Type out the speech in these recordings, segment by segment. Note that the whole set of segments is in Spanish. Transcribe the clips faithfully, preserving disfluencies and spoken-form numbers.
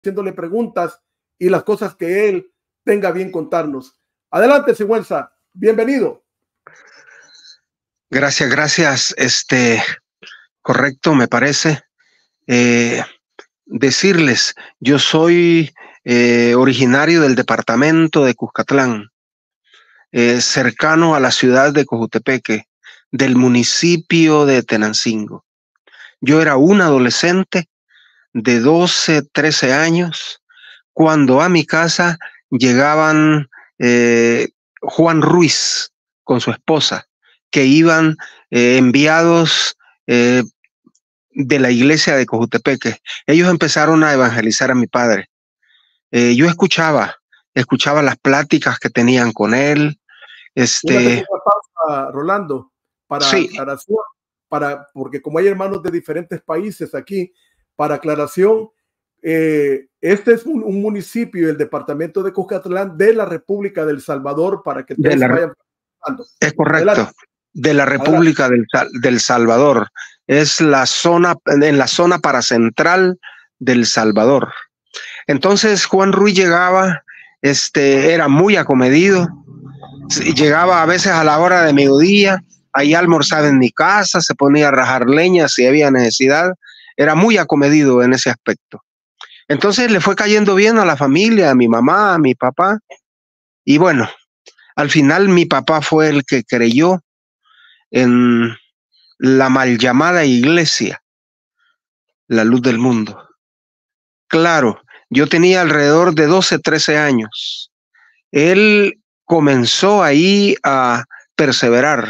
haciéndole preguntas y las cosas que él tenga bien contarnos. Adelante, Sigüenza, bienvenido. Gracias, gracias. Este, correcto, me parece. Eh, decirles, yo soy eh, originario del departamento de Cuscatlán, eh, cercano a la ciudad de Cojutepeque, del municipio de Tenancingo. Yo era un adolescente de doce, trece años, cuando a mi casa llegaban eh, Juan Ruiz con su esposa, que iban eh, enviados eh, de la iglesia de Cojutepeque. Ellos empezaron a evangelizar a mi padre. Eh, yo escuchaba, escuchaba las pláticas que tenían con él. Este, Una pequeña pausa, Rolando, para sí. aclaración, para, porque como hay hermanos de diferentes países aquí, para aclaración, eh, este es un, un municipio, el departamento de Cuscatlán, de la República del Salvador, para que todos De la, vayan. es correcto. Adelante. De la República del, del Salvador. Es la zona, en la zona paracentral del Salvador. Entonces Juan Ruiz llegaba, este, era muy acomedido, llegaba a veces a la hora de mediodía, ahí almorzaba en mi casa, se ponía a rajar leña si había necesidad, era muy acomedido en ese aspecto. Entonces le fue cayendo bien a la familia, a mi mamá, a mi papá, y bueno, al final mi papá fue el que creyó en la mal llamada iglesia, la luz del mundo. Claro, yo tenía alrededor de doce, trece años. Él comenzó ahí a perseverar.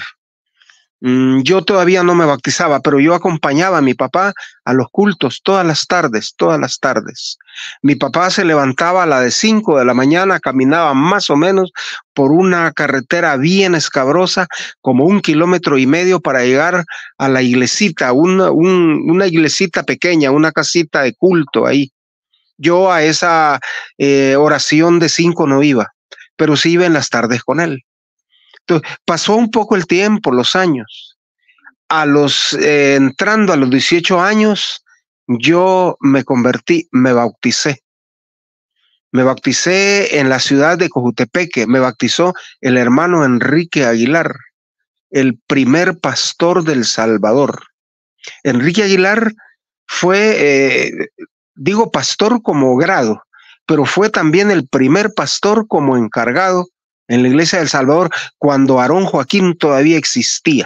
Yo todavía no me bautizaba, pero yo acompañaba a mi papá a los cultos todas las tardes, todas las tardes. Mi papá se levantaba a las de cinco de la mañana, caminaba más o menos por una carretera bien escabrosa, como un kilómetro y medio para llegar a la iglesita, una, un, una iglesita pequeña, una casita de culto ahí. Yo a esa eh, oración de cinco no iba, pero sí iba en las tardes con él. Entonces, pasó un poco el tiempo, los años. A los, eh, entrando a los dieciocho años, yo me convertí, me bauticé. Me bauticé en la ciudad de Cojutepeque. Me bautizó el hermano Enrique Aguilar, el primer pastor del Salvador. Enrique Aguilar fue, eh, digo pastor como grado, pero fue también el primer pastor como encargado en la iglesia del Salvador cuando Aarón Joaquín todavía existía.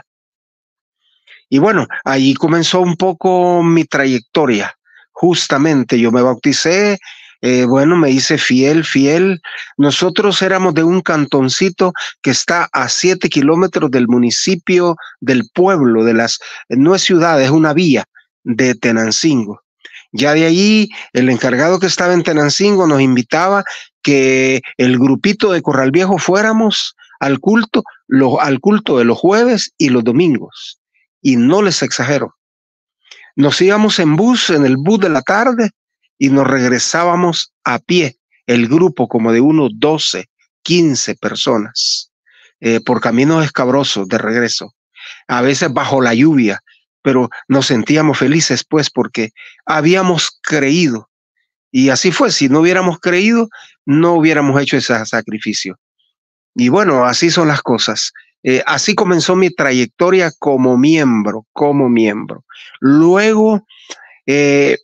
Y bueno, ahí comenzó un poco mi trayectoria. Justamente yo me bauticé, eh, bueno, me hice fiel, fiel. Nosotros éramos de un cantoncito que está a siete kilómetros del municipio, del pueblo, de las, no es ciudad, es una vía de Tenancingo. Ya de allí, el encargado que estaba en Tenancingo nos invitaba que el grupito de Corral Viejo fuéramos al culto, lo, al culto de los jueves y los domingos. Y no les exagero. Nos íbamos en bus, en el bus de la tarde, y nos regresábamos a pie, el grupo como de unos doce, quince personas, eh, por caminos escabrosos de regreso, a veces bajo la lluvia, pero nos sentíamos felices pues porque habíamos creído. Y así fue, si no hubiéramos creído, no hubiéramos hecho ese sacrificio. Y bueno, así son las cosas. Eh, así comenzó mi trayectoria como miembro, como miembro. Luego, eh,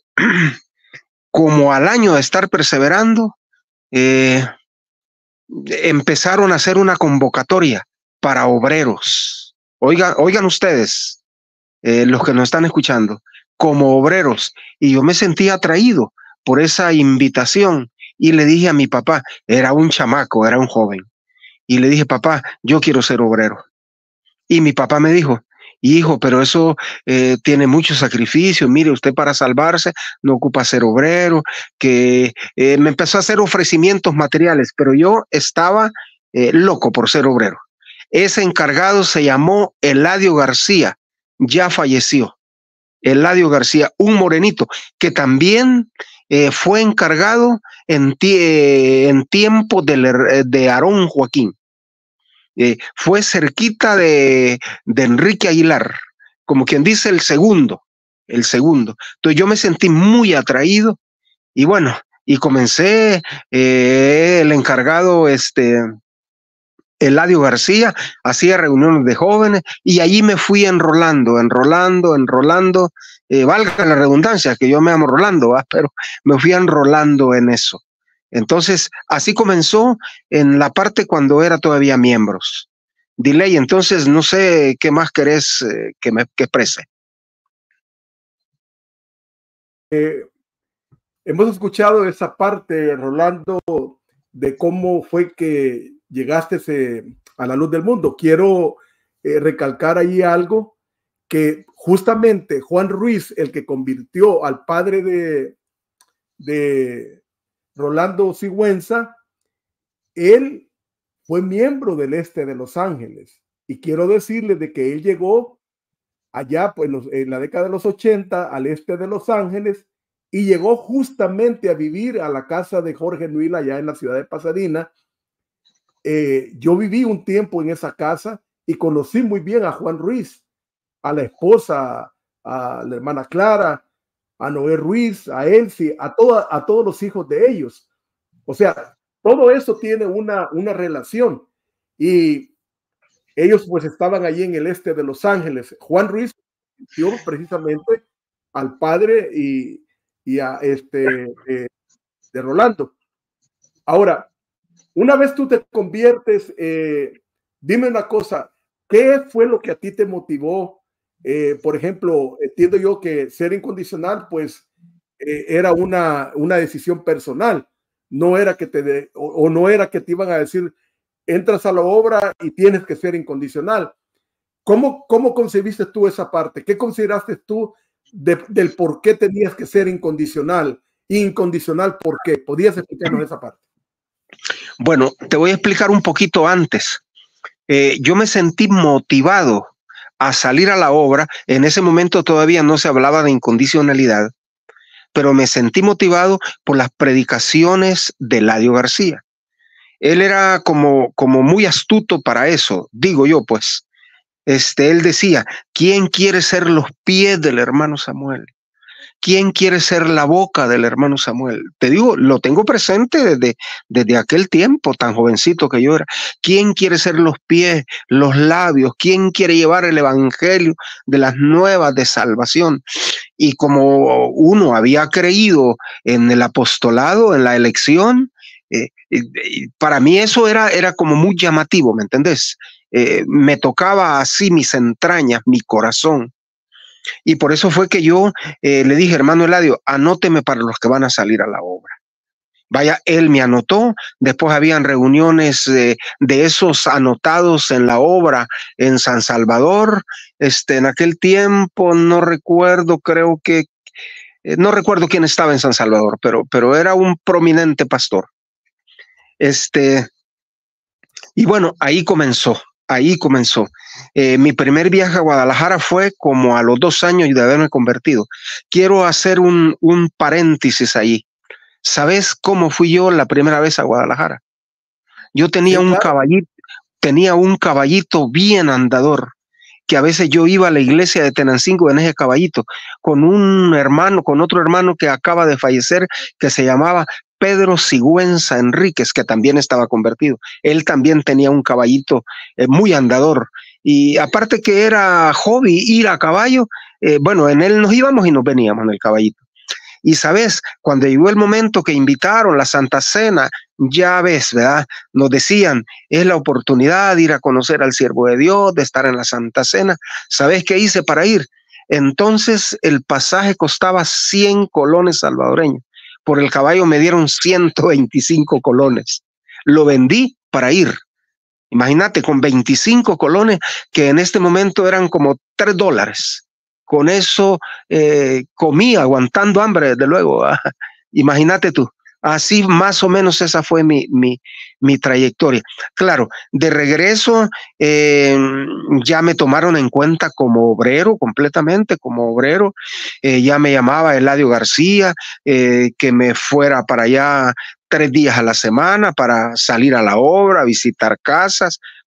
como al año de estar perseverando, eh, empezaron a hacer una convocatoria para obreros. Oigan, oigan ustedes, eh, los que nos están escuchando, como obreros. Y yo me sentía atraído por esa invitación y le dije a mi papá, era un chamaco, era un joven. Y le dije, papá, yo quiero ser obrero. Y mi papá me dijo, hijo, pero eso eh, tiene mucho sacrificio. Mire, usted para salvarse no ocupa ser obrero. Que eh, me empezó a hacer ofrecimientos materiales, pero yo estaba eh, loco por ser obrero. Ese encargado se llamó Eladio García, ya falleció. Eladio García, un morenito, que también eh, fue encargado en, tie en tiempo de, de Aarón Joaquín. Eh, fue cerquita de, de Enrique Aguilar, como quien dice el segundo, el segundo. Entonces yo me sentí muy atraído y bueno, y comencé, eh, el encargado, este, Eladio García, hacía reuniones de jóvenes y allí me fui enrolando, enrolando, enrolando, eh, valga la redundancia, que yo me llamo Rolando, ¿va? Pero me fui enrolando en eso. Entonces, así comenzó en la parte cuando era todavía miembros. Delay, entonces no sé qué más querés eh, que me que exprese. Eh, hemos escuchado esa parte, Rolando, de cómo fue que llegaste ese, a la luz del mundo. Quiero eh, recalcar ahí algo, que justamente Juan Ruiz, el que convirtió al padre de, de Rolando Sigüenza, él fue miembro del Este de Los Ángeles. Y quiero decirles de que él llegó allá pues, en la década de los ochenta al este de Los Ángeles y llegó justamente a vivir a la casa de Jorge Nuil allá en la ciudad de Pasadena. Eh, yo viví un tiempo en esa casa y conocí muy bien a Juan Ruiz, a la esposa, a la hermana Clara, a Noé Ruiz, a Elsie, a, toda, a todos los hijos de ellos. O sea, todo eso tiene una, una relación. Y ellos pues estaban allí en el este de Los Ángeles. Juan Ruiz dio precisamente al padre y, y a este eh, de Rolando. Ahora, una vez tú te conviertes, eh, dime una cosa, ¿qué fue lo que a ti te motivó? Eh, por ejemplo, entiendo yo que ser incondicional, pues, eh, era una, una decisión personal. No era que te, de, o, o no era que te iban a decir, entras a la obra y tienes que ser incondicional. ¿Cómo, cómo concebiste tú esa parte? ¿Qué consideraste tú de, del por qué tenías que ser incondicional? Incondicional, ¿por qué? ¿Podías explicarnos esa parte? Bueno, te voy a explicar un poquito antes. Eh, yo me sentí motivado a salir a la obra. En ese momento todavía no se hablaba de incondicionalidad, pero me sentí motivado por las predicaciones de Eladio García. Él era como, como muy astuto para eso, digo yo, pues. Este, él decía, ¿quién quiere ser los pies del hermano Samuel? ¿Quién quiere ser la boca del hermano Samuel? Te digo, lo tengo presente desde, desde aquel tiempo, tan jovencito que yo era. ¿Quién quiere ser los pies, los labios? ¿Quién quiere llevar el evangelio de las nuevas de salvación? Y como uno había creído en el apostolado, en la elección, eh, eh, para mí eso era, era como muy llamativo, ¿me entendés? Eh, me tocaba así mis entrañas, mi corazón. Y por eso fue que yo eh, le dije, hermano Eladio, anóteme para los que van a salir a la obra. Vaya, él me anotó. Después habían reuniones eh, de esos anotados en la obra en San Salvador. Este, en aquel tiempo no recuerdo, creo que, eh, no recuerdo quién estaba en San Salvador, pero, pero era un prominente pastor. Este, y bueno, ahí comenzó. Ahí comenzó. Eh, mi primer viaje a Guadalajara fue como a los dos años de haberme convertido. Quiero hacer un, un paréntesis ahí. ¿Sabes cómo fui yo la primera vez a Guadalajara? Yo tenía sí, un claro. caballito, tenía un caballito bien andador, que a veces yo iba a la iglesia de Tenancingo en ese caballito, con un hermano, con otro hermano que acaba de fallecer, que se llamaba Pedro Sigüenza Enríquez, que también estaba convertido. Él también tenía un caballito eh, muy andador. Y aparte que era hobby ir a caballo, eh, bueno, en él nos íbamos y nos veníamos en el caballito. Y sabes, cuando llegó el momento que invitaron la Santa Cena, ya ves, ¿verdad? Nos decían, es la oportunidad de ir a conocer al siervo de Dios, de estar en la Santa Cena. ¿Sabes qué hice para ir? Entonces el pasaje costaba cien colones salvadoreños. Por el caballo me dieron ciento veinticinco colones. Lo vendí para ir. Imagínate, con veinticinco colones, que en este momento eran como tres dólares. Con eso eh, comí, aguantando hambre, desde luego. ¿eh? Imagínate tú. Así más o menos esa fue mi, mi, mi trayectoria. Claro, de regreso eh, ya me tomaron en cuenta como obrero, completamente como obrero. Eh, ya me llamaba Eladio García, eh, que me fuera para allá tres días a la semana para salir a la obra, visitar casas,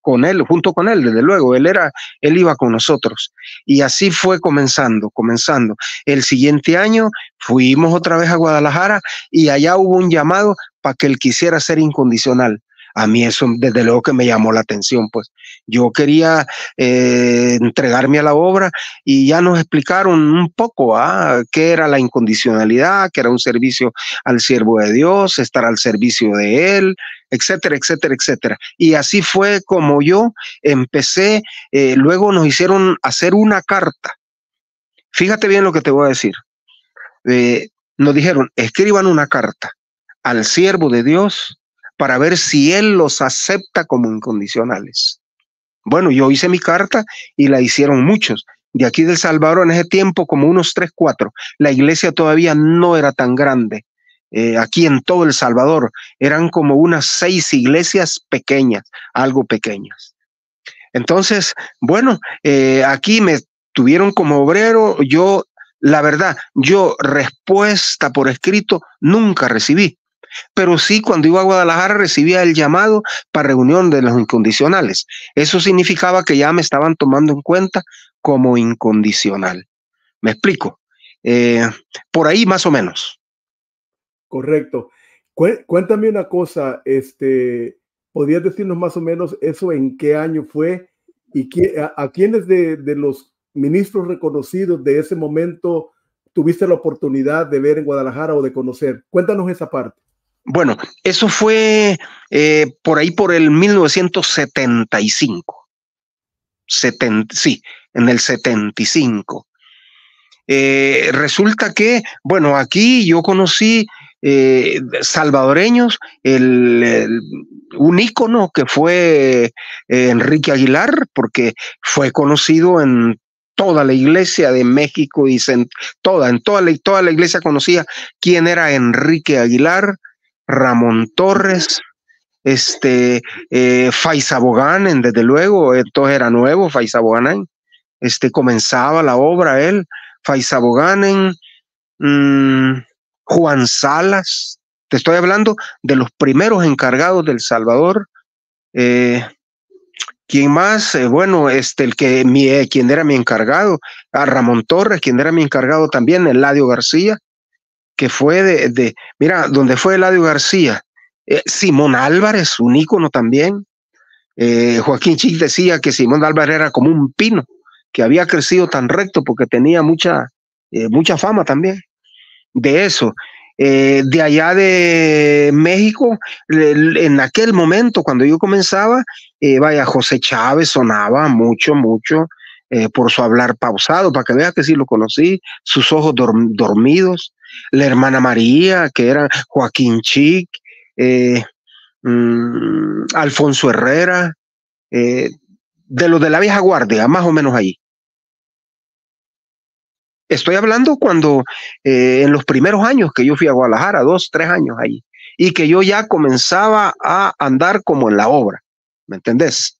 con él, junto con él, desde luego, él era, él iba con nosotros. Y así fue comenzando, comenzando. El siguiente año fuimos otra vez a Guadalajara y allá hubo un llamado para que él quisiera ser incondicional. A mí eso desde luego que me llamó la atención, pues yo quería eh, entregarme a la obra y ya nos explicaron un poco ¿ah? qué era la incondicionalidad, que era un servicio al siervo de Dios, estar al servicio de él, etcétera, etcétera, etcétera. Y así fue como yo empecé, eh, luego nos hicieron hacer una carta. Fíjate bien lo que te voy a decir. Eh, nos dijeron, escriban una carta al siervo de Dios para ver si él los acepta como incondicionales. Bueno, yo hice mi carta y la hicieron muchos. De aquí del Salvador en ese tiempo como unos tres, cuatro. La iglesia todavía no era tan grande. Eh, aquí en todo El Salvador eran como unas seis iglesias pequeñas, algo pequeñas. Entonces, bueno, eh, aquí me tuvieron como obrero. Yo, la verdad, yo respuesta por escrito nunca recibí. Pero sí, cuando iba a Guadalajara recibía el llamado para reunión de los incondicionales. Eso significaba que ya me estaban tomando en cuenta como incondicional. ¿Me explico? Eh, por ahí más o menos. Correcto. Cuéntame una cosa, este, ¿podrías decirnos más o menos eso en qué año fue y qué, a, a quiénes de, de los ministros reconocidos de ese momento tuviste la oportunidad de ver en Guadalajara o de conocer? Cuéntanos esa parte. Bueno, eso fue eh, por ahí por el mil novecientos setenta y cinco. setenta, sí, en el setenta y cinco. Eh, resulta que, bueno, aquí yo conocí eh, salvadoreños, el, el, un ícono que fue eh, Enrique Aguilar, porque fue conocido en toda la iglesia de México y en toda, en toda la, toda la iglesia conocía quién era Enrique Aguilar. Ramón Torres, este, eh, Faiza Boganen, desde luego, entonces era nuevo, Faiza Boganen, este, comenzaba la obra él, Faiza Boganen, mmm, Juan Salas, te estoy hablando de los primeros encargados del Salvador. Eh, ¿Quién más? Eh, bueno, este, el que, mi, eh, quien era mi encargado, a Ramón Torres, quien era mi encargado también, Eladio García, que fue de, de, mira, donde fue Eladio García, eh, Simón Álvarez, un ícono también. Eh, Joaquín Chic decía que Simón Álvarez era como un pino, que había crecido tan recto porque tenía mucha, eh, mucha fama también. De eso, eh, de allá de México, en aquel momento, cuando yo comenzaba, eh, vaya, José Chávez sonaba mucho, mucho, eh, por su hablar pausado, para que veas que sí lo conocí, sus ojos dorm dormidos. La hermana María, que era Joaquín Chic, eh, mmm, Alfonso Herrera, eh, de los de la vieja guardia, más o menos ahí. Estoy hablando cuando eh, en los primeros años que yo fui a Guadalajara, dos, tres años ahí, y que yo ya comenzaba a andar como en la obra, ¿me entendés?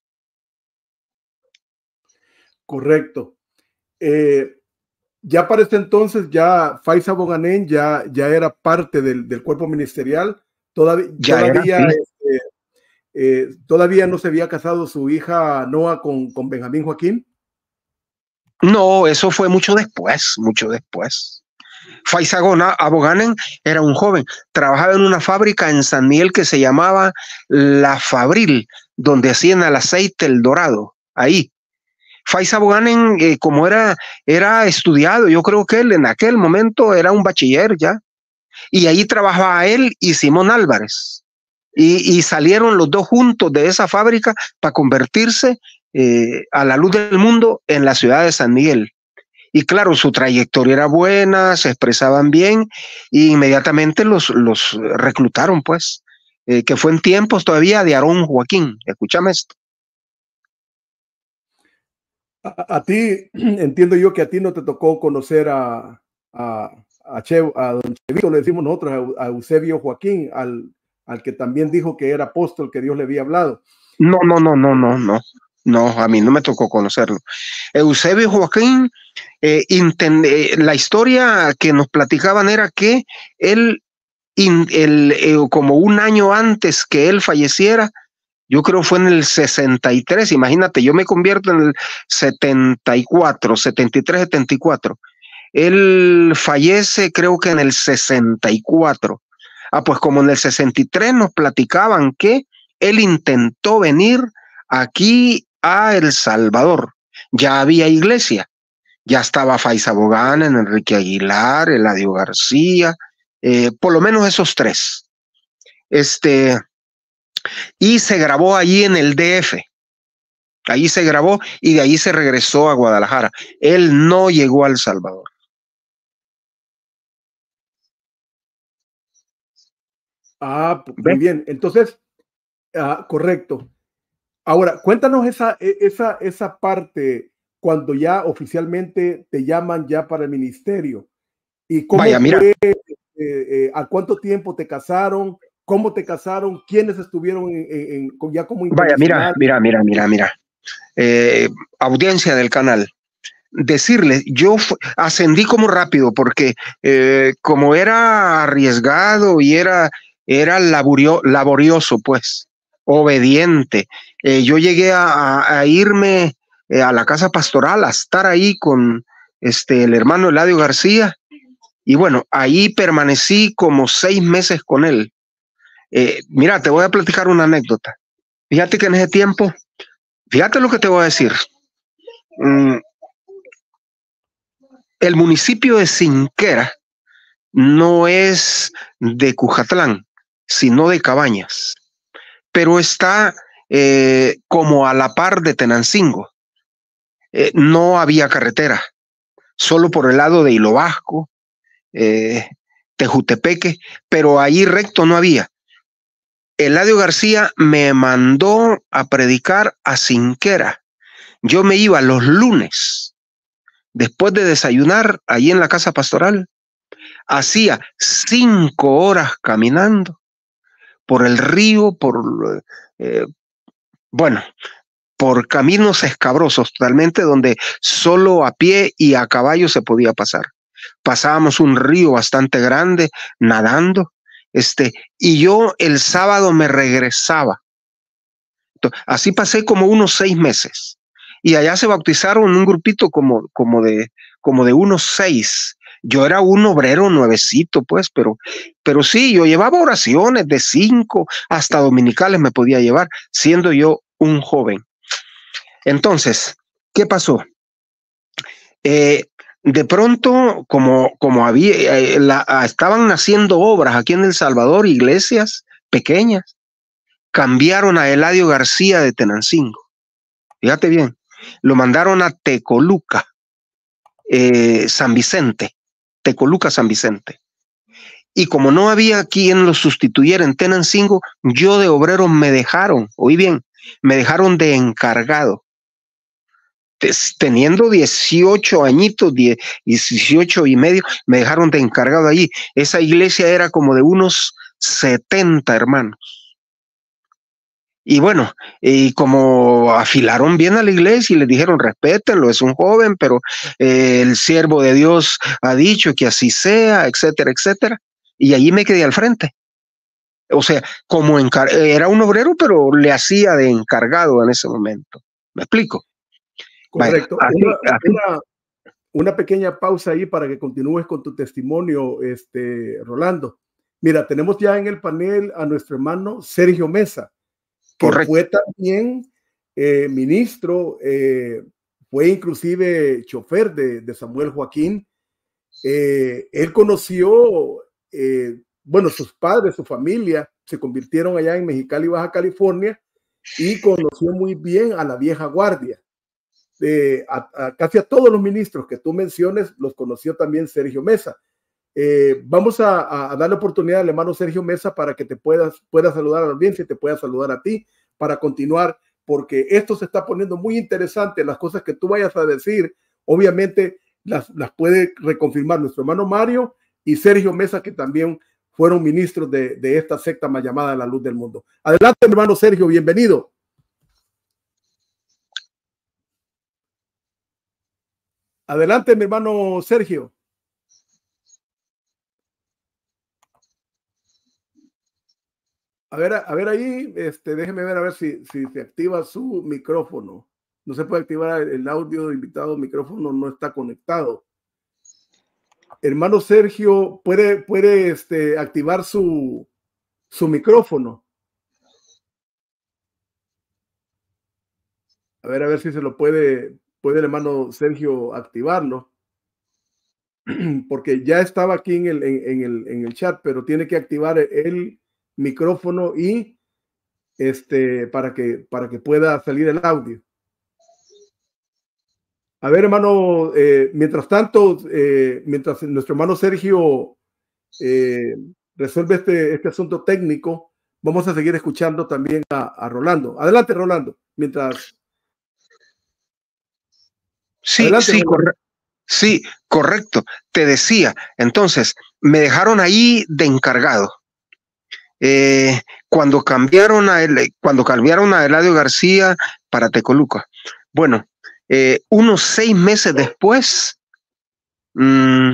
Correcto. Eh, ya para este entonces, ya Faiza Boganen ya, ya era parte del, del cuerpo ministerial. Todavía, ya todavía, era, ¿sí? este, eh, todavía no se había casado su hija Noa con, con Benjamín Joaquín. No, eso fue mucho después, mucho después. Faiza Boganen era un joven, trabajaba en una fábrica en San Miguel que se llamaba La Fabril, donde hacían el aceite El Dorado, ahí. Faiza Boganen, eh, como era, era estudiado, yo creo que él en aquel momento era un bachiller ya, y ahí trabajaba él y Simón Álvarez, y, y salieron los dos juntos de esa fábrica para convertirse eh, a la luz del mundo en la ciudad de San Miguel. Y claro, su trayectoria era buena, se expresaban bien, e inmediatamente los, los reclutaron, pues, eh, que fue en tiempos todavía de Aarón Joaquín. Escúchame esto. A, a ti, entiendo yo que a ti no te tocó conocer a, a, a, che, a don Chevito, le decimos nosotros, a, a Eusebio Joaquín, al, al que también dijo que era apóstol, que Dios le había hablado. No, no, no, no, no, no. No, a mí no me tocó conocerlo. Eusebio Joaquín, eh, eh, la historia que nos platicaban era que él, in, el, eh, como un año antes que él falleciera, Yo creo fue en el sesenta y tres, imagínate, yo me convierto en el setenta y cuatro, setenta y tres, setenta y cuatro. Él fallece creo que en el sesenta y cuatro. Ah, pues como en el sesenta y tres nos platicaban que él intentó venir aquí a El Salvador. Ya había iglesia, ya estaba Faiza Bogana, Enrique Aguilar, Eladio García, eh, por lo menos esos tres. Este, y se grabó allí en el D F. Allí se grabó y de ahí se regresó a Guadalajara. Él no llegó a El Salvador. Ah, muy ¿Ves? bien. Entonces, ah, correcto. Ahora, cuéntanos esa, e- esa, esa parte cuando ya oficialmente te llaman ya para el ministerio. ¿Y cómo Vaya, mira, fue? Eh, eh, ¿a cuánto tiempo te casaron? ¿Cómo te casaron? ¿Quiénes estuvieron en, en- en- con- ya como vaya, mira, incondicional? mira, mira, mira, mira. Eh, audiencia del canal. Decirles, yo ascendí como rápido porque eh, como era arriesgado y era, era laborio, laborioso, pues, obediente. Eh, yo llegué a, a irme eh, a la casa pastoral, a estar ahí con este, el hermano Eladio García. Y bueno, ahí permanecí como seis meses con él. Eh, mira, te voy a platicar una anécdota. Fíjate que en ese tiempo, fíjate lo que te voy a decir. Mm, el municipio de Cinquera no es de Cujatlán, sino de Cabañas, pero está eh, como a la par de Tenancingo. Eh, no había carretera, solo por el lado de Hilo Vasco, eh, Tejutepeque, pero ahí recto no había. Eladio García me mandó a predicar a Cinquera. Yo me iba los lunes, después de desayunar, allí en la casa pastoral, hacía cinco horas caminando por el río, por, eh, bueno, por caminos escabrosos totalmente, donde solo a pie y a caballo se podía pasar. Pasábamos un río bastante grande, nadando, este, y yo el sábado me regresaba. Así pasé como unos seis meses. Y allá se bautizaron un grupito como, como, de, como de unos seis. Yo era un obrero nuevecito, pues, pero, pero sí, yo llevaba oraciones de cinco hasta dominicales me podía llevar, siendo yo un joven. Entonces, ¿qué pasó? Eh, de pronto, como, como había, eh, la, estaban haciendo obras aquí en El Salvador, iglesias pequeñas, cambiaron a Eladio García de Tenancingo. Fíjate bien, lo mandaron a Tecoluca, eh, San Vicente, Tecoluca, San Vicente. Y como no había quien lo sustituyera en Tenancingo, yo de obrero me dejaron, oí bien, me dejaron de encargado. Teniendo dieciocho añitos, dieciocho y medio, me dejaron de encargado allí. Esa iglesia era como de unos setenta hermanos. Y bueno, y como afilaron bien a la iglesia y les dijeron, respétenlo, es un joven, pero eh, el siervo de Dios ha dicho que así sea, etcétera, etcétera. Y allí me quedé al frente. O sea, como era un obrero, pero le hacía de encargado en ese momento. ¿Me explico? Vaya, Correcto. así, Una, así. una, una pequeña pausa ahí para que continúes con tu testimonio, este, Rolando. Mira, tenemos ya en el panel a nuestro hermano Sergio Mesa, que Correcto. fue también eh, ministro, eh, fue inclusive chofer de, de Samuel Joaquín. Eh, él conoció, eh, bueno, sus padres, su familia, se convirtieron allá en Mexicali, Baja California, y conoció muy bien a la vieja guardia. Eh, a, a casi a todos los ministros que tú menciones los conoció también Sergio Mesa. Eh, vamos a, a darle oportunidad al hermano Sergio Mesa para que te puedas pueda saludar a la audiencia y te pueda saludar a ti para continuar, porque esto se está poniendo muy interesante. Las cosas que tú vayas a decir, obviamente las, las puede reconfirmar nuestro hermano Mario y Sergio Mesa, que también fueron ministros de, de esta secta más llamada La Luz del Mundo. Adelante, hermano Sergio, bienvenido. Adelante, mi hermano Sergio. A ver, a ver ahí, este, déjeme ver a ver si, si se activa su micrófono. No se puede activar el audio de invitado, el micrófono no está conectado. Hermano Sergio, ¿puede, puede este, activar su, su micrófono? A ver, a ver si se lo puede, puede el hermano Sergio activarlo. Porque ya estaba aquí en el, en, en el, en el chat, pero tiene que activar el micrófono y este, para que, para que pueda salir el audio. A ver, hermano, eh, mientras tanto, eh, mientras nuestro hermano Sergio eh, resuelve este, este asunto técnico, vamos a seguir escuchando también a, a Rolando. Adelante, Rolando, mientras... Sí, Adelante, sí, correcto. Sí, correcto. Te decía, entonces, me dejaron ahí de encargado. Eh, cuando cambiaron a el, cuando cambiaron a Eladio García para Tecoluca. Bueno, eh, unos seis meses después mmm,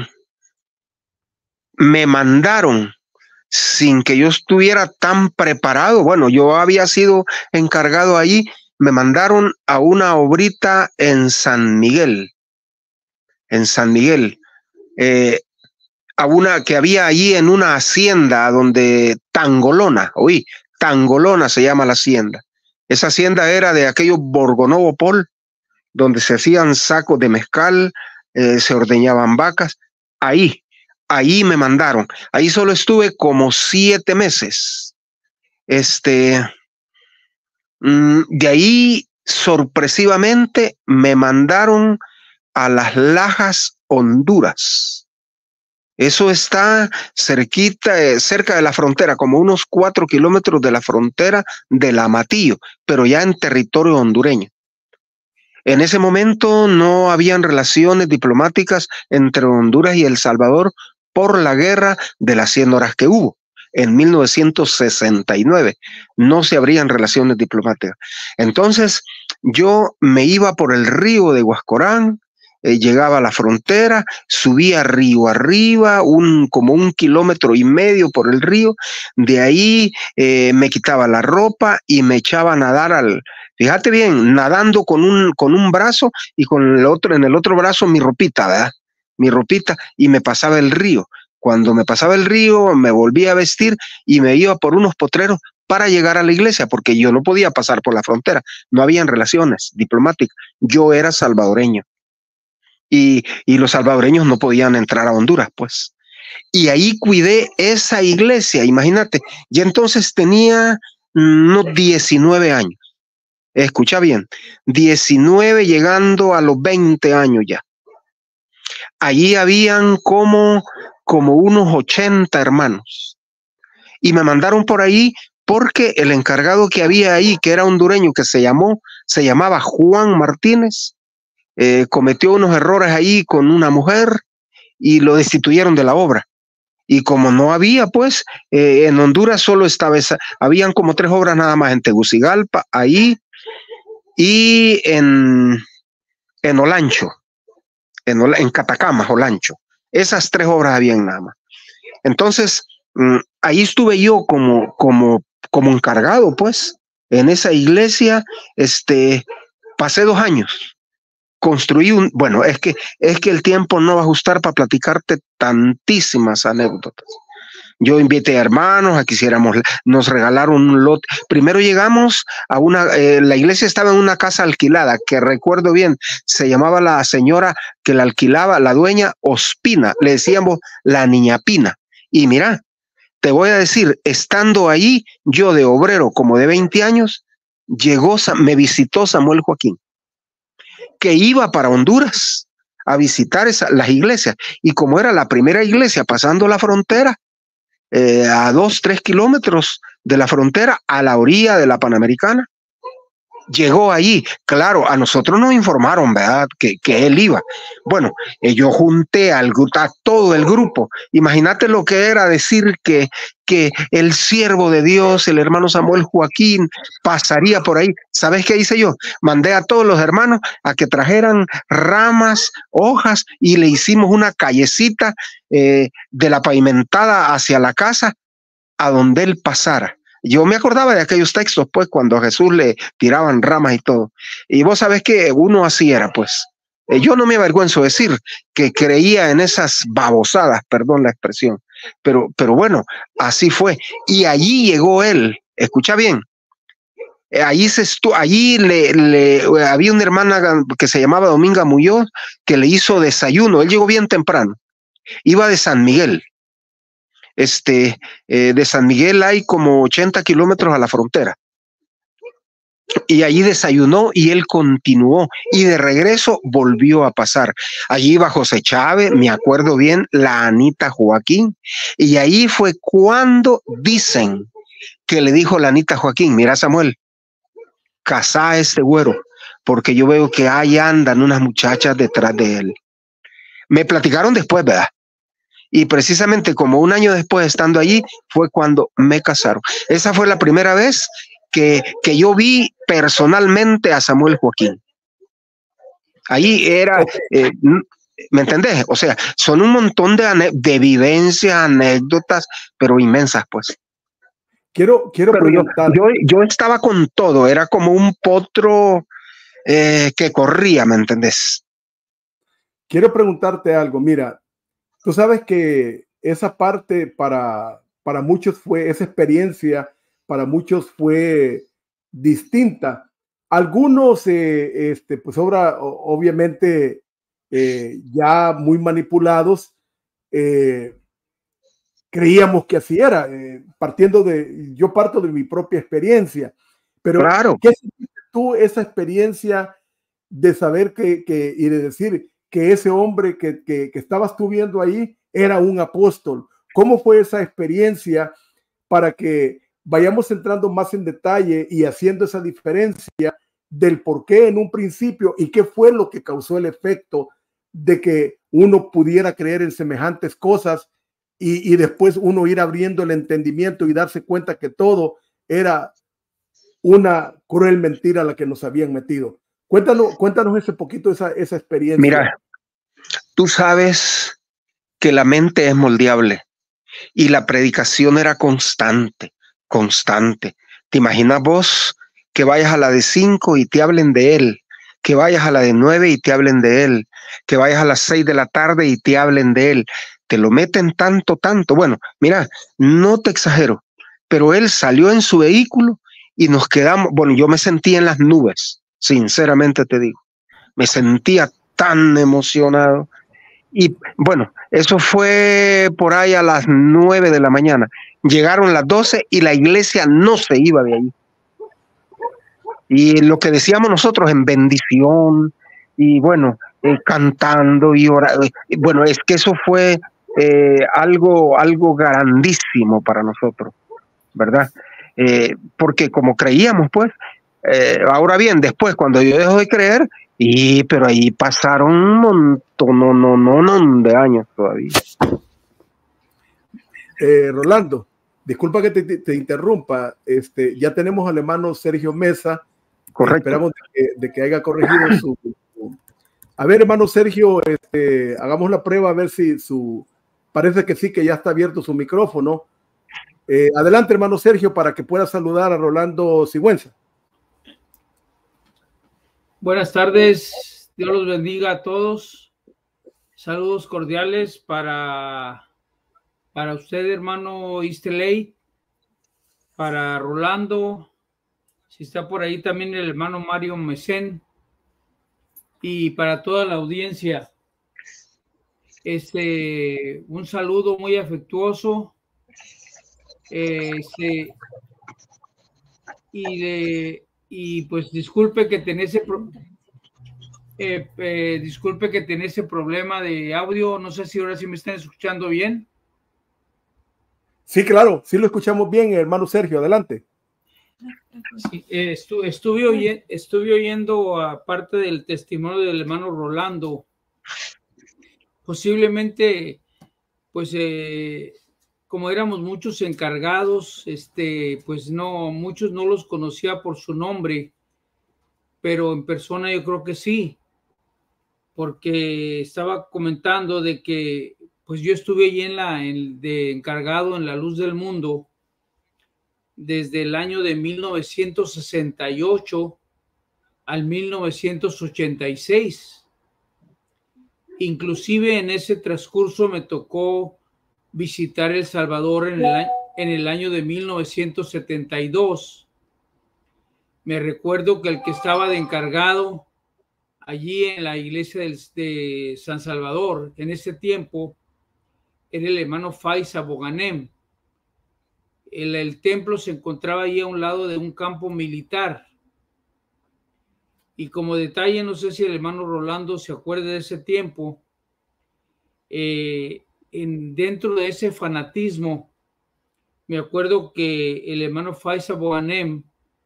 me mandaron sin que yo estuviera tan preparado. Bueno, yo había sido encargado ahí, me mandaron a una obrita en San Miguel, en San Miguel, eh, a una que había allí en una hacienda donde Tangolona, oí, Tangolona se llama la hacienda. Esa hacienda era de aquellos Borgonovo Pol, donde se hacían sacos de mezcal, eh, se ordeñaban vacas. Ahí, ahí me mandaron. Ahí solo estuve como siete meses. Este, mmm, de ahí, sorpresivamente, me mandaron a Las Lajas, Honduras. Eso está cerquita, eh, cerca de la frontera, como unos cuatro kilómetros de la frontera del Amatillo, pero ya en territorio hondureño. En ese momento no habían relaciones diplomáticas entre Honduras y El Salvador por la guerra de las cien horas que hubo. En mil novecientos sesenta y nueve no se abrían relaciones diplomáticas. Entonces yo me iba por el río de Huascorán, eh, llegaba a la frontera, subía río arriba, un, como un kilómetro y medio por el río, de ahí eh, me quitaba la ropa y me echaba a nadar al... Fíjate bien, nadando con un, con un brazo y con el otro, en el otro brazo mi ropita, ¿verdad? Mi ropita, y me pasaba el río. Cuando me pasaba el río, me volvía a vestir y me iba por unos potreros para llegar a la iglesia, porque yo no podía pasar por la frontera. No habían relaciones diplomáticas. Yo era salvadoreño. Y, y los salvadoreños no podían entrar a Honduras, pues. Y ahí cuidé esa iglesia, imagínate. Y entonces tenía unos diecinueve años. Escucha bien, diecinueve llegando a los veinte años ya. Allí habían como, como unos ochenta hermanos. Y me mandaron por ahí porque el encargado que había ahí, que era hondureño, que se llamó, se llamaba Juan Martínez, eh, cometió unos errores ahí con una mujer y lo destituyeron de la obra. Y como no había, pues, eh, en Honduras solo estaba esa, habían como tres obras nada más en Tegucigalpa, ahí, y en, en Olancho, en, en Catacamas, Olancho. Esas tres obras habían nada más. Entonces, mmm, ahí estuve yo como, como, como encargado, pues, en esa iglesia, este, pasé dos años. Construí un, bueno, es que, es que el tiempo no va a ajustar para platicarte tantísimas anécdotas. Yo invité a hermanos a que hiciéramos, nos regalaron un lote. Primero llegamos a una, eh, la iglesia estaba en una casa alquilada, que recuerdo bien, se llamaba la señora que la alquilaba, la dueña Ospina, le decíamos la Niña Pina. Y mira, te voy a decir, estando ahí, yo de obrero como de veinte años, llegó, me visitó Samuel Joaquín, que iba para Honduras a visitar esa, las iglesias. Y como era la primera iglesia pasando la frontera, Eh, a dos, tres kilómetros de la frontera, a la orilla de la Panamericana, llegó allí. Claro, a nosotros nos informaron, ¿verdad?, que, que él iba. Bueno, eh, yo junté al, a todo el grupo. Imagínate lo que era decir que, que el siervo de Dios, el hermano Samuel Joaquín, pasaría por ahí. ¿Sabes qué hice yo? Mandé a todos los hermanos a que trajeran ramas, hojas, y le hicimos una callecita eh, de la pavimentada hacia la casa, a donde él pasara. Yo me acordaba de aquellos textos, pues, cuando a Jesús le tiraban ramas y todo. Y vos sabés que uno así era, pues. Eh, Yo no me avergüenzo de decir que creía en esas babosadas, perdón la expresión, pero, pero bueno, así fue. Y allí llegó él, escucha bien, eh, allí, se estu allí le, le, había una hermana que se llamaba Dominga Muñoz que le hizo desayuno, él llegó bien temprano, iba de San Miguel. Este, eh, de San Miguel hay como ochenta kilómetros a la frontera. Y allí desayunó y él continuó y de regreso volvió a pasar. Allí iba José Chávez, me acuerdo bien, la Anita Joaquín, y ahí fue cuando dicen que le dijo la Anita Joaquín, mira Samuel, casá a este güero, porque yo veo que ahí andan unas muchachas detrás de él. Me platicaron después, ¿verdad? Y precisamente como un año después estando allí fue cuando me casaron. Esa fue la primera vez que, que yo vi personalmente a Samuel Joaquín. Ahí era, Okay. eh, ¿me entendés? O sea, son un montón de, de vivencias, anécdotas, pero inmensas, pues. Quiero, quiero Pero yo, preguntar. yo, yo estaba con todo, era como un potro eh, que corría, ¿me entendés? Quiero preguntarte algo. Mira, tú sabes que esa parte para, para muchos fue, esa experiencia para muchos fue distinta. Algunos, eh, este, pues obra, obviamente, eh, ya muy manipulados, eh, creíamos que así era, eh, partiendo de, yo parto de mi propia experiencia, pero Claro. ¿qué sentiste tú esa experiencia de saber que, que y de decir que ese hombre que, que, que estabas tú viendo ahí era un apóstol? ¿Cómo fue esa experiencia para que vayamos entrando más en detalle y haciendo esa diferencia del por qué en un principio y qué fue lo que causó el efecto de que uno pudiera creer en semejantes cosas y, y después uno ir abriendo el entendimiento y darse cuenta que todo era una cruel mentira a la que nos habían metido? Cuéntanos, cuéntanos ese poquito esa, esa experiencia. Mira, tú sabes que la mente es moldeable y la predicación era constante, constante. ¿Te imaginas vos que vayas a la de cinco y te hablen de él? Que vayas a la de nueve y te hablen de él, que vayas a las seis de la tarde y te hablen de él. Te lo meten tanto, tanto. Bueno, mira, no te exagero, pero él salió en su vehículo y nos quedamos, bueno, yo me sentí en las nubes, sinceramente te digo. Me sentía tan emocionado. Y bueno, eso fue por ahí a las nueve de la mañana. Llegaron las doce y la iglesia no se iba de ahí. Y lo que decíamos nosotros en bendición y bueno, eh, cantando y orando. Bueno, es que eso fue eh, algo, algo grandísimo para nosotros, ¿verdad? Eh, porque como creíamos, pues, eh, ahora bien, después cuando yo dejo de creer, y pero ahí pasaron un montón, no, no, no, no, de años todavía. Eh, Rolando, disculpa que te, te interrumpa. Este, ya tenemos al hermano Sergio Mesa. Correcto. Esperamos de que, de que haya corregido su, su. A ver, hermano Sergio, este, hagamos la prueba a ver si su. Parece que sí, que ya está abierto su micrófono. Eh, adelante, hermano Sergio, para que pueda saludar a Rolando Sigüenza. Buenas tardes, Dios los bendiga a todos. Saludos cordiales para, para usted, hermano Isteley, para Rolando, si está por ahí también el hermano Mario Mesén, y para toda la audiencia. Este, un saludo muy afectuoso. Este, y de y pues disculpe que tenés ese pro, eh, eh, disculpe que tenés ese problema de audio. No sé si ahora sí me están escuchando bien. Sí, claro, sí lo escuchamos bien, hermano Sergio, adelante. Sí, eh, estu, estuve, oy, estuve oyendo aparte del testimonio del hermano Rolando. Posiblemente, pues, eh, como éramos muchos encargados, este, pues no, muchos no los conocía por su nombre, pero en persona yo creo que sí, porque estaba comentando de que, pues yo estuve allí en la, en, de encargado en la Luz del Mundo, desde el año de mil novecientos sesenta y ocho al mil novecientos ochenta y seis. Inclusive en ese transcurso me tocó visitar El Salvador en el, en el año de mil novecientos setenta y dos. Me recuerdo que el que estaba de encargado allí en la iglesia de, de San Salvador en ese tiempo era el hermano Faisa Boganem. El, el templo se encontraba allí a un lado de un campo militar. Y como detalle, no sé si el hermano Rolando se acuerda de ese tiempo, eh, en, dentro de ese fanatismo, me acuerdo que el hermano Faisa Boganem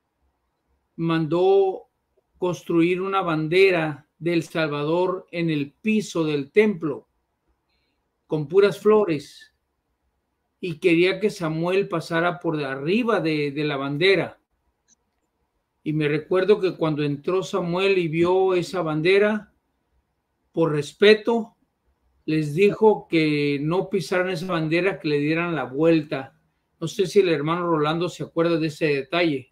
mandó construir una bandera de El Salvador en el piso del templo con puras flores y quería que Samuel pasara por de arriba de, de la bandera. Y me recuerdo que cuando entró Samuel y vio esa bandera, por respeto, les dijo que no pisaran esa bandera, que le dieran la vuelta. No sé si el hermano Rolando se acuerda de ese detalle.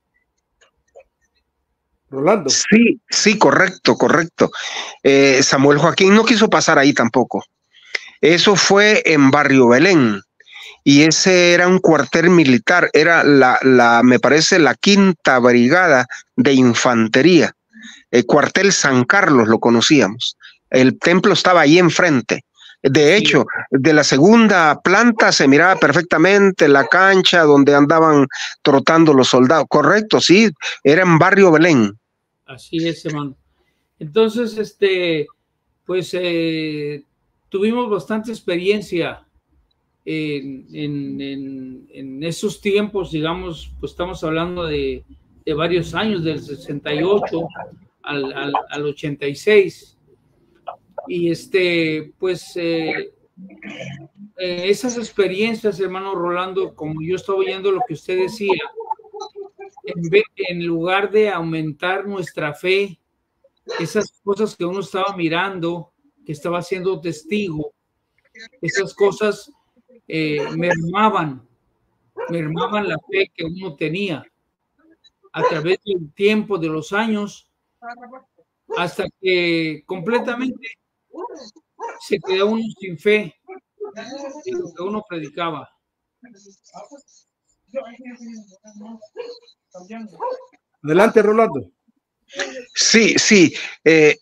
Rolando. Sí, sí, correcto, correcto. Eh, Samuel Joaquín no quiso pasar ahí tampoco. Eso fue en Barrio Belén. Y ese era un cuartel militar, era la, la, me parece, la quinta brigada de infantería. El cuartel San Carlos lo conocíamos. El templo estaba ahí enfrente. De hecho, sí, de la segunda planta se miraba perfectamente la cancha donde andaban trotando los soldados. Correcto, sí, era en Barrio Belén. Así es, hermano. Entonces, este, pues eh, tuvimos bastante experiencia En, en, en, en esos tiempos, digamos, pues estamos hablando de, de varios años, del sesenta y ocho al, al, al ochenta y seis. Y este, pues eh, eh, esas experiencias, hermano Rolando, como yo estaba oyendo lo que usted decía, en, vez, en lugar de aumentar nuestra fe, esas cosas que uno estaba mirando, que estaba siendo testigo, esas cosas Eh, mermaban, mermaban la fe que uno tenía a través del tiempo, de los años, hasta que completamente se quedó uno sin fe en lo que uno predicaba. Adelante, Rolando. Sí, sí. Eh,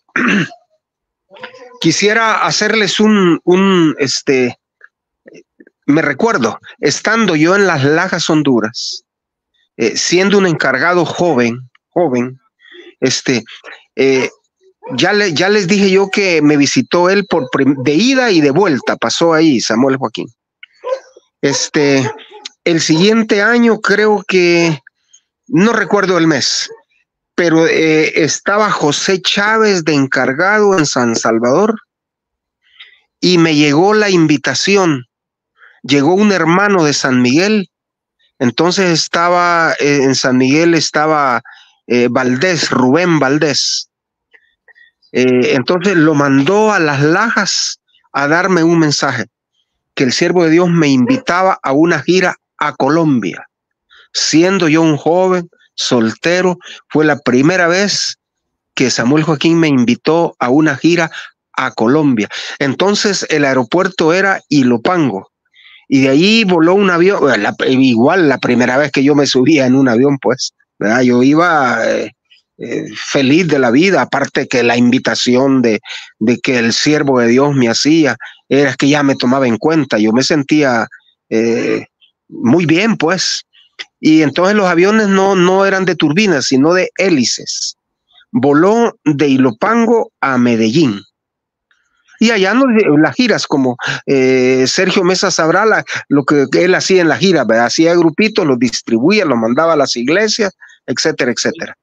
quisiera hacerles un, un, este, me recuerdo, estando yo en Las Lajas, Honduras, eh, siendo un encargado joven, joven, este, eh, ya, le, ya les dije yo que me visitó él por de ida y de vuelta, pasó ahí Samuel Joaquín. Este, el siguiente año creo que, no recuerdo el mes, pero eh, estaba José Chávez de encargado en San Salvador y me llegó la invitación. Llegó un hermano de San Miguel, entonces estaba eh, en San Miguel estaba eh, Valdés, Rubén Valdés. Eh, entonces lo mandó a Las Lajas a darme un mensaje, que el siervo de Dios me invitaba a una gira a Colombia. Siendo yo un joven, soltero, fue la primera vez que Samuel Joaquín me invitó a una gira a Colombia. Entonces el aeropuerto era Ilopango. Y de ahí voló un avión, la, igual la primera vez que yo me subía en un avión, pues, ¿verdad? Yo iba eh, eh, feliz de la vida, aparte que la invitación de, de que el siervo de Dios me hacía, era que ya me tomaba en cuenta, yo me sentía eh, muy bien, pues. Y entonces los aviones no, no eran de turbinas, sino de hélices. Voló de Ilopango a Medellín. Y allá no, las giras, como eh, Sergio Mesa sabrá la, lo que, que él hacía en las giras, ¿verdad? Hacía grupitos, los distribuía, los mandaba a las iglesias, etcétera, etcétera.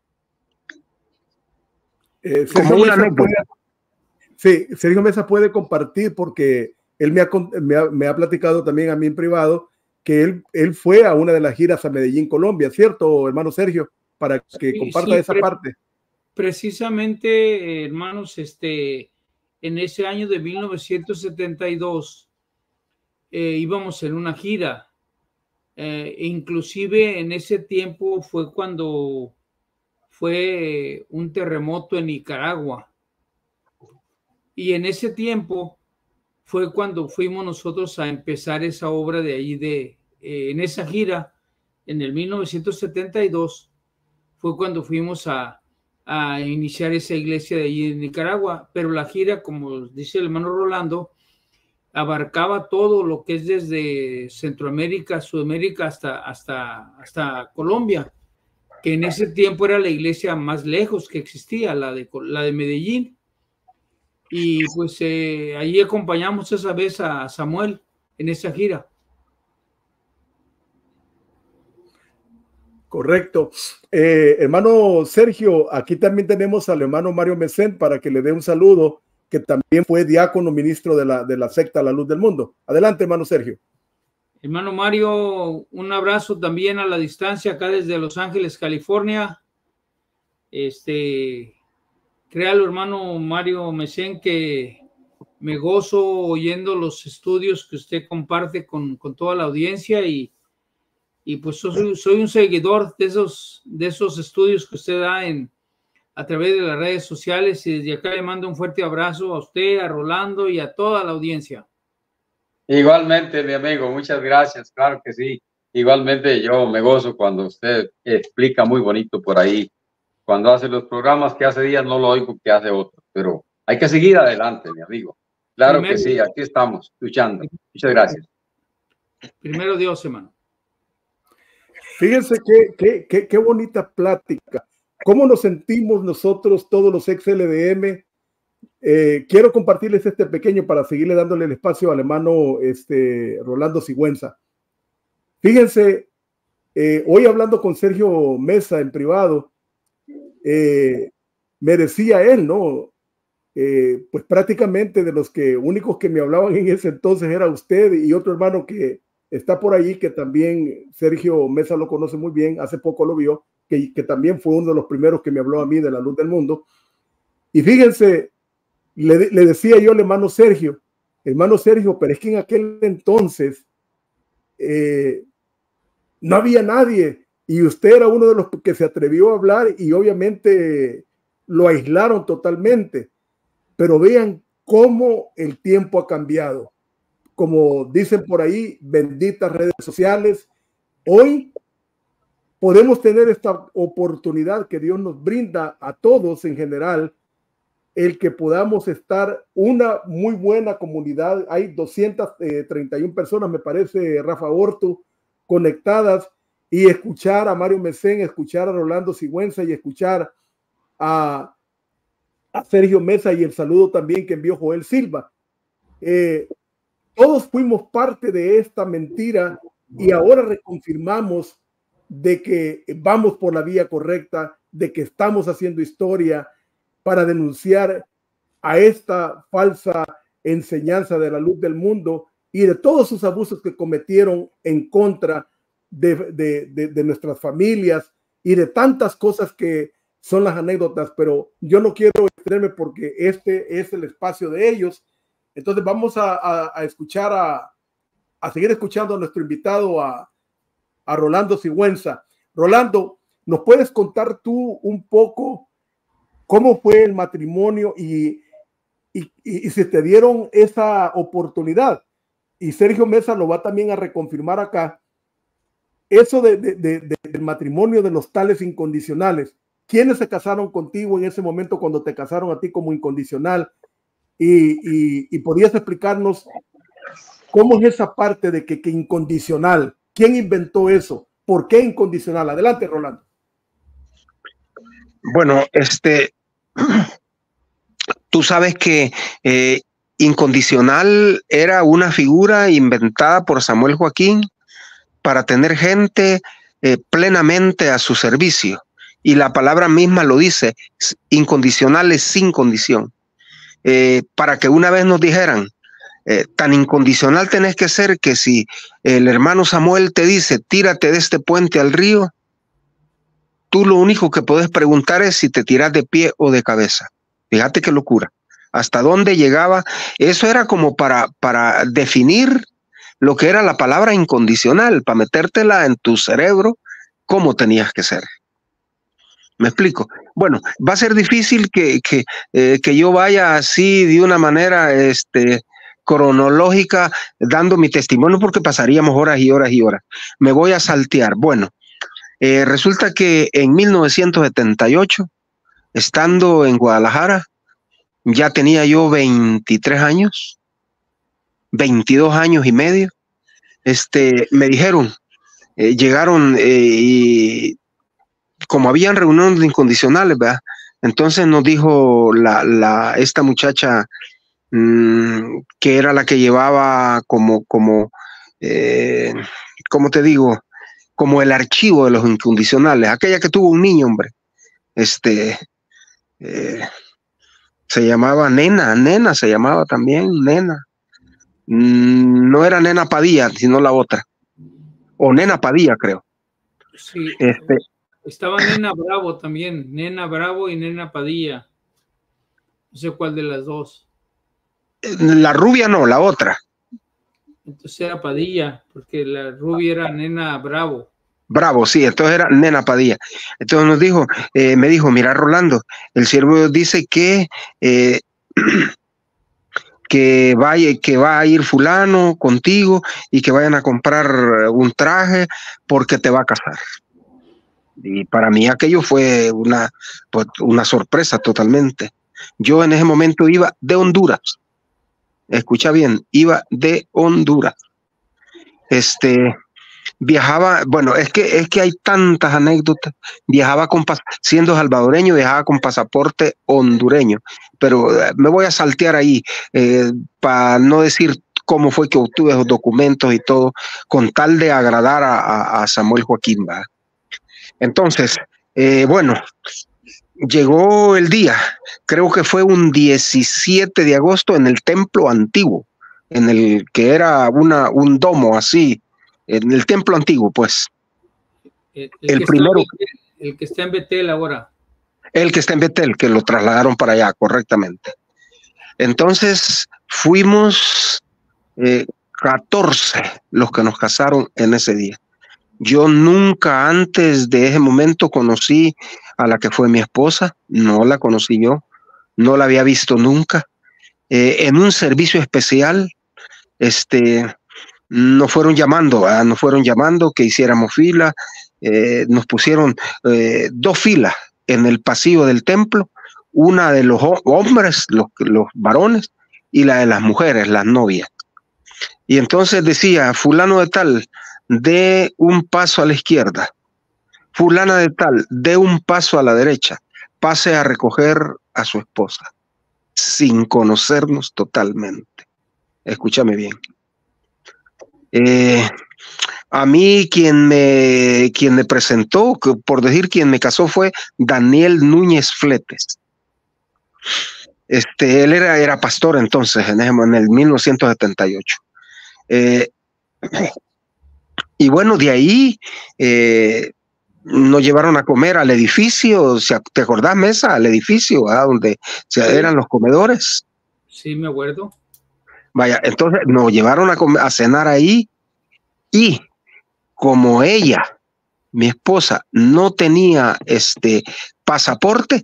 Eh, como una puede, sí, Sergio Mesa puede compartir porque él me ha, me, ha, me ha platicado también a mí en privado que él, él fue a una de las giras a Medellín, Colombia, ¿cierto, hermano Sergio? Para que sí, comparta sí, esa pre parte. Precisamente, hermanos, este... en ese año de mil novecientos setenta y dos eh, íbamos en una gira Eh, inclusive en ese tiempo fue cuando fue un terremoto en Nicaragua. Y en ese tiempo fue cuando fuimos nosotros a empezar esa obra de ahí, de, eh, en esa gira, en el mil novecientos setenta y dos, fue cuando fuimos a, a iniciar esa iglesia de allí en Nicaragua. Pero la gira, como dice el hermano Rolando, abarcaba todo lo que es desde Centroamérica, Sudamérica hasta, hasta, hasta Colombia, que en ese tiempo era la iglesia más lejos que existía, la de, la de Medellín. Y pues eh, ahí acompañamos esa vez a Samuel en esa gira. Correcto. Eh, hermano Sergio, aquí también tenemos al hermano Mario Mesén para que le dé un saludo, que también fue diácono ministro de la, de la secta La Luz del Mundo. Adelante, hermano Sergio. Hermano Mario, un abrazo también a la distancia acá desde Los Ángeles, California. Este, créalo, hermano Mario Mesén, que me gozo oyendo los estudios que usted comparte con, con toda la audiencia y, y pues soy, soy un seguidor de esos, de esos estudios que usted da en a través de las redes sociales, y desde acá le mando un fuerte abrazo a usted, a Rolando y a toda la audiencia. Igualmente, mi amigo, muchas gracias, claro que sí. Igualmente yo me gozo cuando usted explica muy bonito por ahí, cuando hace los programas que hace días no lo oigo que hace otros, pero hay que seguir adelante, mi amigo. Claro Primero, que sí, aquí estamos luchando. Muchas gracias. Primero Dios, hermano. Fíjense qué, qué, qué, qué bonita plática. ¿Cómo nos sentimos nosotros, todos los ex L D M? Eh, quiero compartirles este pequeño para seguirle dándole el espacio al hermano este, Rolando Sigüenza. Fíjense, eh, hoy hablando con Sergio Mesa en privado, eh, me decía él, ¿no? Eh, pues prácticamente de los que únicos que me hablaban en ese entonces era usted y otro hermano que está por ahí, que también Sergio Mesa lo conoce muy bien, hace poco lo vio, que, que también fue uno de los primeros que me habló a mí de La Luz del Mundo. Y fíjense, le, le decía yo al hermano Sergio, hermano Sergio, pero es que en aquel entonces eh, no había nadie y usted era uno de los que se atrevió a hablar y obviamente lo aislaron totalmente. Pero vean cómo el tiempo ha cambiado. Como dicen por ahí, benditas redes sociales. Hoy podemos tener esta oportunidad que Dios nos brinda a todos en general, el que podamos estar una muy buena comunidad. Hay doscientas treinta y una personas, me parece, Rafa Orto, conectadas, y escuchar a Mario Mesén, escuchar a Rolando Sigüenza y escuchar a, a Sergio Mesa, y el saludo también que envió Joel Silva. Eh, todos fuimos parte de esta mentira y ahora reconfirmamos de que vamos por la vía correcta, de que estamos haciendo historia para denunciar a esta falsa enseñanza de La Luz del Mundo y de todos sus abusos que cometieron en contra de, de, de, de nuestras familias y de tantas cosas que son las anécdotas, pero yo no quiero extenderme porque este es el espacio de ellos. Entonces vamos a, a, a escuchar, a, a seguir escuchando a nuestro invitado, a, a Rolando Sigüenza. Rolando, ¿nos puedes contar tú un poco cómo fue el matrimonio y, y, y, y si te dieron esa oportunidad? Y Sergio Mesa lo va también a reconfirmar acá. Eso de, de, de, de, del matrimonio de los tales incondicionales. ¿Quiénes se casaron contigo en ese momento cuando te casaron a ti como incondicional? Y, y, y podrías explicarnos cómo es esa parte de que, que incondicional. ¿Quién inventó eso? ¿Por qué incondicional? Adelante, Rolando. Bueno, este, tú sabes que eh, incondicional era una figura inventada por Samuel Joaquín para tener gente eh, plenamente a su servicio. Y la palabra misma lo dice, incondicional es sin condición. Eh, para que una vez nos dijeran, eh, tan incondicional tenés que ser que si el hermano Samuel te dice, tírate de este puente al río, tú lo único que puedes preguntar es si te tiras de pie o de cabeza. Fíjate qué locura. ¿Hasta dónde llegaba? Eso era como para, para definir lo que era la palabra incondicional, para metértela en tu cerebro, cómo tenías que ser. ¿Me explico? Bueno, va a ser difícil que, que, eh, que yo vaya así de una manera este, cronológica dando mi testimonio porque pasaríamos horas y horas y horas. Me voy a saltear. Bueno, eh, resulta que en mil novecientos setenta y ocho, estando en Guadalajara, ya tenía yo veintitrés años, veintidós años y medio. Este, me dijeron, eh, llegaron eh, y como habían reuniones incondicionales, ¿verdad? Entonces nos dijo la, la, esta muchacha mmm, que era la que llevaba como, como, eh, ¿cómo te digo? Como el archivo de los incondicionales, aquella que tuvo un niño, hombre. Este, eh, se llamaba Nena, Nena se llamaba también, Nena. Mm, no era Nena Padilla, sino la otra. O Nena Padilla, creo. Sí. Este, Estaba Nena Bravo también, Nena Bravo y Nena Padilla. No sé cuál de las dos. La rubia no, la otra. Entonces era Padilla, porque la rubia era Nena Bravo. Bravo, sí, entonces era Nena Padilla. Entonces nos dijo, eh, me dijo, mira Rolando, el siervo dice que eh, que vaya, que va a ir fulano contigo y que vayan a comprar un traje porque te va a casar. Y para mí aquello fue una, pues, una sorpresa totalmente. Yo en ese momento iba de Honduras. Escucha bien, iba de Honduras. Este, viajaba, bueno, es que, es que hay tantas anécdotas. Viajaba con, siendo salvadoreño, viajaba con pasaporte hondureño. Pero eh, me voy a saltear ahí eh, para no decir cómo fue que obtuve esos documentos y todo, con tal de agradar a, a, a Samuel Joaquín, ¿verdad? Entonces, eh, bueno, llegó el día, creo que fue un diecisiete de agosto en el templo antiguo, en el que era una, un domo así, en el templo antiguo, pues. El, el, el que primero. Está Betel, el que está en Betel ahora. El que está en Betel, que lo trasladaron para allá, correctamente. Entonces, fuimos eh, catorce los que nos casaron en ese día. Yo nunca antes de ese momento conocí a la que fue mi esposa, no la conocí yo, no la había visto nunca. Eh, en un servicio especial, este, nos fueron llamando, ¿eh? nos fueron llamando que hiciéramos fila, eh, nos pusieron eh, dos filas en el pasillo del templo, una de los hombres, los, los varones, y la de las mujeres, las novias. Y entonces decía, fulano de tal, de un paso a la izquierda, fulana de tal, de un paso a la derecha, pase a recoger a su esposa, sin conocernos totalmente. Escúchame bien. Eh, a mí quien me, quien me presentó, por decir quien me casó, fue Daniel Núñez Fletes. Este, él era, era pastor entonces, en, en el mil novecientos setenta y ocho. Eh, y bueno, de ahí eh, nos llevaron a comer al edificio, ¿te acordás, Mesa? Al edificio, ¿ah? Donde sí. eran los comedores. Sí, me acuerdo. Vaya, entonces nos llevaron a, comer, a cenar ahí y como ella, mi esposa, no tenía este pasaporte,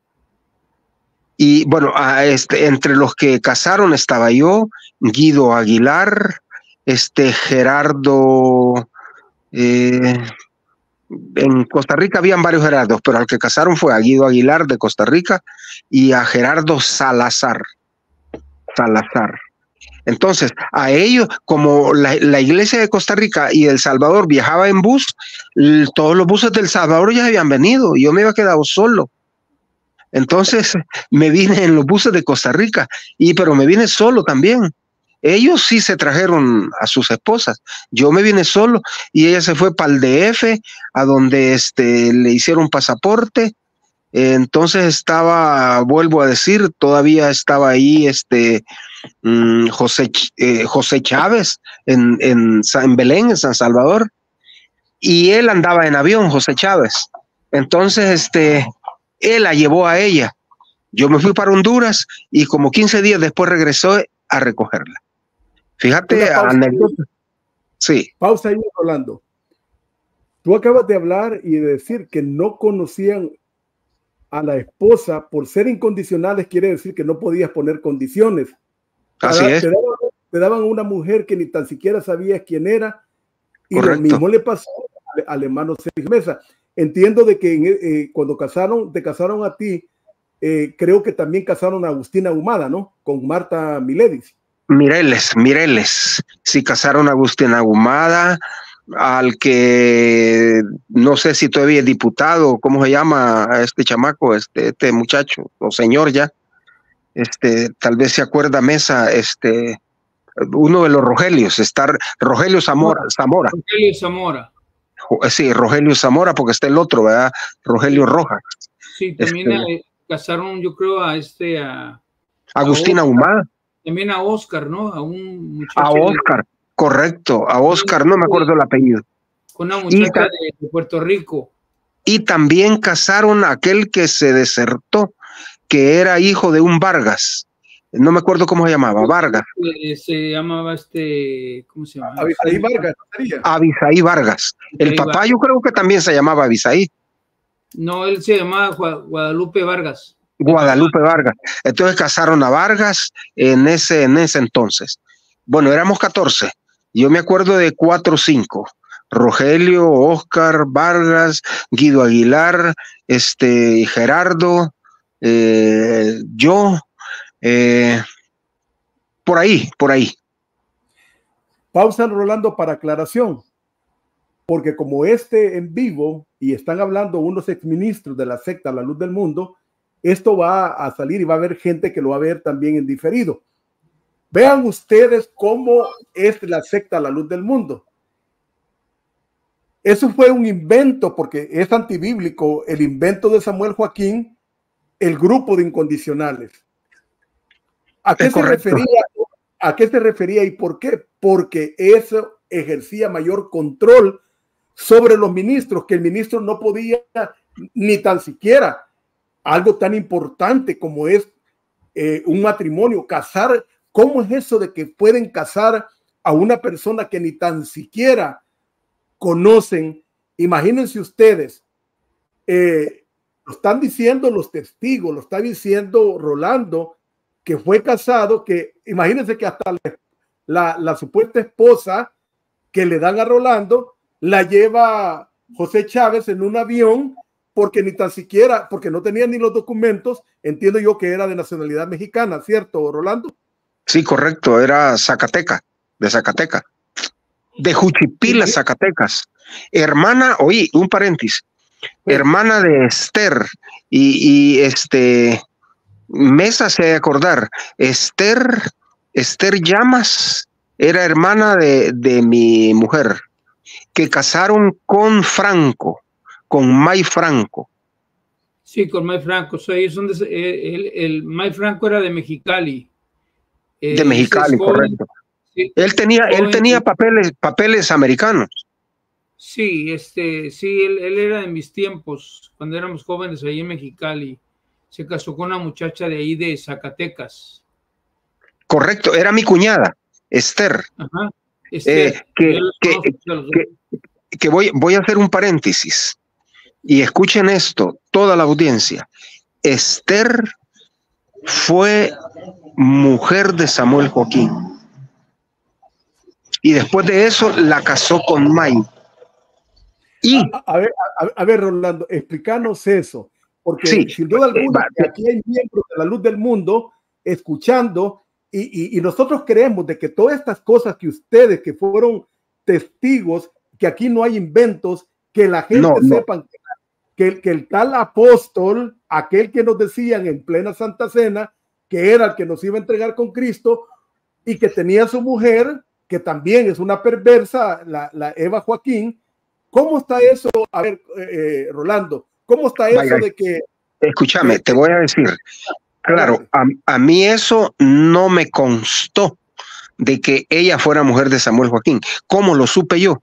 y bueno, a este, entre los que casaron estaba yo, Guido Aguilar, este Gerardo, eh, en Costa Rica habían varios Gerardos, pero al que casaron fue a Guido Aguilar de Costa Rica y a Gerardo Salazar. Salazar. Entonces, a ellos, como la, la iglesia de Costa Rica y El Salvador viajaba en bus, todos los buses del Salvador ya habían venido y yo me había quedado solo. Entonces me vine en los buses de Costa Rica, y pero me vine solo también. Ellos sí se trajeron a sus esposas, yo me vine solo y ella se fue para el D F, a donde este, le hicieron pasaporte. Entonces estaba, vuelvo a decir, todavía estaba ahí este mmm, José, eh, José Chávez en, en, en Belén, en San Salvador, y él andaba en avión, José Chávez. Entonces este, él la llevó a ella. Yo me fui para Honduras y como quince días después regresó a recogerla. Fíjate, anécdota. Sí. Pausa ahí, Rolando. Tú acabas de hablar y de decir que no conocían a la esposa por ser incondicionales, quiere decir que no podías poner condiciones. Así Para, es. Te daban, te daban una mujer que ni tan siquiera sabías quién era, y Correcto. lo mismo le pasó al, al hermano Sergio Mesa. Entiendo de que eh, cuando casaron, te casaron a ti, eh, creo que también casaron a Agustina Ahumada, ¿no? Con Marta Miledis. Mireles, Mireles. Sí, casaron a Agustina Ahumada, al que no sé si todavía es diputado, ¿cómo se llama este chamaco, este, este muchacho, o señor ya? Este, tal vez se acuerda Mesa, este, uno de los Rogelios, está Rogelio Zamora, Zamora. Rogelio Zamora. Sí, Rogelio Zamora, porque está el otro, ¿verdad? Rogelio Rojas. Sí, también Este, eh, casaron, yo creo, a este, a Agustina Ahumada. También a Oscar, ¿no? A un muchacho. A Oscar, de, correcto, a Oscar, no me acuerdo el apellido. Con una muchacha de, de Puerto Rico. Y también casaron a aquel que se desertó, que era hijo de un Vargas. No me acuerdo cómo se llamaba, Vargas. Se, se llamaba este, ¿cómo se llama? Abisaí Vargas. Abisaí Vargas. El Abisaí papá Vargas. Yo creo que también se llamaba Abisaí. No, él se llamaba Guadalupe Vargas. Guadalupe Vargas. Entonces casaron a Vargas en ese, en ese entonces. Bueno, éramos catorce. Yo me acuerdo de cuatro o cinco. Rogelio, Oscar, Vargas, Guido Aguilar, este, Gerardo, eh, yo, eh, por ahí, por ahí. Pausa, Rolando, para aclaración. Porque como este en vivo, y están hablando unos exministros de la secta La Luz del Mundo, esto va a salir y va a haber gente que lo va a ver también en diferido. Vean ustedes cómo es la secta La Luz del Mundo. Eso fue un invento, porque es antibíblico, el invento de Samuel Joaquín, el grupo de incondicionales. ¿A qué se refería? ¿A qué se refería y por qué? Porque eso ejercía mayor control sobre los ministros, que el ministro no podía ni tan siquiera algo tan importante como es eh, un matrimonio, casar. ¿Cómo es eso de que pueden casar a una persona que ni tan siquiera conocen? Imagínense ustedes, eh, lo están diciendo los testigos, lo está diciendo Rolando, que fue casado, que imagínense que hasta la, la, la supuesta esposa que le dan a Rolando la lleva José Chávez en un avión, porque ni tan siquiera, porque no tenía ni los documentos. Entiendo yo que era de nacionalidad mexicana, ¿cierto, Rolando? Sí, correcto, era Zacateca, de Zacateca, de Juchipila, Zacatecas. Hermana, oye, un paréntesis, sí. Hermana de Esther, y, y este, Mesa se ha de acordar, Esther, Esther Llamas, era hermana de, de mi mujer, que casaron con Franco, con May Franco. Sí, con May Franco. So, ellos son de, el, el May Franco era de Mexicali. De eh, Mexicali, correcto. Sí, él tenía, joven, él tenía papeles, papeles americanos. Sí, este, sí, él, él era de mis tiempos, cuando éramos jóvenes ahí en Mexicali. Se casó con una muchacha de ahí de Zacatecas. Correcto, era mi cuñada, Esther. Ajá. Esther. Eh, que, que, que, que voy, voy a hacer un paréntesis. Y escuchen esto, toda la audiencia. Esther fue mujer de Samuel Joaquín. Y después de eso la casó con May. Y, a, a, ver, a, a ver, Rolando, explícanos eso. Porque sí, sin duda alguna, eh, aquí hay miembros de La Luz del Mundo escuchando y, y, y nosotros creemos de que todas estas cosas que ustedes, que fueron testigos, que aquí no hay inventos, que la gente no, sepan no. Que, el, que el tal apóstol, aquel que nos decían en plena Santa Cena, que era el que nos iba a entregar con Cristo y que tenía su mujer, que también es una perversa, la, la Eva Joaquín. ¿Cómo está eso? A ver, eh, Rolando, ¿cómo está eso Vaya, de que... Escúchame, de, te voy a decir, claro, a, a mí eso no me constó de que ella fuera mujer de Samuel Joaquín. ¿Cómo lo supe yo?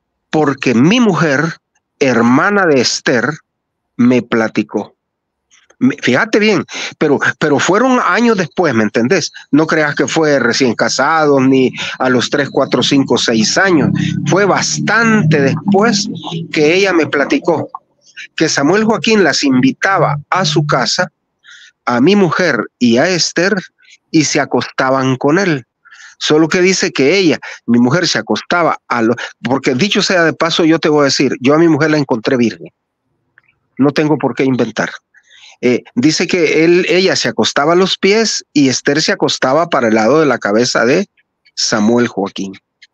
Porque mi mujer, hermana de Esther, me platicó. Fíjate bien, pero, pero fueron años después, ¿me entendés? No creas que fue recién casado ni a los tres, cuatro, cinco, seis años. Fue bastante después que ella me platicó que Samuel Joaquín las invitaba a su casa, a mi mujer y a Esther, y se acostaban con él. Solo que dice que ella, mi mujer, se acostaba a lo, porque dicho sea de paso, yo te voy a decir, yo a mi mujer la encontré virgen. No tengo por qué inventar. Eh, dice que él, ella se acostaba a los pies y Esther se acostaba para el lado de la cabeza de Samuel Joaquín.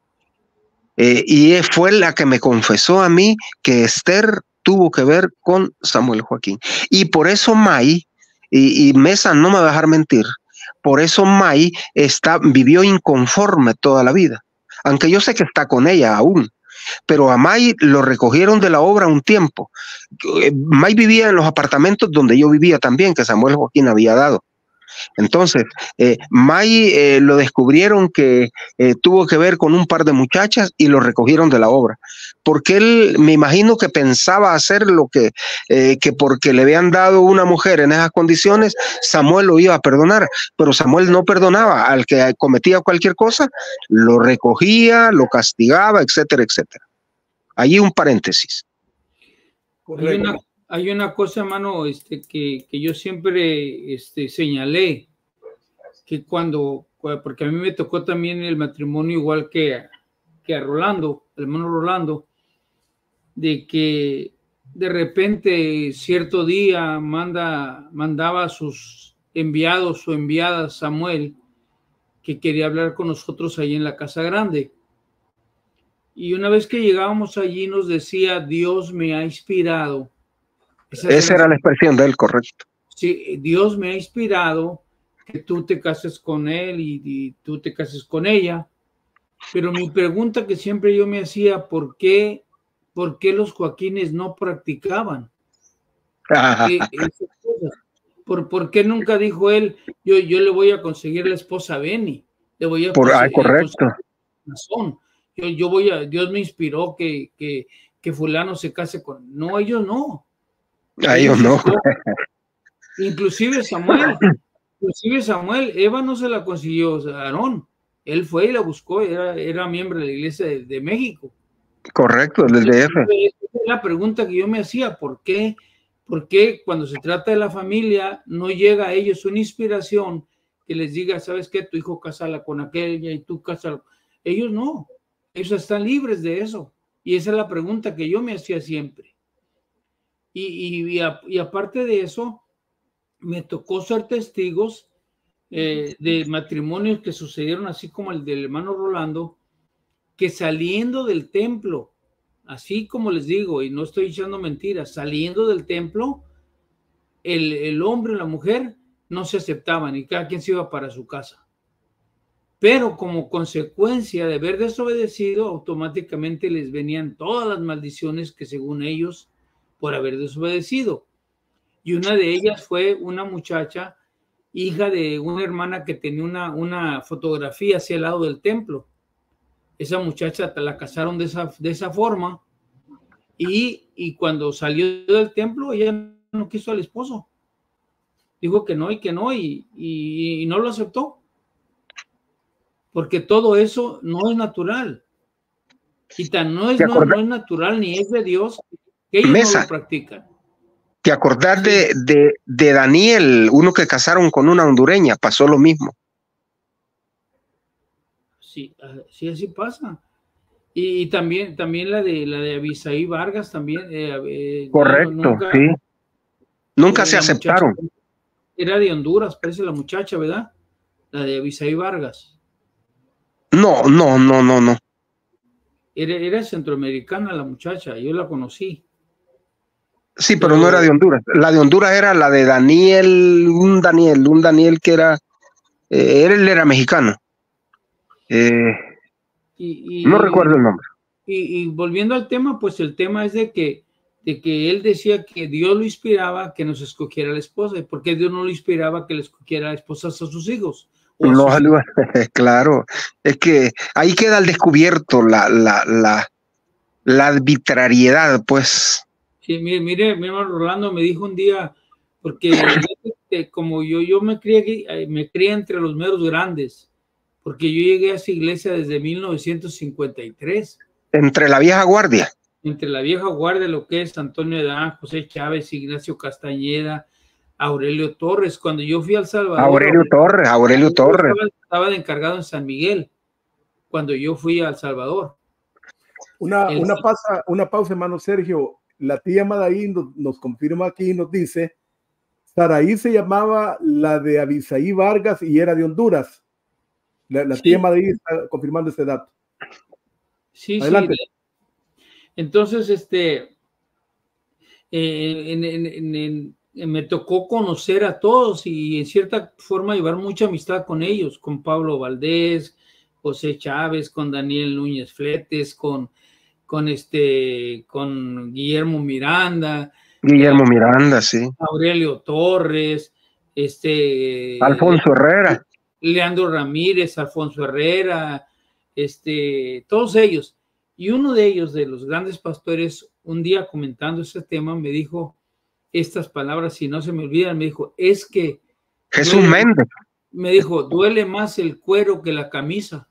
Eh, y fue la que me confesó a mí que Esther tuvo que ver con Samuel Joaquín. Y por eso May, y, y Mesa no me va a dejar mentir, por eso May está, vivió inconforme toda la vida. Aunque yo sé que está con ella aún. Pero a May lo recogieron de la obra un tiempo. May vivía en los apartamentos donde yo vivía también, que Samuel Joaquín había dado. Entonces, eh, May eh, lo descubrieron que eh, tuvo que ver con un par de muchachas y lo recogieron de la obra. Porque él, me imagino que pensaba hacer lo que, eh, que porque le habían dado una mujer en esas condiciones, Samuel lo iba a perdonar. Pero Samuel no perdonaba al que cometía cualquier cosa, lo recogía, lo castigaba, etcétera, etcétera. Allí un paréntesis. Hay una, hay una cosa, hermano, este, que, que yo siempre este, señalé, que cuando, porque a mí me tocó también el matrimonio igual que, que a Rolando, el hermano Rolando, de que de repente cierto día manda, mandaba a sus enviados o enviadas Samuel, que quería hablar con nosotros allí en la Casa Grande. Y una vez que llegábamos allí nos decía, Dios me ha inspirado. Esa, Esa era la expresión de él, correcto. Sí, Dios me ha inspirado que tú te cases con él y, y tú te cases con ella. Pero mi pregunta que siempre yo me hacía, ¿por qué, por qué los Joaquines no practicaban? eh, ¿Por, ¿Por qué nunca dijo él, yo, yo le voy a conseguir la esposa a Benny? Le voy a por, ah, correcto. Razón. Yo, yo voy a, Dios me inspiró que, que, que fulano se case con... No, ellos no. A ellos, ellos no. Inclusive Samuel, inclusive Samuel, Eva no se la consiguió, o sea, Aarón. Él fue y la buscó, era, era miembro de la iglesia de, de México. Correcto, del D F. Esa es la pregunta que yo me hacía, ¿por qué? ¿Por qué cuando se trata de la familia no llega a ellos una inspiración que les diga, ¿sabes qué? Tu hijo cásala con aquella y tú cásala. Ellos no. Ellos están libres de eso. Y esa es la pregunta que yo me hacía siempre. Y, y, y, a, y aparte de eso, me tocó ser testigos eh, de matrimonios que sucedieron así como el del hermano Rolando, que saliendo del templo, así como les digo, y no estoy echando mentiras, saliendo del templo, el, el hombre y la mujer no se aceptaban y cada quien se iba para su casa. Pero como consecuencia de haber desobedecido, automáticamente les venían todas las maldiciones que según ellos, por haber desobedecido. Y una de ellas fue una muchacha, hija de una hermana que tenía una, una fotografía hacia el lado del templo. Esa muchacha la casaron de esa, de esa forma y, y cuando salió del templo, ella no quiso al esposo. Dijo que no y que no y, y, y no lo aceptó. Porque todo eso no es natural. Y tan no es, no, no es natural ni es de Dios que ellos Mesa, no lo practican. ¿Te acordás sí. de, de, de Daniel, uno que casaron con una hondureña? Pasó lo mismo. Sí, sí así pasa. Y, y también, también la de la de Abisaí Vargas también. Eh, eh, Correcto, nunca, sí. Nunca se aceptaron. Muchacha, era de Honduras, parece la muchacha, ¿verdad? La de Abisaí Vargas. No, no, no, no, no. Era, era centroamericana la muchacha, yo la conocí. Sí, pero, pero no era de Honduras. La de Honduras era la de Daniel, un Daniel, un Daniel que era, eh, él era mexicano. Eh, y, y, no recuerdo el nombre. Y, y volviendo al tema, pues el tema es de que, de que él decía que Dios lo inspiraba que nos escogiera la esposa. ¿Y por qué Dios no lo inspiraba que le escogiera esposas a sus hijos? No, claro, es que ahí queda al descubierto la, la, la, la arbitrariedad, pues. Sí, mire, mire, mi hermano Rolando me dijo un día, porque como yo, yo me crié, me crié entre los meros grandes, porque yo llegué a esa iglesia desde mil novecientos cincuenta y tres. Entre la vieja guardia. Entre la vieja guardia, lo que es Antonio Edán, José Chávez, Ignacio Castañeda, Aurelio Torres. Cuando yo fui a El Salvador, Aurelio Torres, Aurelio Torres. Estaba, estaba de encargado en San Miguel, cuando yo fui a El Salvador. Una, El, una, pausa, una pausa, hermano Sergio. La tía Madaí nos, nos confirma aquí y nos dice, Saraí se llamaba la de Abisaí Vargas y era de Honduras. La, la sí. tía Madaí está confirmando ese dato. Sí, Adelante. Sí. Entonces, este, eh, en, en, en, en, me tocó conocer a todos y en cierta forma llevar mucha amistad con ellos, con Pablo Valdés, José Chávez, con Daniel Núñez Fletes, con, con, este, con Guillermo Miranda. Guillermo eh, Miranda, sí. Aurelio Torres, este, Alfonso Herrera. Leandro Ramírez, Alfonso Herrera, este, todos ellos. Y uno de ellos, de los grandes pastores, un día comentando ese tema, me dijo estas palabras, si no se me olvidan, me dijo, es que... Jesús Méndez. Me dijo, duele más el cuero que la camisa.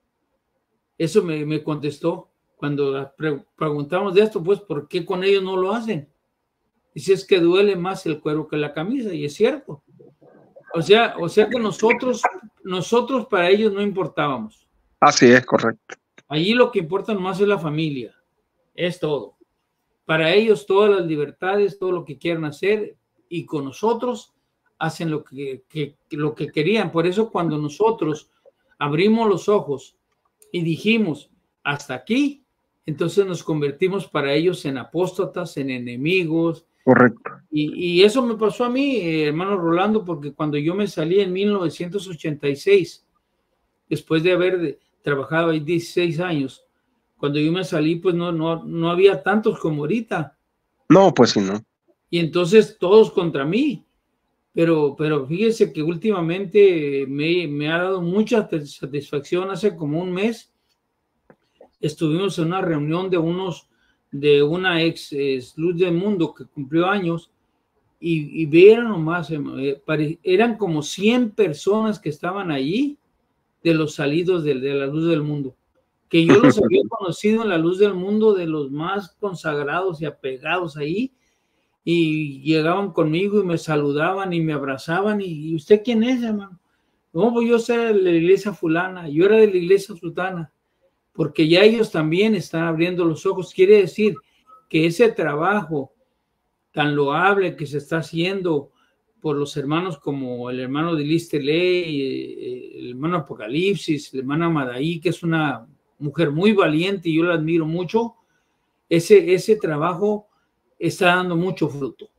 Eso me, me contestó cuando pre preguntamos de esto, pues, ¿por qué con ellos no lo hacen? Dice, es que duele más el cuero que la camisa, y es cierto. O sea, o sea que nosotros, nosotros para ellos no importábamos. Así es, correcto. Allí lo que importa más es la familia, es todo. Para ellos todas las libertades, todo lo que quieran hacer, y con nosotros hacen lo que, que, lo que querían. Por eso cuando nosotros abrimos los ojos y dijimos, hasta aquí, entonces nos convertimos para ellos en apóstatas, en enemigos. Correcto. Y, y eso me pasó a mí, eh, hermano Rolando, porque cuando yo me salí en mil novecientos ochenta y seis, después de haber... De, trabajaba ahí dieciséis años. Cuando yo me salí, pues no, no, no había tantos como ahorita. No, pues sí, no. Y entonces todos contra mí. Pero, pero fíjese que últimamente me, me ha dado mucha satisfacción. Hace como un mes estuvimos en una reunión de unos, de una ex, ex Luz del Mundo que cumplió años. Y, y vieron nomás, eh, pare, eran como cien personas que estaban allí, de los salidos de, de la Luz del Mundo, que yo los había conocido en la Luz del Mundo, de los más consagrados y apegados ahí, y llegaban conmigo y me saludaban y me abrazaban, y, ¿y usted quién es, hermano? No, pues yo soy de la iglesia fulana, yo era de la iglesia sultana, porque ya ellos también están abriendo los ojos. Quiere decir que ese trabajo tan loable que se está haciendo por los hermanos como el hermano de Listeley, el hermano Apocalipsis, la hermana Madaí, que es una mujer muy valiente y yo la admiro mucho, ese, ese trabajo está dando mucho fruto.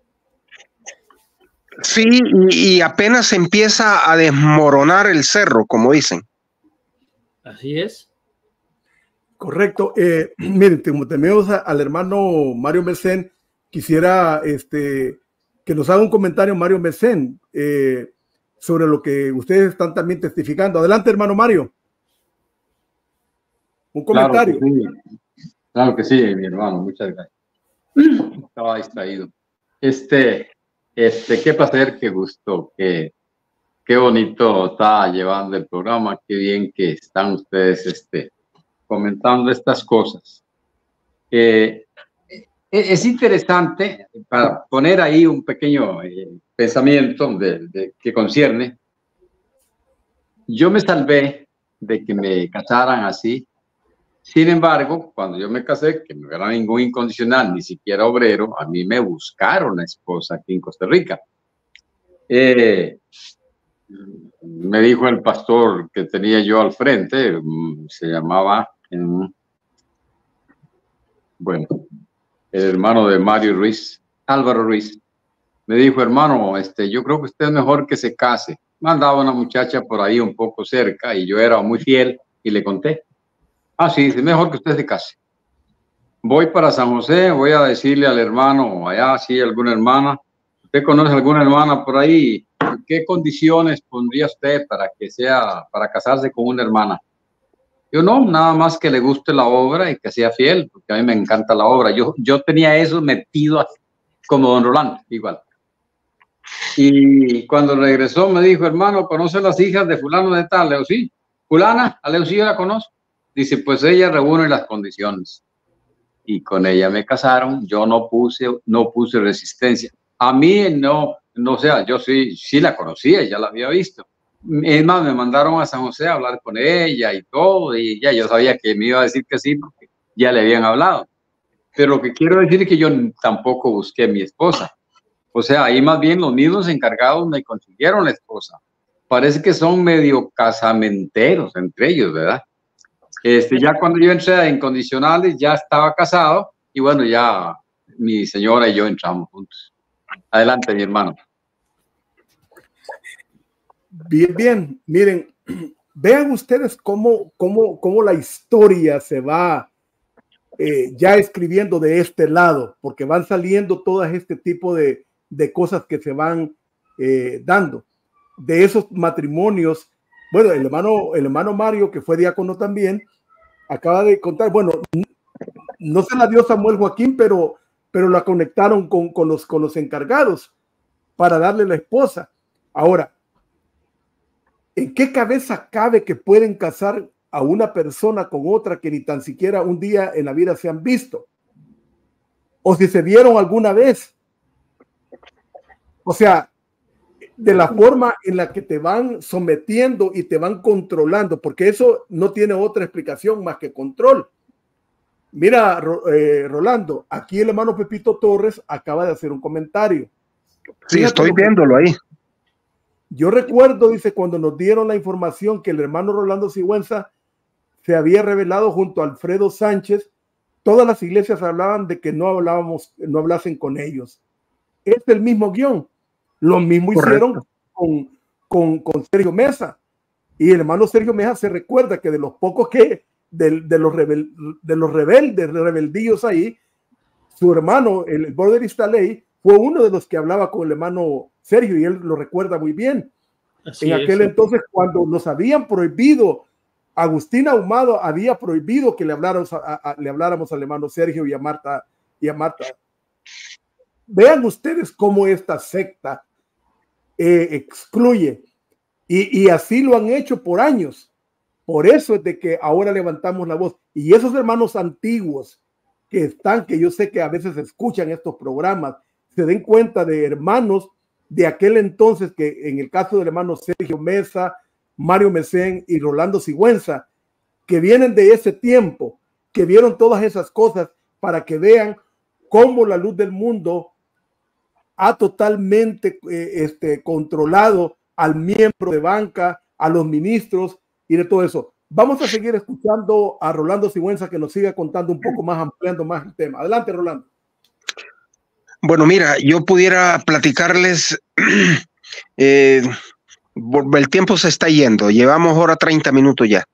Sí, y, y apenas empieza a desmoronar el cerro, como dicen. Así es. Correcto. Eh, miren, como tenemos a, al hermano Mario Mesén, quisiera este, que nos haga un comentario, Mario Mesén, eh, sobre lo que ustedes están también testificando. Adelante, hermano Mario. Un comentario. Claro que sí, claro que sí, mi hermano, muchas gracias. Estaba distraído. Este, este, qué placer, qué gusto, qué, qué bonito está llevando el programa, qué bien que están ustedes este, comentando estas cosas. Eh, es interesante para poner ahí un pequeño eh, pensamiento de, de, que concierne. Yo me salvé de que me casaran así. Sin embargo, cuando yo me casé, que no era ningún incondicional, ni siquiera obrero, a mí me buscaron la esposa aquí en Costa Rica. Eh, me dijo el pastor que tenía yo al frente, se llamaba, eh, bueno, el hermano de Mario Ruiz, Álvaro Ruiz, me dijo, hermano, este, yo creo que usted es mejor que se case. Mandaba una muchacha por ahí un poco cerca y yo era muy fiel y le conté. Ah, sí, dice, mejor que usted se case. Voy para San José, voy a decirle al hermano, allá sí, alguna hermana, ¿usted conoce alguna hermana por ahí? ¿Qué condiciones pondría usted para que sea, para casarse con una hermana? Yo no, nada más que le guste la obra y que sea fiel, porque a mí me encanta la obra. Yo, yo tenía eso metido como don Rolando, igual. Y cuando regresó me dijo, hermano, ¿conoce las hijas de fulano de tal? Le digo, sí. ¿Fulana? A Leo, sí, yo la conozco. Dice, pues ella reúne las condiciones. Y con ella me casaron. Yo no puse, no puse resistencia. A mí no, no o sea, yo sí, sí la conocía, ya la había visto. Es más, me mandaron a San José a hablar con ella y todo, y ya yo sabía que me iba a decir que sí, porque ya le habían hablado. Pero lo que quiero decir es que yo tampoco busqué a mi esposa. O sea, ahí más bien los mismos encargados me consiguieron la esposa. Parece que son medio casamenteros entre ellos, ¿verdad? Este, ya cuando yo entré a Incondicionales, ya estaba casado, y bueno, ya mi señora y yo entramos juntos. Adelante, mi hermano. Bien, bien, miren, vean ustedes cómo, cómo, cómo la historia se va eh, ya escribiendo de este lado, porque van saliendo todas este tipo de, de cosas que se van eh, dando. De esos matrimonios, bueno, el hermano, el hermano Mario, que fue diácono también, acaba de contar, bueno, no se la dio Samuel Joaquín, pero, pero la conectaron con, con, los, con los encargados para darle la esposa. Ahora, ¿en qué cabeza cabe que pueden casar a una persona con otra que ni tan siquiera un día en la vida se han visto? O si se vieron alguna vez. O sea, de la forma en la que te van sometiendo y te van controlando, porque eso no tiene otra explicación más que control. Mira, eh, Rolando, aquí el hermano Pepito Torres acaba de hacer un comentario. Sí, estoy viéndolo ahí. Yo recuerdo, dice, cuando nos dieron la información que el hermano Rolando Sigüenza se había revelado junto a Alfredo Sánchez, todas las iglesias hablaban de que no hablábamos, no hablasen con ellos. Es el mismo guión. Lo mismo Correcto. hicieron con, con, con Sergio Mesa. Y el hermano Sergio Mesa se recuerda que de los pocos que, de, de, los, rebel, de los rebeldes, rebeldillos ahí, su hermano, el, el brother Istaley, fue uno de los que hablaba con el hermano Sergio, y él lo recuerda muy bien. Así en aquel es. Entonces, cuando nos habían prohibido, Agustín Ahumado había prohibido que le habláramos, a, a, le habláramos al hermano Sergio y a Marta. Y a Marta. Vean ustedes cómo esta secta eh, excluye, y, y así lo han hecho por años. Por eso es de que ahora levantamos la voz. Y esos hermanos antiguos que están, que yo sé que a veces escuchan estos programas, se den cuenta de hermanos de aquel entonces, que en el caso del hermano Sergio Mesa, Mario Mesén y Rolando Sigüenza, que vienen de ese tiempo, que vieron todas esas cosas, para que vean cómo la luz del mundo ha totalmente eh, este, controlado al miembro de banca, a los ministros y de todo eso. Vamos a seguir escuchando a Rolando Sigüenza, que nos siga contando un poco más, ampliando más el tema. Adelante, Rolando. Bueno, mira, yo pudiera platicarles, eh, el tiempo se está yendo, llevamos hora treinta minutos ya.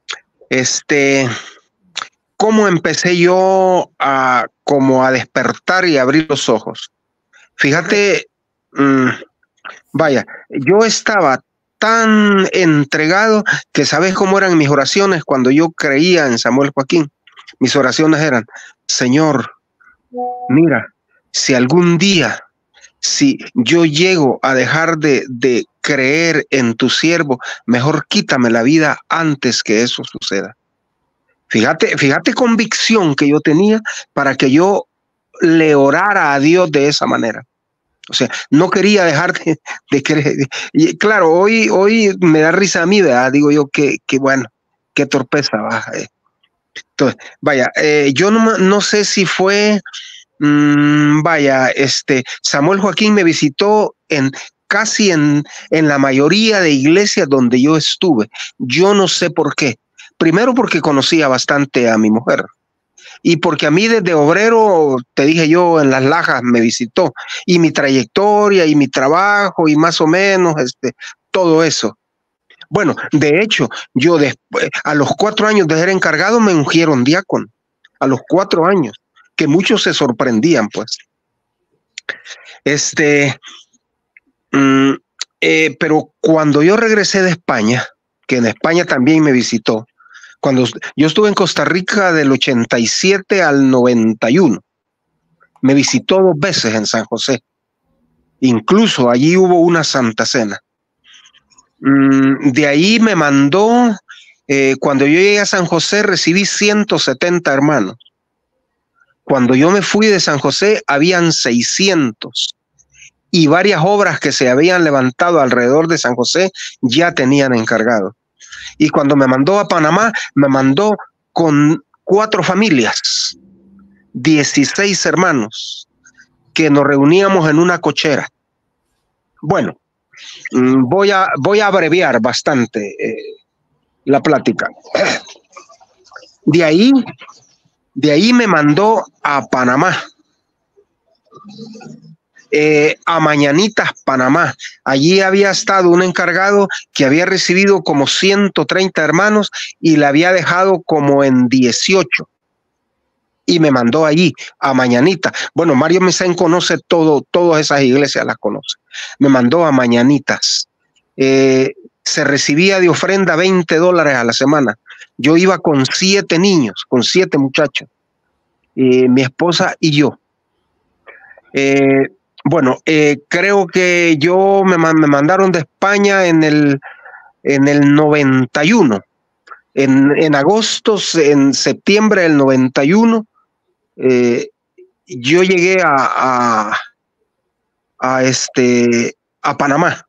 Este, ¿cómo empecé yo a como a despertar y abrir los ojos? Fíjate, mmm, vaya, yo estaba tan entregado que sabes cómo eran mis oraciones cuando yo creía en Samuel Joaquín. Mis oraciones eran, Señor, mira, si algún día, si yo llego a dejar de, de creer en tu siervo, mejor quítame la vida antes que eso suceda. Fíjate, fíjate convicción que yo tenía para que yo le orara a Dios de esa manera. O sea, no quería dejar de, de creer. Y claro, hoy, hoy me da risa a mí, ¿verdad? Digo yo que, que bueno, qué torpeza baja. Eh. Entonces, vaya, eh, yo no, no sé si fue, mmm, vaya, este, Samuel Joaquín me visitó en casi en, en la mayoría de iglesias donde yo estuve. Yo no sé por qué. Primero porque conocía bastante a mi mujer. Y porque a mí desde obrero, te dije yo, en Las Lajas me visitó, y mi trayectoria y mi trabajo y más o menos este, todo eso. Bueno, de hecho, yo después, a los cuatro años de ser encargado me ungieron diácono, a los cuatro años, que muchos se sorprendían, pues. Este, mm, eh, pero cuando yo regresé de España, que en España también me visitó, cuando yo estuve en Costa Rica del ochenta y siete al noventa y uno, me visitó dos veces en San José. Incluso allí hubo una Santa Cena. Mm, de ahí me mandó, eh, cuando yo llegué a San José recibí ciento setenta hermanos. Cuando yo me fui de San José habían seiscientos. Y varias obras que se habían levantado alrededor de San José ya tenían encargado. Y cuando me mandó a Panamá, me mandó con cuatro familias, dieciséis hermanos, que nos reuníamos en una cochera. Bueno, voy a, voy a abreviar bastante eh, la plática. De ahí, de ahí me mandó a Panamá. Eh, a Mañanitas, Panamá. Allí había estado un encargado que había recibido como ciento treinta hermanos y le había dejado como en dieciocho. Y me mandó allí a Mañanita. Bueno, Mario Mesén conoce todo, todas esas iglesias las conoce. Me mandó a Mañanitas. Eh, se recibía de ofrenda veinte dólares a la semana. Yo iba con siete niños, con siete muchachos, eh, mi esposa y yo. Eh, Bueno, eh, creo que yo me, me mandaron de España en el, en el noventa y uno. En, en agosto, en septiembre del noventa y uno, eh, yo llegué a, a, a, este, a Panamá.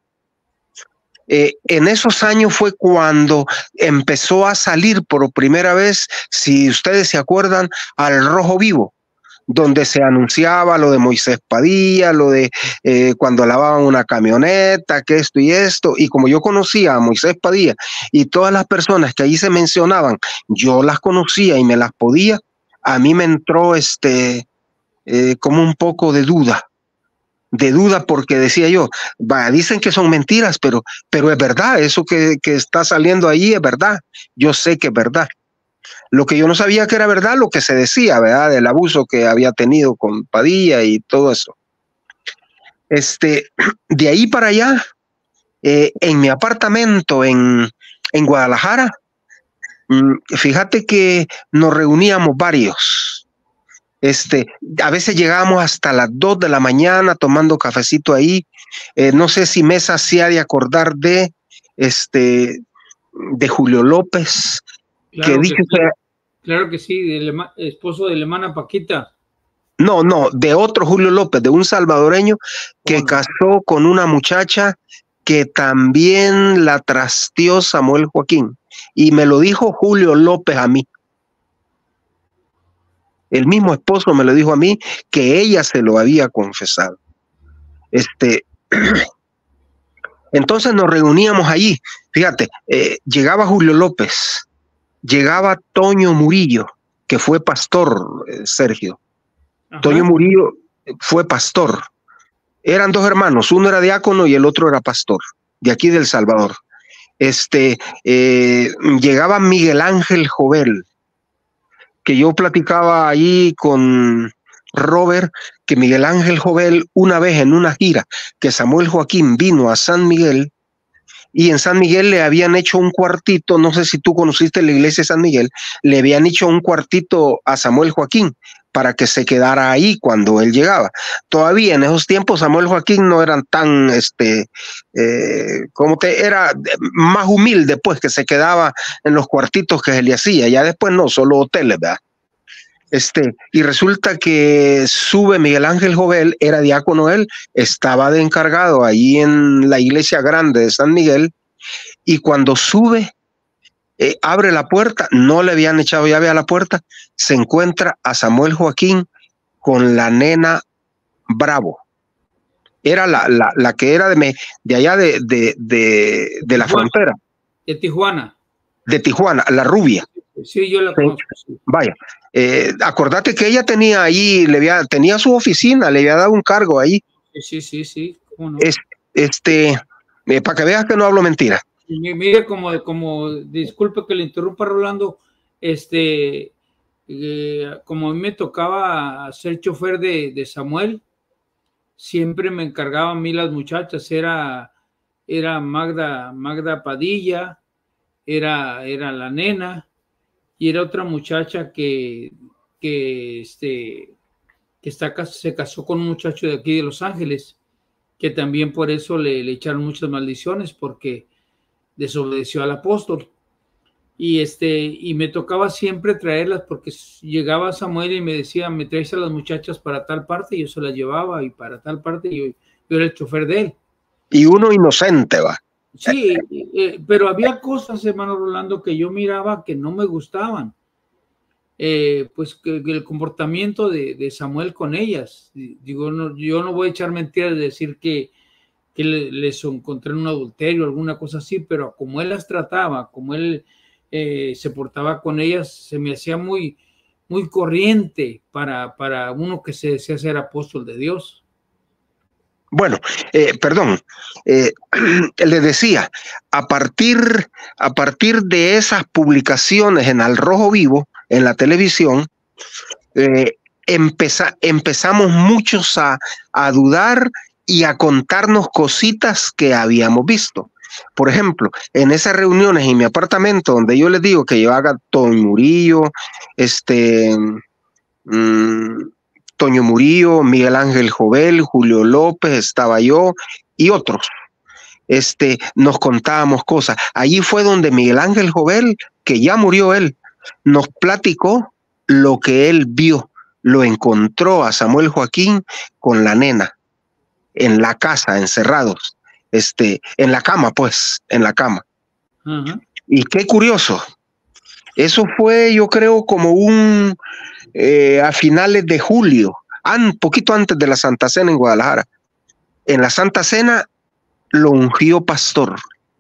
Eh, en esos años fue cuando empezó a salir por primera vez, si ustedes se acuerdan, al Rojo Vivo, donde se anunciaba lo de Moisés Padilla, lo de eh, cuando lavaban una camioneta, que esto y esto, y como yo conocía a Moisés Padilla y todas las personas que ahí se mencionaban, yo las conocía y me las podía, a mí me entró este eh, como un poco de duda, de duda porque decía yo, va, dicen que son mentiras, pero, pero es verdad, eso que, que está saliendo ahí es verdad, yo sé que es verdad. Lo que yo no sabía que era verdad, lo que se decía, ¿verdad? Del abuso que había tenido con Padilla y todo eso. Este, de ahí para allá, eh, en mi apartamento en, en Guadalajara, mmm, fíjate que nos reuníamos varios. Este, a veces llegábamos hasta las dos de la mañana tomando cafecito ahí. Eh, no sé si Mesa se ha de acordar de, este, de Julio López. Claro que que, dice sí, que, claro que sí, del esposo de la hermana Paquita. No, no, de otro Julio López, de un salvadoreño que casó con una muchacha que también la trasteó Samuel Joaquín. Y me lo dijo Julio López a mí. El mismo esposo me lo dijo a mí, que ella se lo había confesado. Este, entonces nos reuníamos allí. Fíjate, eh, llegaba Julio López, llegaba Toño Murillo, que fue pastor, eh, Sergio. Ajá. Toño Murillo fue pastor. Eran dos hermanos, uno era diácono y el otro era pastor, de aquí del Salvador. Este, eh, llegaba Miguel Ángel Jovel, que yo platicaba ahí con Robert, que Miguel Ángel Jovel, una vez en una gira, que Samuel Joaquín vino a San Miguel, y en San Miguel le habían hecho un cuartito, no sé si tú conociste la iglesia de San Miguel, le habían hecho un cuartito a Samuel Joaquín para que se quedara ahí cuando él llegaba. Todavía en esos tiempos Samuel Joaquín no eran tan, este, eh, como te, era más humilde, pues, que se quedaba en los cuartitos que se le hacía, ya después no, solo hoteles, ¿verdad? Este, y resulta que sube Miguel Ángel Jovel, era diácono él, estaba de encargado ahí en la iglesia grande de San Miguel, y cuando sube, eh, abre la puerta, no le habían echado llave a la puerta, se encuentra a Samuel Joaquín con la nena Bravo. Era la, la, la que era de, de allá de, de, de, de la Tijuana, frontera. De Tijuana. De Tijuana, la rubia. Sí, yo la conozco. Sí. Vaya, eh, acordate que ella tenía ahí, le había, tenía su oficina, le había dado un cargo ahí. Sí, sí, sí. ¿Cómo no? Es, este, eh, para que veas que no hablo mentira. Mire, como, como, disculpe que le interrumpa, Rolando, este, eh, como a mí me tocaba ser chofer de, de Samuel, siempre me encargaba a mí las muchachas, era, era Magda, Magda Padilla, era, era la nena, y era otra muchacha que, que, este, que está, se casó con un muchacho de aquí de Los Ángeles, que también por eso le, le echaron muchas maldiciones, porque desobedeció al apóstol. Y, este, y me tocaba siempre traerlas, porque llegaba Samuel y me decía, me traes a las muchachas para tal parte, y yo se las llevaba, y para tal parte, yo, yo era el chofer de él. Y uno inocente, va. Sí, eh, pero había cosas, hermano Rolando, que yo miraba que no me gustaban. Eh, pues que, que el comportamiento de, de Samuel con ellas. Digo, no, yo no voy a echar mentiras de decir que, que le, les encontré en un adulterio, alguna cosa así, pero como él las trataba, como él eh, se portaba con ellas, se me hacía muy, muy corriente para, para uno que se desea ser apóstol de Dios. Bueno, eh, perdón, eh, le decía, a partir, a partir de esas publicaciones en Al Rojo Vivo, en la televisión, eh, empeza, empezamos muchos a, a dudar y a contarnos cositas que habíamos visto. Por ejemplo, en esas reuniones en mi apartamento, donde yo les digo que llevaba Toño Murillo, este... Mmm, Toño Murillo, Miguel Ángel Jovel, Julio López, estaba yo y otros. Este, nos contábamos cosas. Allí fue donde Miguel Ángel Jovel, que ya murió él, nos platicó lo que él vio. Lo encontró a Samuel Joaquín con la nena en la casa, encerrados, este, en la cama, pues, en la cama. Uh-huh. Y qué curioso. Eso fue, yo creo, como un Eh, a finales de julio, un poquito antes de la Santa Cena en Guadalajara. En la Santa Cena lo ungió pastor.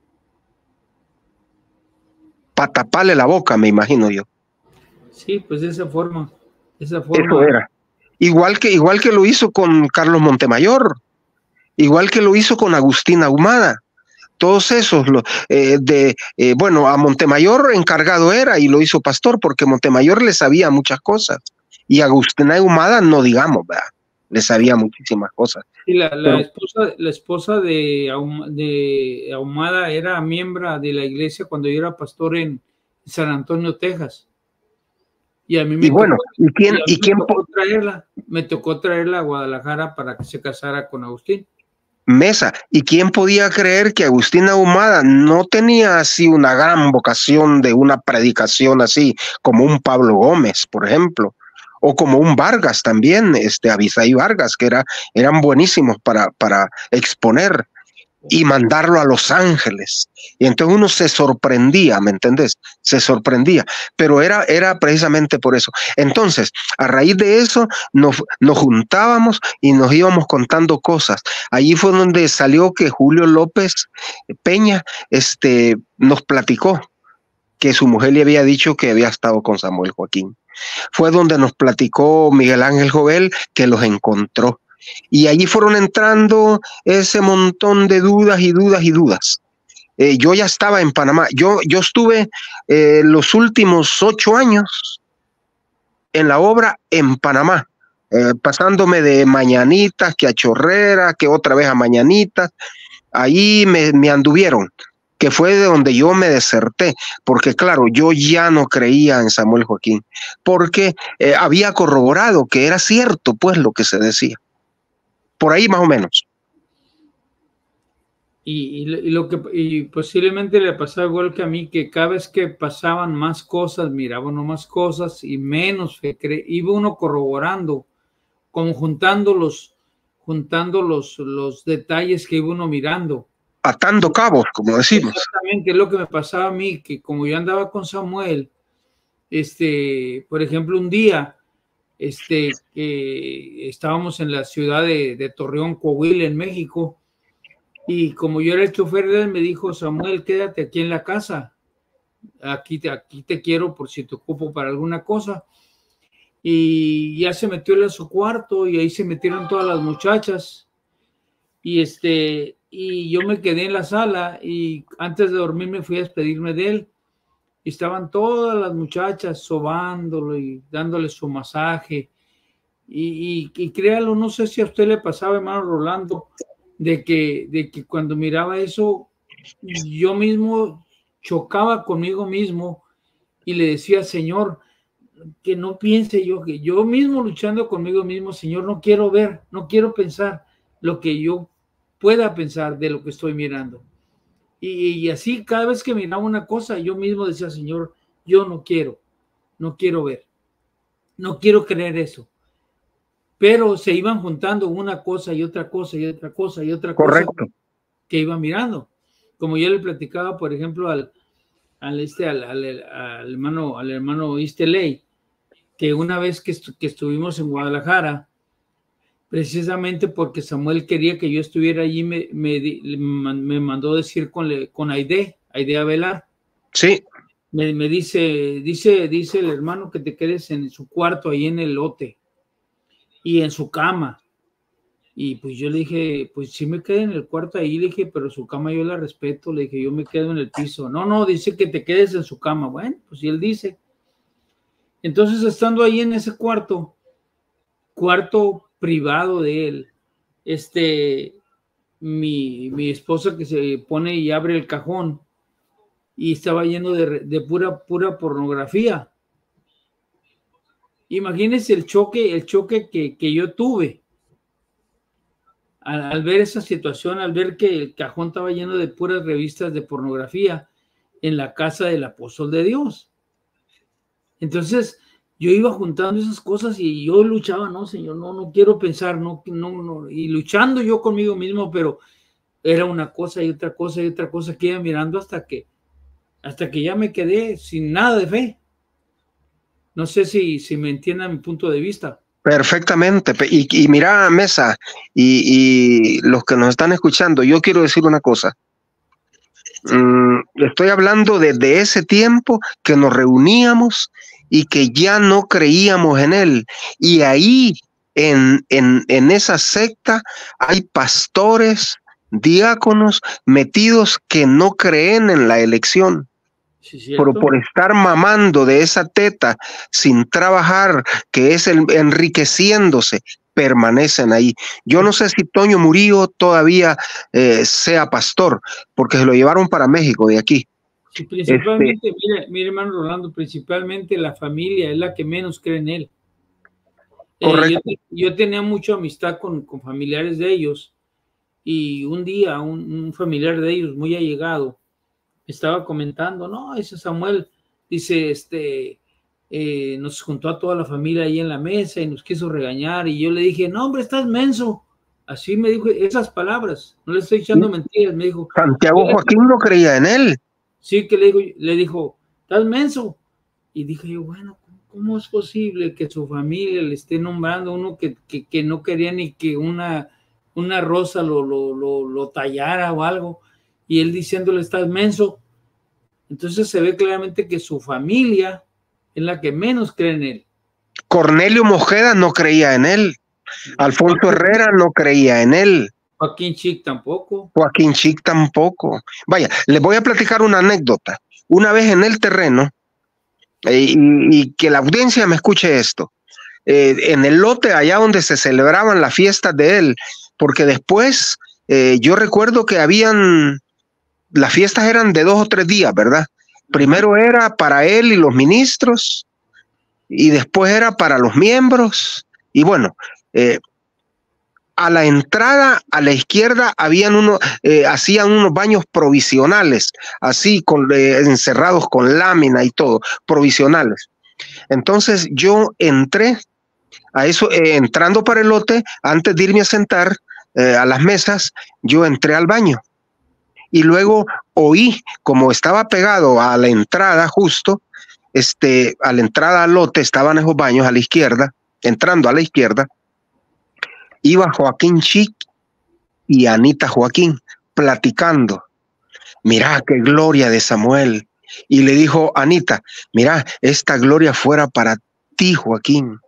Para taparle la boca, me imagino yo. Sí, pues de esa forma. De esa forma. Eso era. Igual que, igual que lo hizo con Carlos Montemayor, igual que lo hizo con Agustín Ahumada. Todos esos, eh, de, eh, bueno, a Montemayor encargado era y lo hizo pastor, porque Montemayor le sabía muchas cosas. Y Agustín Ahumada, no digamos, ¿verdad? Le sabía muchísimas cosas. Y la, la Pero, esposa, la esposa de, de Ahumada era miembro de la iglesia cuando yo era pastor en San Antonio, Texas. Y a mí me, y bueno, tocó, ¿y quién, y y quién me, tocó traerla, me tocó traerla a Guadalajara para que se casara con Agustín. Mesa, ¿y quién podía creer que Agustín Ahumada no tenía así una gran vocación de una predicación así, como un Pablo Gómez, por ejemplo, o como un Vargas también, este Abisai Vargas, que era, eran buenísimos para, para exponer y mandarlo a Los Ángeles? Y entonces uno se sorprendía, ¿me entendés? Se sorprendía, pero era, era precisamente por eso. Entonces, a raíz de eso, nos, nos juntábamos y nos íbamos contando cosas. Allí fue donde salió que Julio López Peña este, nos platicó que su mujer le había dicho que había estado con Samuel Joaquín. Fue donde nos platicó Miguel Ángel Jovel que los encontró. Y allí fueron entrando ese montón de dudas y dudas y dudas. Eh, yo ya estaba en Panamá. Yo, yo estuve eh, los últimos ocho años en la obra en Panamá, eh, pasándome de mañanitas, que a chorrera, que otra vez a mañanitas. Ahí me, me anduvieron, que fue de donde yo me deserté, porque claro, yo ya no creía en Samuel Joaquín, porque eh, había corroborado que era cierto, pues, lo que se decía. Por ahí más o menos. Y, y, y lo que y posiblemente le pasaba igual que a mí, que cada vez que pasaban más cosas, miraba uno más cosas y menos fe, iba uno corroborando, como juntando los, juntando los, los detalles que iba uno mirando. Atando cabos, como decimos. Exactamente, es lo que me pasaba a mí, que como yo andaba con Samuel, este, por ejemplo, un día, este, que estábamos en la ciudad de, de Torreón, Coahuila, en México, y como yo era el chofer de él, me dijo: Samuel, quédate aquí en la casa, aquí te, aquí te quiero por si te ocupo para alguna cosa. Y ya se metió él a su cuarto y ahí se metieron todas las muchachas, y este, y yo me quedé en la sala, y antes de dormir me fui a despedirme de él. Y estaban todas las muchachas sobándolo y dándole su masaje. Y, y, y créalo, no sé si a usted le pasaba, hermano Rolando, de que, de que cuando miraba eso, yo mismo chocaba conmigo mismo y le decía: Señor, que no piense yo, que yo mismo luchando conmigo mismo, Señor, no quiero ver, no quiero pensar lo que yo pueda pensar de lo que estoy mirando. Y, y así cada vez que miraba una cosa, yo mismo decía, Señor, yo no quiero, no quiero ver, no quiero creer eso. Pero se iban juntando una cosa y otra cosa y otra cosa y otra Correcto. cosa que iba mirando. Como yo le platicaba, por ejemplo, al, al, este, al, al, al hermano, al hermano Isteley, que una vez que, estu que estuvimos en Guadalajara, precisamente porque Samuel quería que yo estuviera allí, me, me, me mandó decir con, le, con Aide, Aide Avelar. Sí. Me, me dice, dice, dice el hermano que te quedes en su cuarto, ahí en el lote, y en su cama. Y pues yo le dije, pues sí me quedé en el cuarto ahí, le dije, pero su cama yo la respeto, le dije, yo me quedo en el piso. No, no, dice que te quedes en su cama. Bueno, pues si él dice. Entonces, estando ahí en ese cuarto, cuarto privado de él, este, mi, mi esposa que se pone y abre el cajón y estaba lleno de, de pura, pura pornografía. Imagínense el choque, el choque que, que yo tuve al, al ver esa situación, al ver que el cajón estaba lleno de puras revistas de pornografía en la casa del apóstol de Dios. Entonces, yo iba juntando esas cosas y yo luchaba, no, Señor, no, no quiero pensar, no, no, no, y luchando yo conmigo mismo, pero era una cosa y otra cosa y otra cosa que iba mirando hasta que, hasta que ya me quedé sin nada de fe. No sé si, si me entiendan mi punto de vista. Perfectamente. Y, y mira, Mesa, y, y los que nos están escuchando, yo quiero decir una cosa. Mm, estoy hablando de, de ese tiempo que nos reuníamos y que ya no creíamos en él. Y ahí, en, en, en esa secta, hay pastores, diáconos metidos que no creen en la elección. Sí, por, por estar mamando de esa teta sin trabajar, que es el enriqueciéndose, permanecen ahí. Yo no sé si Toño Murillo todavía eh, sea pastor, porque se lo llevaron para México de aquí. Sí, principalmente, este, mire, mire, hermano Rolando, principalmente la familia es la que menos cree en él. Correcto. Eh, yo, yo tenía mucha amistad con, con familiares de ellos, y un día un, un familiar de ellos muy allegado estaba comentando, no, ese Samuel, dice, este, eh, nos juntó a toda la familia ahí en la mesa y nos quiso regañar, y yo le dije, no, hombre, estás menso. Así me dijo esas palabras, no le estoy echando ¿Sí? mentiras, me dijo. Santiago Joaquín no creía en él. Sí, que le dijo, le dijo, estás menso. Y dije yo, bueno, ¿cómo es posible que su familia le esté nombrando a uno que, que, que no quería ni que una, una rosa lo, lo, lo, lo tallara o algo? Y él diciéndole, estás menso. Entonces se ve claramente que su familia es la que menos cree en él. Cornelio Mojeda no creía en él. Alfonso Joaquín, Herrera no creía en él. Joaquín Chic tampoco. Joaquín Chic tampoco. Vaya, les voy a platicar una anécdota. Una vez en el terreno, eh, y, y que la audiencia me escuche esto, eh, en el lote allá donde se celebraban las fiestas de él, porque después eh, yo recuerdo que habían... Las fiestas eran de dos o tres días, ¿verdad? Primero era para él y los ministros, y después era para los miembros. Y bueno, eh, a la entrada, a la izquierda, habían uno, eh, hacían unos baños provisionales, así, con, eh, encerrados con lámina y todo, provisionales. Entonces yo entré a eso, eh, entrando para el lote, antes de irme a sentar eh, a las mesas, yo entré al baño. Y luego oí, como estaba pegado a la entrada justo, este, a la entrada al lote estaban esos baños a la izquierda, entrando a la izquierda, iba Joaquín Chic y Anita Joaquín platicando. Mirá qué gloria de Samuel. Y le dijo Anita, mirá, esta gloria fuera para ti, Joaquín.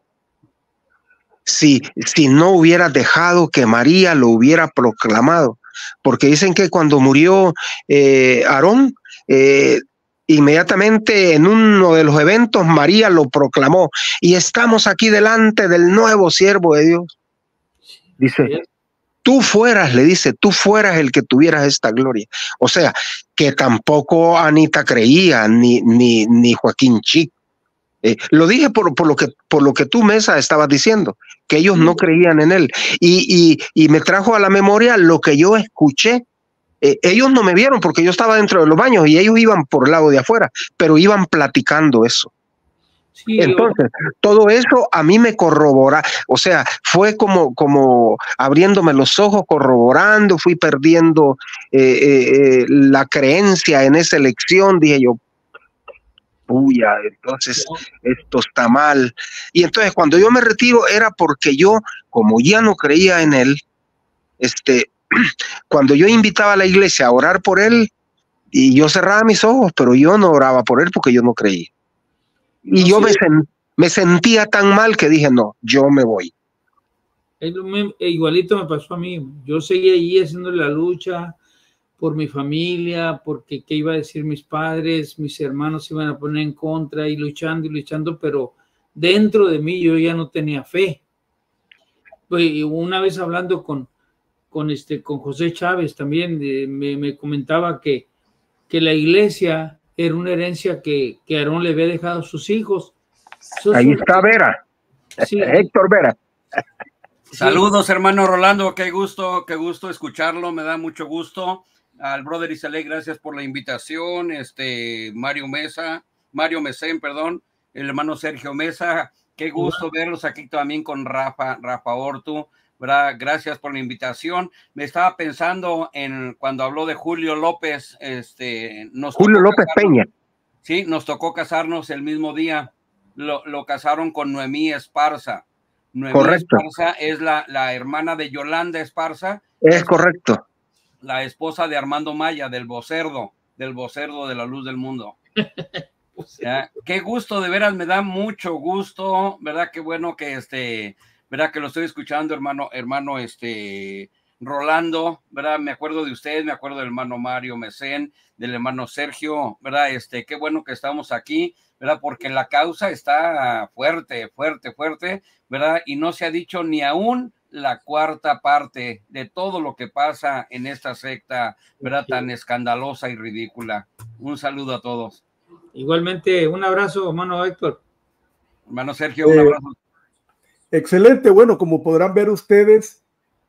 Si, si no hubieras dejado que María lo hubiera proclamado. Porque dicen que cuando murió eh, Aarón, eh, inmediatamente en uno de los eventos María lo proclamó, y estamos aquí delante del nuevo siervo de Dios. Dice, tú fueras, le dice, tú fueras el que tuvieras esta gloria. O sea, que tampoco Anita creía, ni, ni, ni Joaquín Chic. Eh, lo dije por, por, lo que, por lo que tú, Mesa, estabas diciendo, que ellos no creían en él. Y, y, y me trajo a la memoria lo que yo escuché. Eh, ellos no me vieron porque yo estaba dentro de los baños y ellos iban por el lado de afuera, pero iban platicando eso. Sí, entonces, yo... todo eso a mí me corrobora, o sea, fue como, como abriéndome los ojos, corroborando, fui perdiendo eh, eh, la creencia en esa elección, dije yo, puya, entonces esto está mal. Y entonces cuando yo me retiro era porque yo, como ya no creía en él, este, cuando yo invitaba a la iglesia a orar por él, y yo cerraba mis ojos, pero yo no oraba por él porque yo no creía. Y no, yo sí. me, sen, me sentía tan mal que dije, no, yo me voy. Igualito me pasó a mí. Yo seguía ahí haciendo la lucha por mi familia, porque qué iba a decir mis padres, mis hermanos se iban a poner en contra y luchando y luchando, pero dentro de mí yo ya no tenía fe. Pues una vez hablando con, con, este, con José Chávez también, de, me, me comentaba que, que la iglesia era una herencia que, que Aarón le había dejado a sus hijos. Sus, Ahí está Vera, sí. Héctor Vera. Saludos, hermano Rolando, qué gusto, qué gusto escucharlo, me da mucho gusto. Al brother Isaley, gracias por la invitación. Este Mario Mesa, Mario Mesén, perdón, el hermano Sergio Mesa, qué gusto uh-huh. verlos aquí también con Rafa, Rafa Ortu, ¿verdad? Gracias por la invitación. Me estaba pensando en cuando habló de Julio López, este, nos Julio López casarnos, Peña. Sí, nos tocó casarnos el mismo día. Lo, lo casaron con Noemí Esparza. Noemí correcto. Esparza es la, la hermana de Yolanda Esparza. Es, es correcto. La esposa de Armando Maya, del Vocerdo, del Vocerdo de la Luz del Mundo. ¿Ya? Qué gusto, de veras, me da mucho gusto, ¿verdad? Qué bueno que este, ¿verdad? Que lo estoy escuchando, hermano, hermano, este, Rolando, ¿verdad? Me acuerdo de usted, me acuerdo del hermano Mario Mesén, del hermano Sergio, ¿verdad? Este, qué bueno que estamos aquí, ¿verdad? Porque la causa está fuerte, fuerte, fuerte, ¿verdad? Y no se ha dicho ni aún la cuarta parte de todo lo que pasa en esta secta, ¿verdad? Tan escandalosa y ridícula. Un saludo a todos. Igualmente, un abrazo, hermano Héctor. Hermano Sergio, un abrazo. Eh, excelente, bueno, como podrán ver ustedes,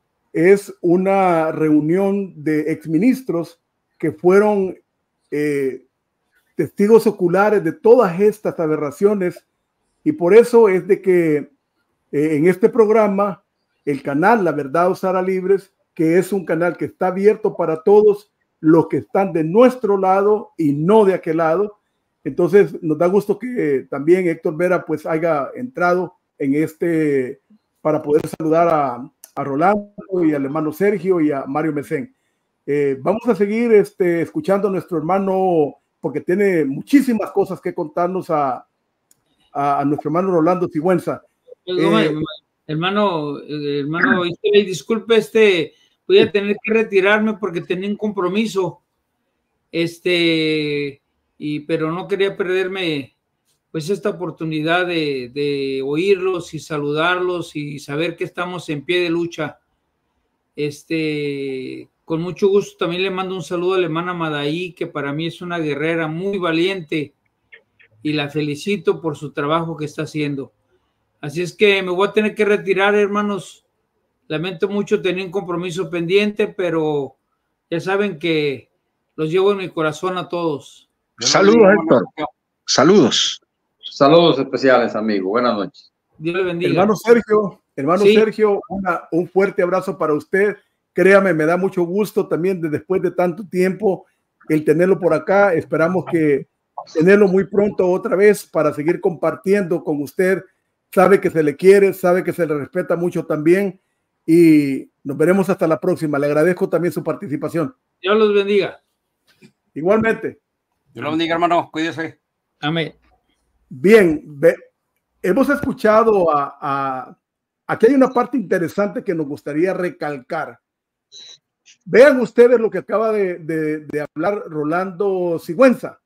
es una reunión de exministros que fueron eh, testigos oculares de todas estas aberraciones, y por eso es de que eh, en este programa el canal La Verdad Os Hará Libres, que es un canal que está abierto para todos los que están de nuestro lado y no de aquel lado. Entonces nos da gusto que también Héctor Vera pues haya entrado en este para poder saludar a, a Rolando y al hermano Sergio y a Mario Mesén. Eh, vamos a seguir este, escuchando a nuestro hermano porque tiene muchísimas cosas que contarnos a, a, a nuestro hermano Rolando Sigüenza. Eh, Hermano, hermano, disculpe, este, voy a tener que retirarme porque tenía un compromiso, este, y, pero no quería perderme, pues, esta oportunidad de, de oírlos y saludarlos y saber que estamos en pie de lucha. Este, con mucho gusto también le mando un saludo a la hermana Madaí, que para mí es una guerrera muy valiente y la felicito por su trabajo que está haciendo. Así es que me voy a tener que retirar, hermanos. Lamento mucho, tenía un compromiso pendiente, pero ya saben que los llevo en mi corazón a todos. Saludos, Héctor. Saludos. Saludos especiales, amigo. Buenas noches. Dios le bendiga. Hermano Sergio, hermano sí. Sergio, una, un fuerte abrazo para usted. Créame, me da mucho gusto también de después de tanto tiempo el tenerlo por acá. Esperamos que tenerlo muy pronto otra vez para seguir compartiendo con usted. Sabe que se le quiere, sabe que se le respeta mucho también y nos veremos hasta la próxima. Le agradezco también su participación. Dios los bendiga. Igualmente. Dios los bendiga, hermano. Cuídese. Amén. Bien, ve, hemos escuchado a, a... Aquí hay una parte interesante que nos gustaría recalcar. Vean ustedes lo que acaba de, de, de hablar Rolando Sigüenza.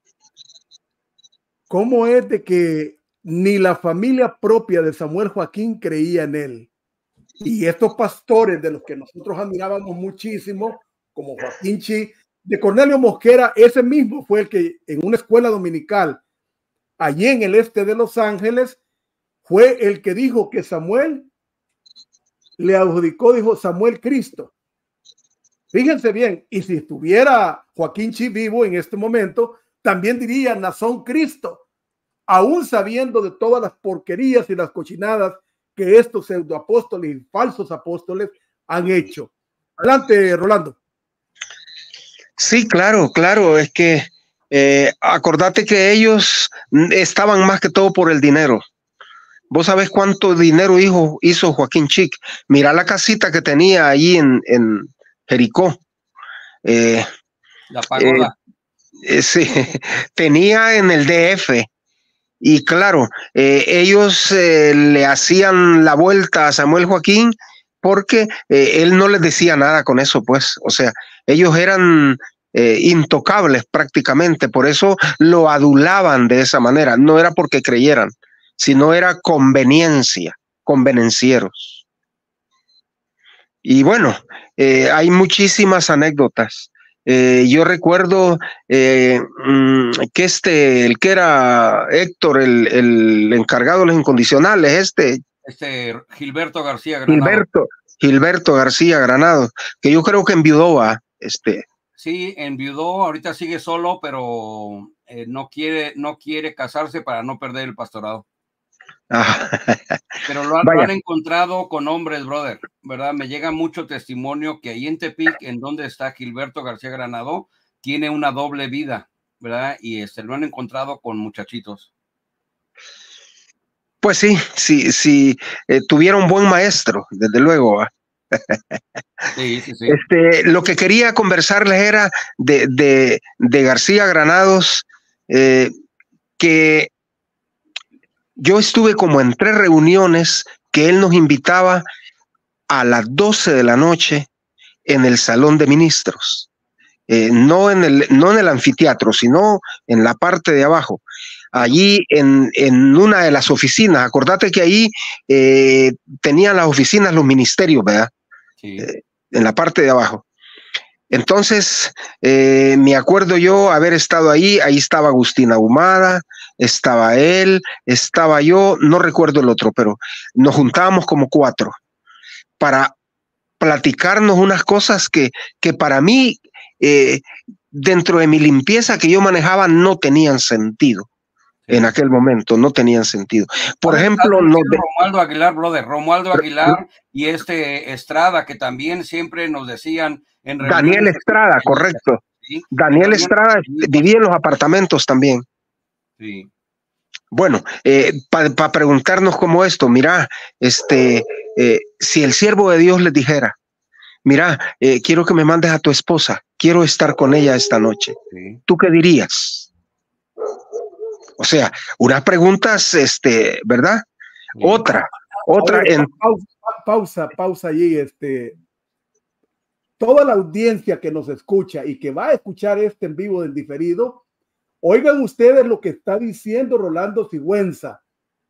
¿Cómo es de que ni la familia propia de Samuel Joaquín creía en él? Y estos pastores de los que nosotros admirábamos muchísimo, como Joaquín Chi, de Cornelio Mosquera, ese mismo fue el que en una escuela dominical allí en el este de Los Ángeles, fue el que dijo que Samuel le adjudicó, dijo Samuel Cristo. Fíjense bien, y si estuviera Joaquín Chi vivo en este momento, también diría Nazón Cristo, aún sabiendo de todas las porquerías y las cochinadas que estos pseudoapóstoles y falsos apóstoles han hecho. Adelante, Rolando. Sí, claro, claro, es que eh, acordate que ellos estaban más que todo por el dinero. Vos sabés cuánto dinero hizo, hizo Joaquín Chic. Mira la casita que tenía ahí en, en Jericó. Eh, la pagoda. Eh, eh, sí, tenía en el D F. Y claro, eh, ellos eh, le hacían la vuelta a Samuel Joaquín porque eh, él no les decía nada con eso, pues. O sea, ellos eran eh, intocables prácticamente, por eso lo adulaban de esa manera. No era porque creyeran, sino era conveniencia, convenencieros. Y bueno, eh, hay muchísimas anécdotas. Eh, yo recuerdo eh, que este, el que era Héctor, el, el encargado de los incondicionales, este, este Gilberto García Granado. Gilberto, Gilberto García Granado, que yo creo que enviudó a este. Sí, enviudó, ahorita sigue solo, pero eh, no quiere, no quiere casarse para no perder el pastorado. Ah. Pero lo han, lo han encontrado con hombres, brother, ¿verdad? Me llega mucho testimonio que ahí en Tepic, en donde está Gilberto García Granado, tiene una doble vida, ¿verdad? Y este, lo han encontrado con muchachitos. Pues sí, sí, sí, eh, tuvieron buen maestro, desde luego. Sí, sí, sí. Este, lo que quería conversarles era de, de, de García Granados, eh, que yo estuve como en tres reuniones que él nos invitaba a las doce de la noche en el salón de ministros, eh, no, en el, no en el anfiteatro, sino en la parte de abajo, allí en, en una de las oficinas. Acordate que ahí eh, tenían las oficinas los ministerios, ¿verdad? Sí. Eh, en la parte de abajo. Entonces, eh, me acuerdo yo haber estado ahí, ahí estaba Agustín Ahumada, estaba él, estaba yo, no recuerdo el otro, pero nos juntábamos como cuatro para platicarnos unas cosas que, que para mí, eh, dentro de mi limpieza que yo manejaba, no tenían sentido. Sí. En aquel momento, no tenían sentido. Por ejemplo, no de... Romualdo Aguilar, brother, Romualdo Aguilar y este Estrada, que también siempre nos decían en Daniel Estrada, de... correcto. ¿Sí? Daniel Estrada vivía en los apartamentos también. Sí. Bueno, eh, para pa preguntarnos como esto, mira, este, eh, si el siervo de Dios les dijera, mira, eh, quiero que me mandes a tu esposa, quiero estar con ella esta noche, sí. ¿Tú qué dirías? O sea, unas preguntas, este, ¿verdad? Sí. Otra, otra. Ver, en... pausa, pausa, pausa allí, este. Toda la audiencia que nos escucha y que va a escuchar este en vivo del diferido, oigan ustedes lo que está diciendo Rolando Sigüenza.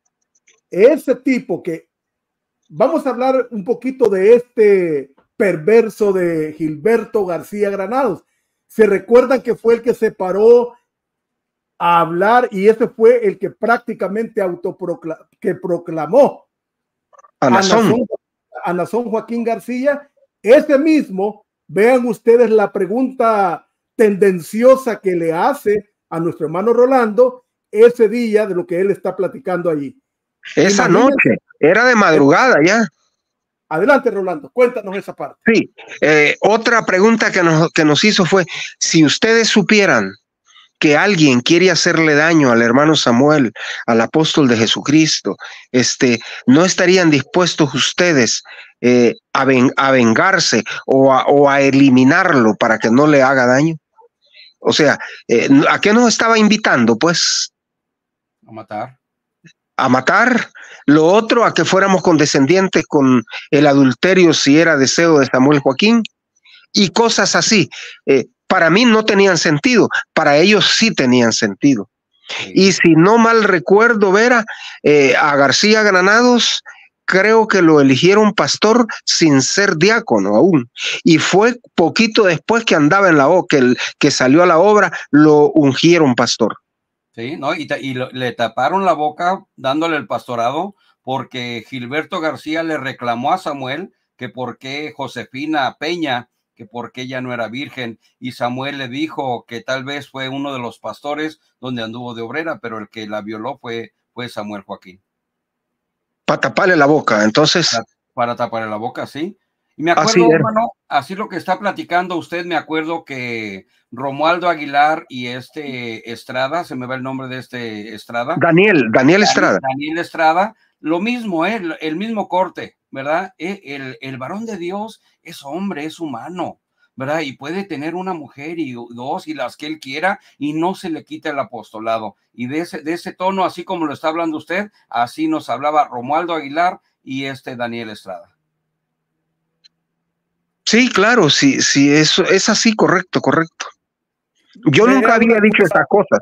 Ese tipo que, vamos a hablar un poquito de este perverso de Gilberto García Granados. Se recuerdan que fue el que se paró a hablar y ese fue el que prácticamente autoproclamó, que proclamó a Nazón. a Nazón Joaquín García. Ese mismo, vean ustedes la pregunta tendenciosa que le hace a nuestro hermano Rolando ese día de lo que él está platicando allí. Esa Imagínense, noche, era de madrugada ya. Adelante, Rolando, cuéntanos esa parte. Sí, eh, otra pregunta que nos, que nos hizo fue, si ustedes supieran que alguien quiere hacerle daño al hermano Samuel, al apóstol de Jesucristo, este, ¿no estarían dispuestos ustedes eh, a, ven, a vengarse o a, o a eliminarlo para que no le haga daño? O sea, eh, ¿a qué nos estaba invitando, pues? A matar. A matar. Lo otro, a que fuéramos condescendientes con el adulterio si era deseo de Samuel Joaquín y cosas así. Eh, para mí no tenían sentido, para ellos sí tenían sentido. Sí. Y si no mal recuerdo, Vera, eh, a García Granados creo que lo eligieron pastor sin ser diácono aún. Y fue poquito después que andaba en la obra, que, el, que salió a la obra, lo ungieron pastor. Sí, ¿no? Y, y lo, le taparon la boca dándole el pastorado porque Gilberto García le reclamó a Samuel que por qué Josefina Peña, que por qué ella no era virgen, y Samuel le dijo que tal vez fue uno de los pastores donde anduvo de obrera, pero el que la violó fue, fue Samuel Joaquín. Para taparle la boca, entonces. Para, para taparle la boca, sí. Y me acuerdo, así hermano, así lo que está platicando usted, me acuerdo que Romualdo Aguilar y este Estrada, se me va el nombre de este Estrada. Daniel, Daniel Estrada. Daniel Estrada, lo mismo, ¿eh? el, el mismo corte, ¿verdad? El, el varón de Dios es hombre, es humano, ¿verdad? Y puede tener una mujer y dos y las que él quiera y no se le quita el apostolado. Y de ese, de ese tono, así como lo está hablando usted, así nos hablaba Romualdo Aguilar y este Daniel Estrada. Sí, claro, sí, sí, eso es así, correcto, correcto. Yo vea nunca había dicho esa cosa.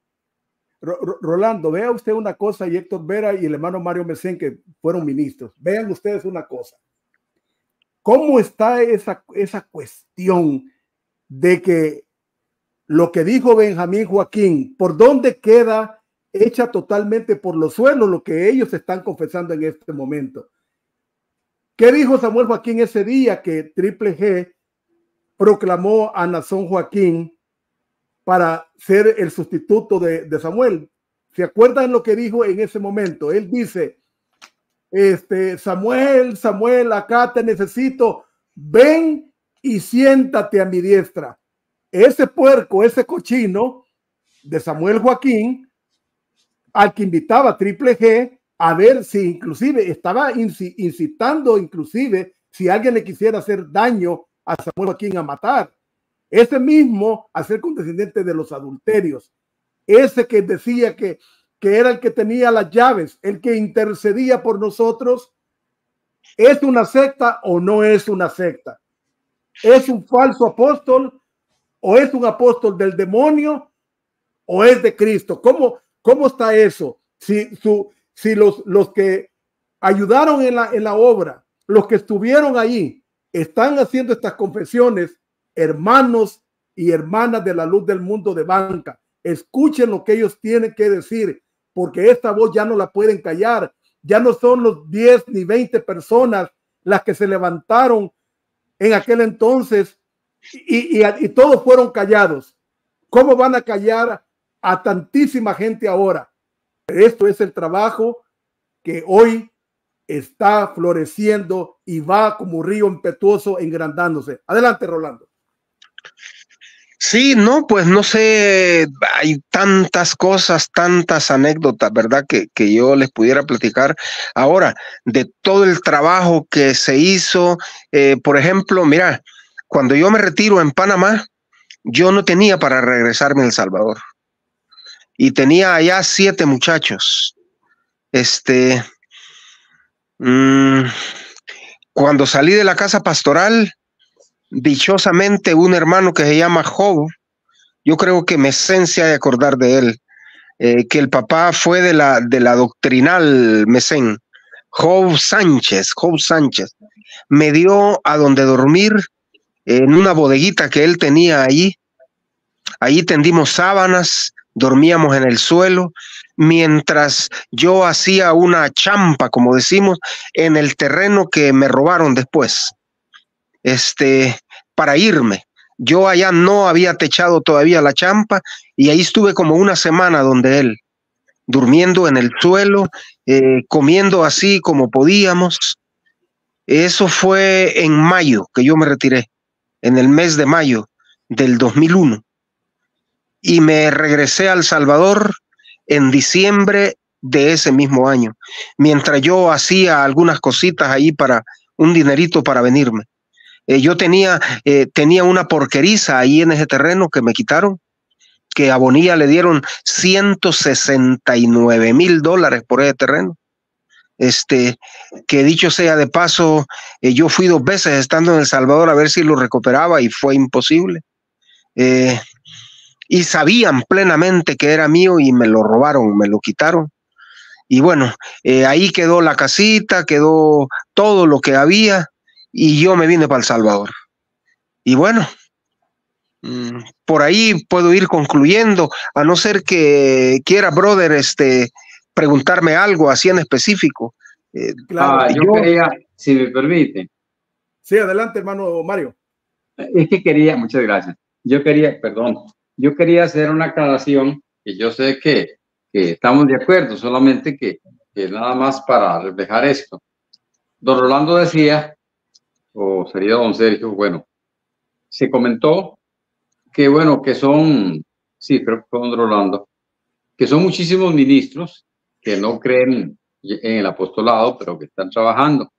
Rolando, vea usted una cosa, y Héctor Vera y el hermano Mario Mesén, que fueron ministros, vean ustedes una cosa. ¿Cómo está esa, esa cuestión de que lo que dijo Benjamín Joaquín, por dónde queda hecha totalmente por los suelos, lo que ellos están confesando en este momento? ¿Qué dijo Samuel Joaquín ese día que Triple G proclamó a Nazón Joaquín para ser el sustituto de, de Samuel? ¿Se acuerdan lo que dijo en ese momento? Él dice, este, Samuel, Samuel, acá te necesito, ven y siéntate a mi diestra. Ese puerco, ese cochino de Samuel Joaquín, al que invitaba Triple G, a ver si inclusive estaba incitando, inclusive si alguien le quisiera hacer daño a Samuel Joaquín, a matar. Ese mismo a ser condescendiente de los adulterios. Ese que decía que, que era el que tenía las llaves, el que intercedía por nosotros. ¿Es una secta o no es una secta? ¿Es un falso apóstol o es un apóstol del demonio o es de Cristo? ¿Cómo, cómo está eso? Si su Si los, los que ayudaron en la, en la obra, los que estuvieron ahí, están haciendo estas confesiones, hermanos y hermanas de la luz del mundo de banca, escuchen lo que ellos tienen que decir, porque esta voz ya no la pueden callar. Ya no son los diez ni veinte personas las que se levantaron en aquel entonces y, y, y todos fueron callados. ¿Cómo van a callar a tantísima gente ahora? Esto es el trabajo que hoy está floreciendo y va como río impetuoso engrandándose. Adelante, Rolando. Sí, no, pues no sé, hay tantas cosas, tantas anécdotas, ¿verdad? Que, que yo les pudiera platicar. Ahora, de todo el trabajo que se hizo, eh, por ejemplo, mira, cuando yo me retiro en Panamá, yo no tenía para regresarme a El Salvador. Y tenía allá siete muchachos. Este, mmm, cuando salí de la casa pastoral, dichosamente un hermano que se llama Job, yo creo que me esencia de acordar de él, eh, que el papá fue de la, de la doctrinal Mesén, Job Sánchez, Job Sánchez, me dio a donde dormir en una bodeguita que él tenía allí. Allí tendimos sábanas, dormíamos en el suelo, mientras yo hacía una champa, como decimos, en el terreno que me robaron después, este, para irme. Yo allá no había techado todavía la champa y ahí estuve como una semana donde él, durmiendo en el suelo, eh, comiendo así como podíamos. Eso fue en mayo que yo me retiré, en el mes de mayo del dos mil uno. Y me regresé a El Salvador en diciembre de ese mismo año, mientras yo hacía algunas cositas ahí para un dinerito para venirme. Eh, yo tenía, eh, tenía una porqueriza ahí en ese terreno que me quitaron, que a Bonilla le dieron ciento sesenta y nueve mil dólares por ese terreno. Este, que dicho sea de paso, eh, yo fui dos veces estando en El Salvador a ver si lo recuperaba y fue imposible. Eh, y sabían plenamente que era mío y me lo robaron, me lo quitaron. Y bueno, eh, ahí quedó la casita, quedó todo lo que había y yo me vine para El Salvador. Y bueno, Mm, por ahí puedo ir concluyendo, a no ser que quiera, brother, este, preguntarme algo así en específico. Eh, Claro. Ah, yo, yo, quería, si me permite, Sí, adelante, hermano Mario. es que quería, muchas gracias. Yo quería, perdón, yo quería hacer una aclaración que yo sé que, que estamos de acuerdo, solamente que, que nada más para reflejar esto. Don Rolando decía, o sería don Sergio, bueno, se comentó que, bueno, que son, sí, creo que fue don Rolando, que son muchísimos ministros que no creen en el apostolado, pero que están trabajando.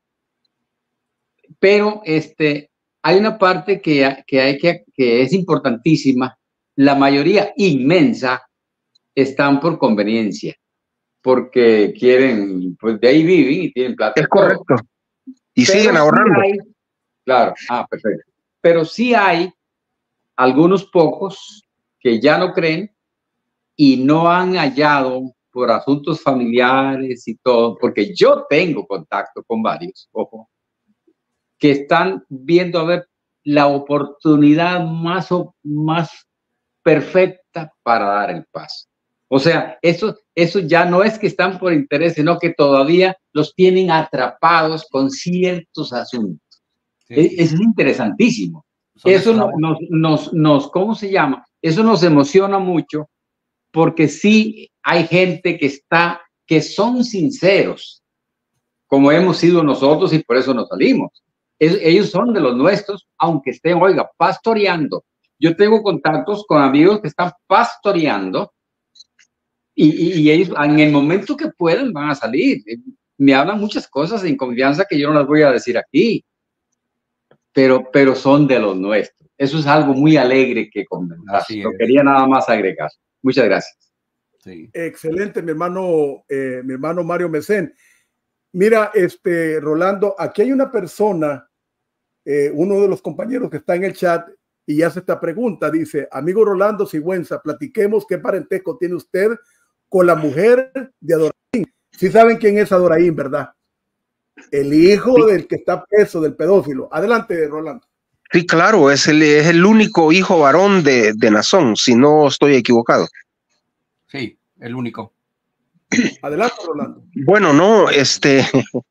Pero este, hay una parte que, que, hay que, que es importantísima. La mayoría inmensa están por conveniencia, porque quieren, pues de ahí viven y tienen plata. es correcto. Y Pero siguen sí ahorrando. hay, claro, ah, perfecto. Pero sí hay algunos pocos que ya no creen y no han hallado por asuntos familiares y todo, porque yo tengo contacto con varios, ojo, que están viendo a ver la oportunidad más, más perfecta para dar el paso. O sea, eso, eso ya no es que están por interés, sino que todavía los tienen atrapados con ciertos asuntos. Sí. Es, es interesantísimo. Son eso nos, nos, nos, nos, ¿cómo se llama? Eso nos emociona mucho porque sí hay gente que está, que son sinceros, como hemos sido nosotros y por eso nos salimos. Es, ellos son de los nuestros, aunque estén, oiga, pastoreando. Yo tengo contactos con amigos que están pastoreando y, y, y ellos en el momento que pueden van a salir. Me hablan muchas cosas en confianza que yo no las voy a decir aquí, pero, pero son de los nuestros. Eso es algo muy alegre que comentar. Lo quería nada más agregar. Muchas gracias. Sí. Excelente, mi hermano, eh, mi hermano Mario Mesén. Mira, este, Rolando, aquí hay una persona, eh, uno de los compañeros que está en el chat y hace esta pregunta. Dice, amigo Rolando Sigüenza, platiquemos qué parentesco tiene usted con la mujer de Adoraín. Sí saben quién es Adoraín, ¿verdad? El hijo del que está preso, del pedófilo. Adelante, Rolando. Sí, claro, es el, es el único hijo varón de, de Nazón, si no estoy equivocado. Sí, el único. Adelante, Rolando. Bueno, no, este...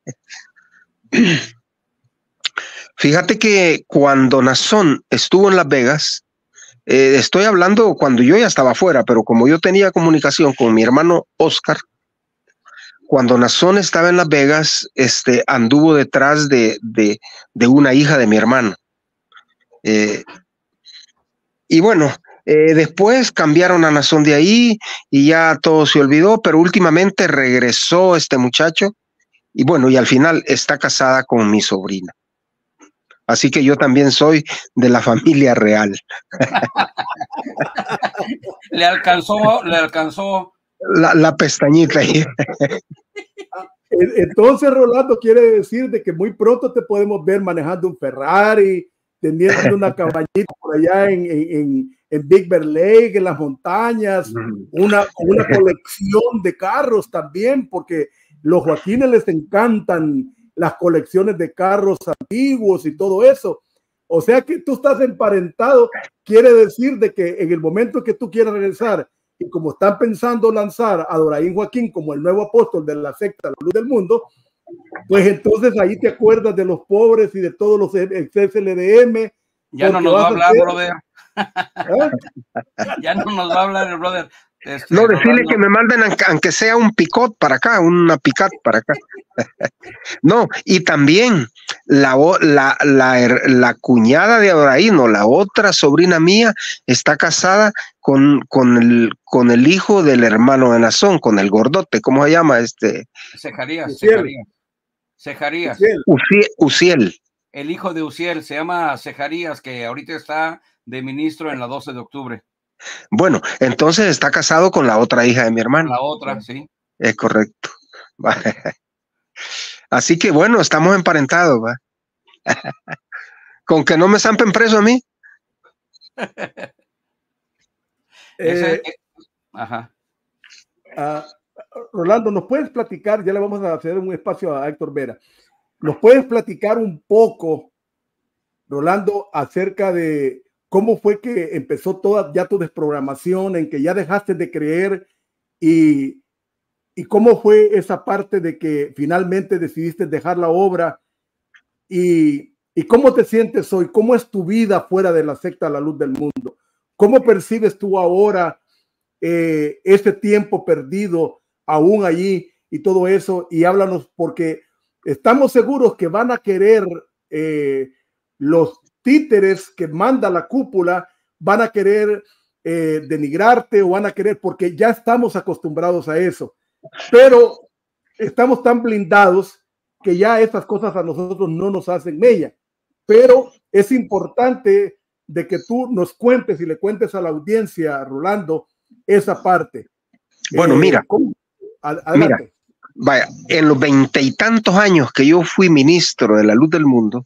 Fíjate que cuando Nazón estuvo en Las Vegas, eh, estoy hablando cuando yo ya estaba afuera, pero como yo tenía comunicación con mi hermano Oscar, cuando Nazón estaba en Las Vegas, este, anduvo detrás de, de, de una hija de mi hermano. Eh, y bueno, eh, después cambiaron a Nazón de ahí y ya todo se olvidó, pero últimamente regresó este muchacho y bueno, y al final está casada con mi sobrina. Así que yo también soy de la familia real. Le alcanzó, le alcanzó. La, la pestañita ahí. Entonces, Rolando, quiere decir de que muy pronto te podemos ver manejando un Ferrari, teniendo una cabañita por allá en, en, en Big Bear Lake, en las montañas, una, una colección de carros también, porque los Joaquines les encantan las colecciones de carros antiguos y todo eso. O sea que tú estás emparentado, quiere decir de que en el momento que tú quieras regresar y como están pensando lanzar a Adoraín Joaquín como el nuevo apóstol de la secta La Luz del Mundo, pues entonces ahí te acuerdas de los pobres y de todos los ex L D M. Ya no nos va a hablar, hacer... brother. ¿Eh? Ya no nos va a hablar el brother. Este, no, decirle que me manden aunque sea un picot para acá, una picat para acá. No, y también la, la, la, la cuñada de Adoraín, o la otra sobrina mía, está casada con, con, el, con el hijo del hermano de Nazón, con el gordote, ¿cómo se llama? este? Cejarías, Cejarías. Cejarías. Uciel, Uciel. El hijo de Uciel se llama Cejarías, que ahorita está de ministro en la doce de octubre. Bueno, entonces está casado con la otra hija de mi hermano. La otra, sí. Es correcto. Así que bueno, estamos emparentados, ¿va? Con que no me zampen preso a mí. eh, Ajá. Uh, Rolando, ¿nos puedes platicar? Ya le vamos a hacer un espacio a Héctor Vera. ¿Nos puedes platicar un poco, Rolando, acerca de ¿cómo fue que empezó toda ya tu desprogramación, en que ya dejaste de creer y, y cómo fue esa parte de que finalmente decidiste dejar la obra y, y cómo te sientes hoy? ¿Cómo es tu vida fuera de la secta La Luz del Mundo? ¿Cómo percibes tú ahora eh, este tiempo perdido aún allí y todo eso? Y háblanos, porque estamos seguros que van a querer eh, los títeres que manda la cúpula, van a querer eh, denigrarte o van a querer, porque ya estamos acostumbrados a eso, pero estamos tan blindados que ya estas cosas a nosotros no nos hacen mella. Pero es importante de que tú nos cuentes y le cuentes a la audiencia, Rolando, esa parte. Bueno, eh, mira, adelante. Mira, vaya, en los veintitantos años que yo fui ministro de la Luz del Mundo,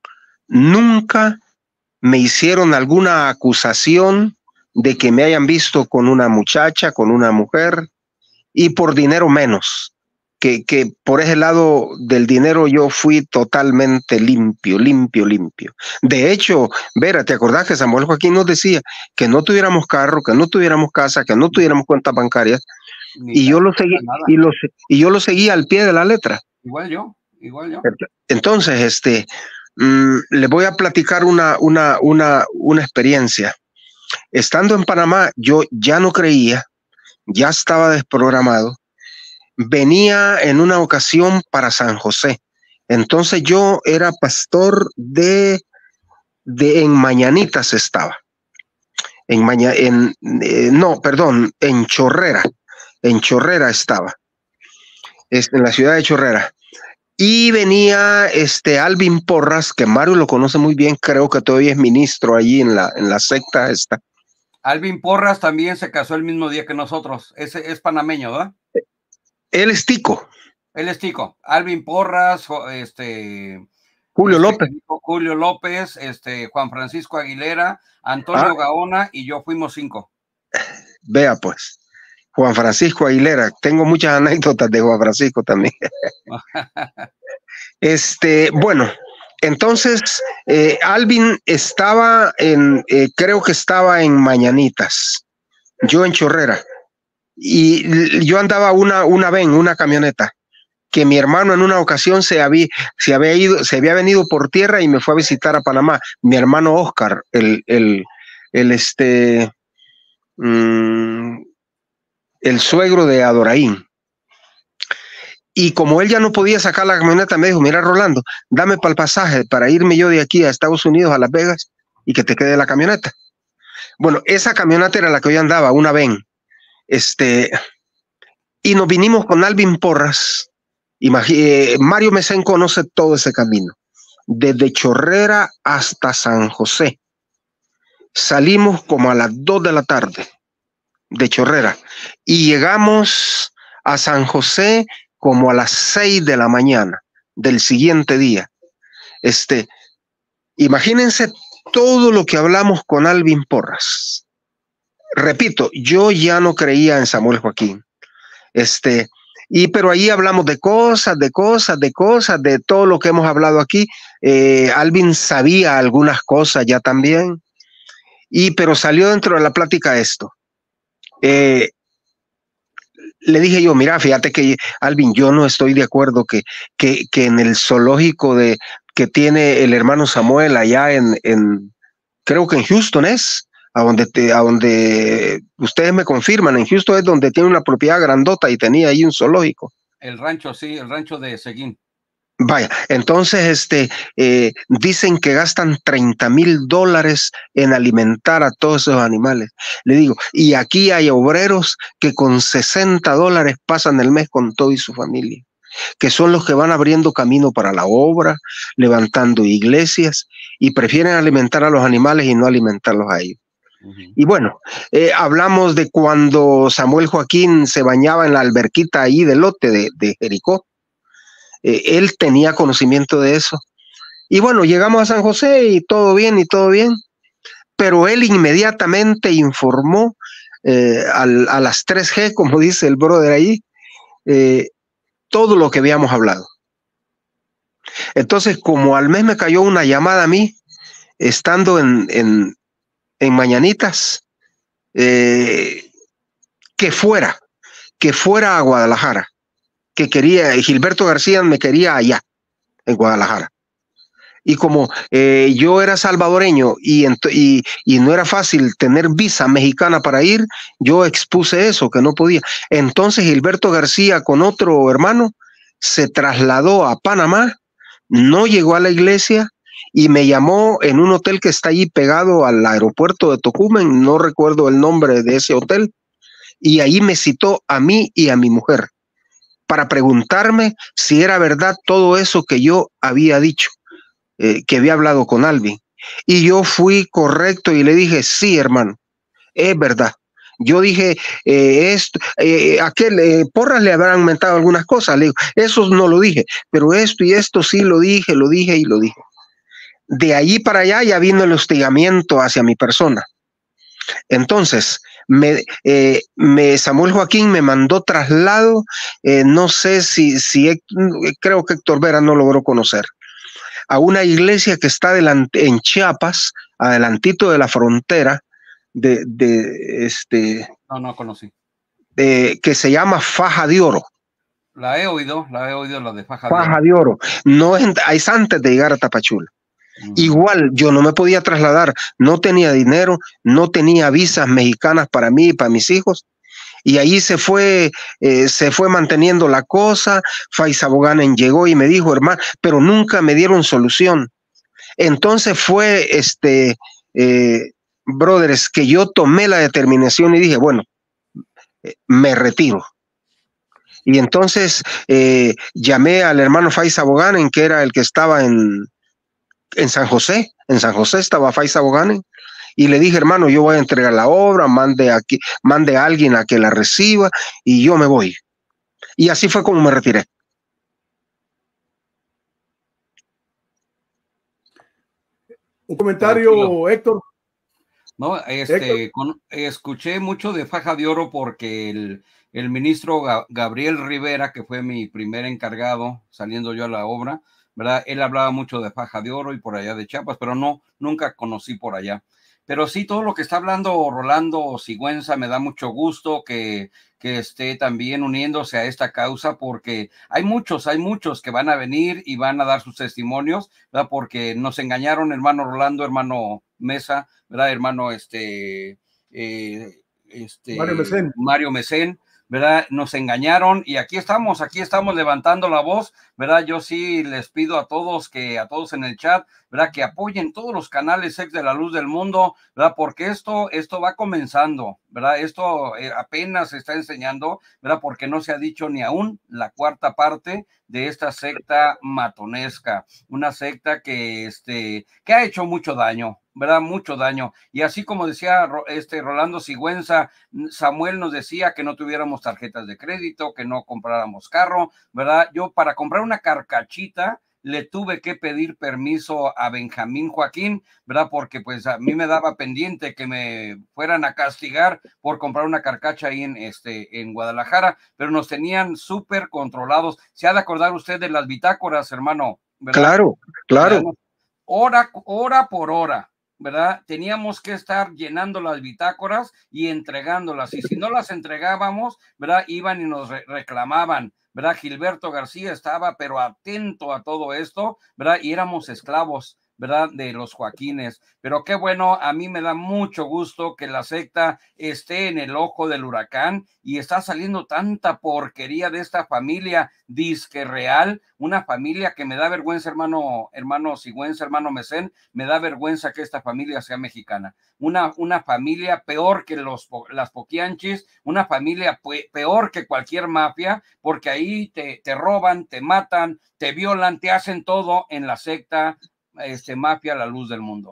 nunca me hicieron alguna acusación de que me hayan visto con una muchacha, con una mujer, y por dinero menos. Que, que por ese lado del dinero yo fui totalmente limpio, limpio, limpio. De hecho, Vera, ¿te acordás que Samuel Joaquín nos decía que no tuviéramos carro, que no tuviéramos casa, que no tuviéramos cuentas bancarias? Ni y yo lo seguí y, lo, y yo lo seguía al pie de la letra. Igual yo, igual yo. Entonces, este, mmm, le voy a platicar una, una, una, una experiencia. Estando en Panamá, yo ya no creía, ya estaba desprogramado. Venía en una ocasión para San José. Entonces yo era pastor de, de en Mañanitas estaba. En Maña, en, eh, no, perdón, en Chorrera. En Chorrera estaba. Es, en la ciudad de Chorrera. Y venía este Alvin Porras, que Mario lo conoce muy bien, creo que todavía es ministro allí en la, en la secta esta. Alvin Porras también se casó el mismo día que nosotros. Ese es panameño, ¿verdad? Él es tico. Él es tico. Alvin Porras, este Julio este, López. Julio López, este Juan Francisco Aguilera, Antonio ah. Gaona y yo fuimos cinco. Vea pues, Juan Francisco Aguilera. Tengo muchas anécdotas de Juan Francisco también. este, bueno, entonces eh, Alvin estaba en, eh, creo que estaba en Mañanitas, yo en Chorrera. Y yo andaba una, una ven, una camioneta, que mi hermano en una ocasión se había, se había ido, se había venido por tierra y me fue a visitar a Panamá. Mi hermano Oscar, el, el, el este, mmm, el suegro de Adoraín. Y como él ya no podía sacar la camioneta, me dijo, mira Rolando, dame para el pasaje para irme yo de aquí a Estados Unidos, a Las Vegas, y que te quede la camioneta. Bueno, esa camioneta era la que yo andaba, una ven. Este, y nos vinimos con Alvin Porras. Imagine, Mario Mesén conoce todo ese camino, desde Chorrera hasta San José. Salimos como a las dos de la tarde de Chorrera y llegamos a San José como a las seis de la mañana del siguiente día. Este, imagínense todo lo que hablamos con Alvin Porras. Repito, yo ya no creía en Samuel Joaquín. Este, y pero ahí hablamos de cosas, de cosas, de cosas, de todo lo que hemos hablado aquí. Eh, Alvin sabía algunas cosas ya también. Y pero salió dentro de la plática esto. Eh, le dije yo, mira, fíjate que Alvin, yo no estoy de acuerdo que, que, que en el zoológico de, que tiene el hermano Samuel allá en, en creo que en Houston es, a donde, te, a donde ustedes me confirman, en Houston es donde tiene una propiedad grandota y tenía ahí un zoológico. El rancho, sí, el rancho de Seguín. Vaya, entonces este, eh, dicen que gastan treinta mil dólares en alimentar a todos esos animales. Le digo, y aquí hay obreros que con sesenta dólares pasan el mes con todo y su familia, que son los que van abriendo camino para la obra, levantando iglesias y prefieren alimentar a los animales y no alimentarlos a ellos. Uh-huh. Y bueno, eh, hablamos de cuando Samuel Joaquín se bañaba en la alberquita ahí del lote de, de Jericó. Eh, él tenía conocimiento de eso. Y bueno, llegamos a San José y todo bien y todo bien, pero él inmediatamente informó eh, al, a las tres G, como dice el brother ahí, eh, todo lo que habíamos hablado. Entonces, como al mes me cayó una llamada a mí, estando en, en, en Mañanitas, eh, que fuera, que fuera a Guadalajara, que quería, Gilberto García me quería allá, en Guadalajara. Y como eh, yo era salvadoreño y, y, y no era fácil tener visa mexicana para ir, yo expuse eso, que no podía. Entonces Gilberto García con otro hermano se trasladó a Panamá, no llegó a la iglesia y me llamó en un hotel que está allí pegado al aeropuerto de Tocumen, no recuerdo el nombre de ese hotel, y ahí me citó a mí y a mi mujer para preguntarme si era verdad todo eso que yo había dicho. Eh, que había hablado con Alvin, y yo fui correcto y le dije, sí, hermano, es verdad. Yo dije, eh, esto, eh, aquel, eh, Porras le habrán aumentado algunas cosas, le digo, eso no lo dije, pero esto y esto sí lo dije, lo dije y lo dije. De allí para allá ya vino el hostigamiento hacia mi persona. Entonces, me, eh, me Samuel Joaquín me mandó traslado, eh, no sé si, si, creo que Héctor Vera no logró conocer, a una iglesia que está adelante, en Chiapas, adelantito de la frontera de, de este. No, no conocí. De, que se llama Faja de Oro. La he oído, la he oído, la de Faja, Faja de Oro. De Oro. No es, es antes de llegar a Tapachula. Uh-huh. Igual yo no me podía trasladar, no tenía dinero, no tenía visas mexicanas para mí y para mis hijos. Y ahí se fue, eh, se fue manteniendo la cosa. Faiza Boganen llegó y me dijo, hermano, pero nunca me dieron solución. Entonces fue, este, eh, brothers, que yo tomé la determinación y dije, bueno, eh, me retiro. Y entonces eh, llamé al hermano Faiza Boganen, que era el que estaba en, en San José. En San José estaba Faiza Boganen. Y le dije, hermano, yo voy a entregar la obra, mande, aquí, mande a alguien a que la reciba y yo me voy. Y así fue como me retiré. Un comentario, Tranquilo. Héctor. No, este, Héctor. Con, escuché mucho de Faja de Oro porque el, el ministro Ga, Gabriel Rivera, que fue mi primer encargado saliendo yo a la obra, ¿verdad? Él hablaba mucho de Faja de Oro y por allá de Chiapas, pero no, nunca conocí por allá. Pero sí, todo lo que está hablando Rolando Sigüenza me da mucho gusto que, que esté también uniéndose a esta causa, porque hay muchos, hay muchos que van a venir y van a dar sus testimonios, ¿verdad? Porque nos engañaron, hermano Rolando, hermano Mesa, ¿verdad? Hermano este, eh, este Mario Mesén. Mario Mesén, ¿verdad? Nos engañaron y aquí estamos, aquí estamos levantando la voz, ¿verdad? Yo sí les pido a todos que, a todos en el chat, ¿verdad? Que apoyen todos los canales Ex de la Luz del Mundo, ¿verdad? Porque esto, esto va comenzando, ¿verdad? Esto eh, apenas se está enseñando, ¿verdad? Porque no se ha dicho ni aún la cuarta parte de esta secta matonesca, una secta que, este, que ha hecho mucho daño, ¿verdad? Mucho daño. Y así como decía este Rolando Sigüenza, Samuel nos decía que no tuviéramos tarjetas de crédito, que no compráramos carro, ¿verdad? Yo para comprar una carcachita le tuve que pedir permiso a Benjamín Joaquín, ¿verdad? Porque pues a mí me daba pendiente que me fueran a castigar por comprar una carcacha ahí en, este, en Guadalajara, pero nos tenían súper controlados. ¿Se ha de acordar usted de las bitácoras, hermano? ¿Verdad? Claro, claro. Hora, hora por hora, ¿verdad? Teníamos que estar llenando las bitácoras y entregándolas, y si no las entregábamos, ¿verdad? Iban y nos re reclamaban, ¿verdad? Gilberto García estaba pero atento a todo esto, ¿verdad? Y éramos esclavos, ¿verdad? De los Joaquines. Pero qué bueno, a mí me da mucho gusto que la secta esté en el ojo del huracán y está saliendo tanta porquería de esta familia disque real, una familia que me da vergüenza, hermano, hermano Sigüenza, hermano Mesén, me da vergüenza que esta familia sea mexicana. Una, una familia peor que los, las Poquianchis, una familia peor que cualquier mafia, porque ahí te, te roban, te matan, te violan, te hacen todo en la secta Este, mafia, la luz del mundo.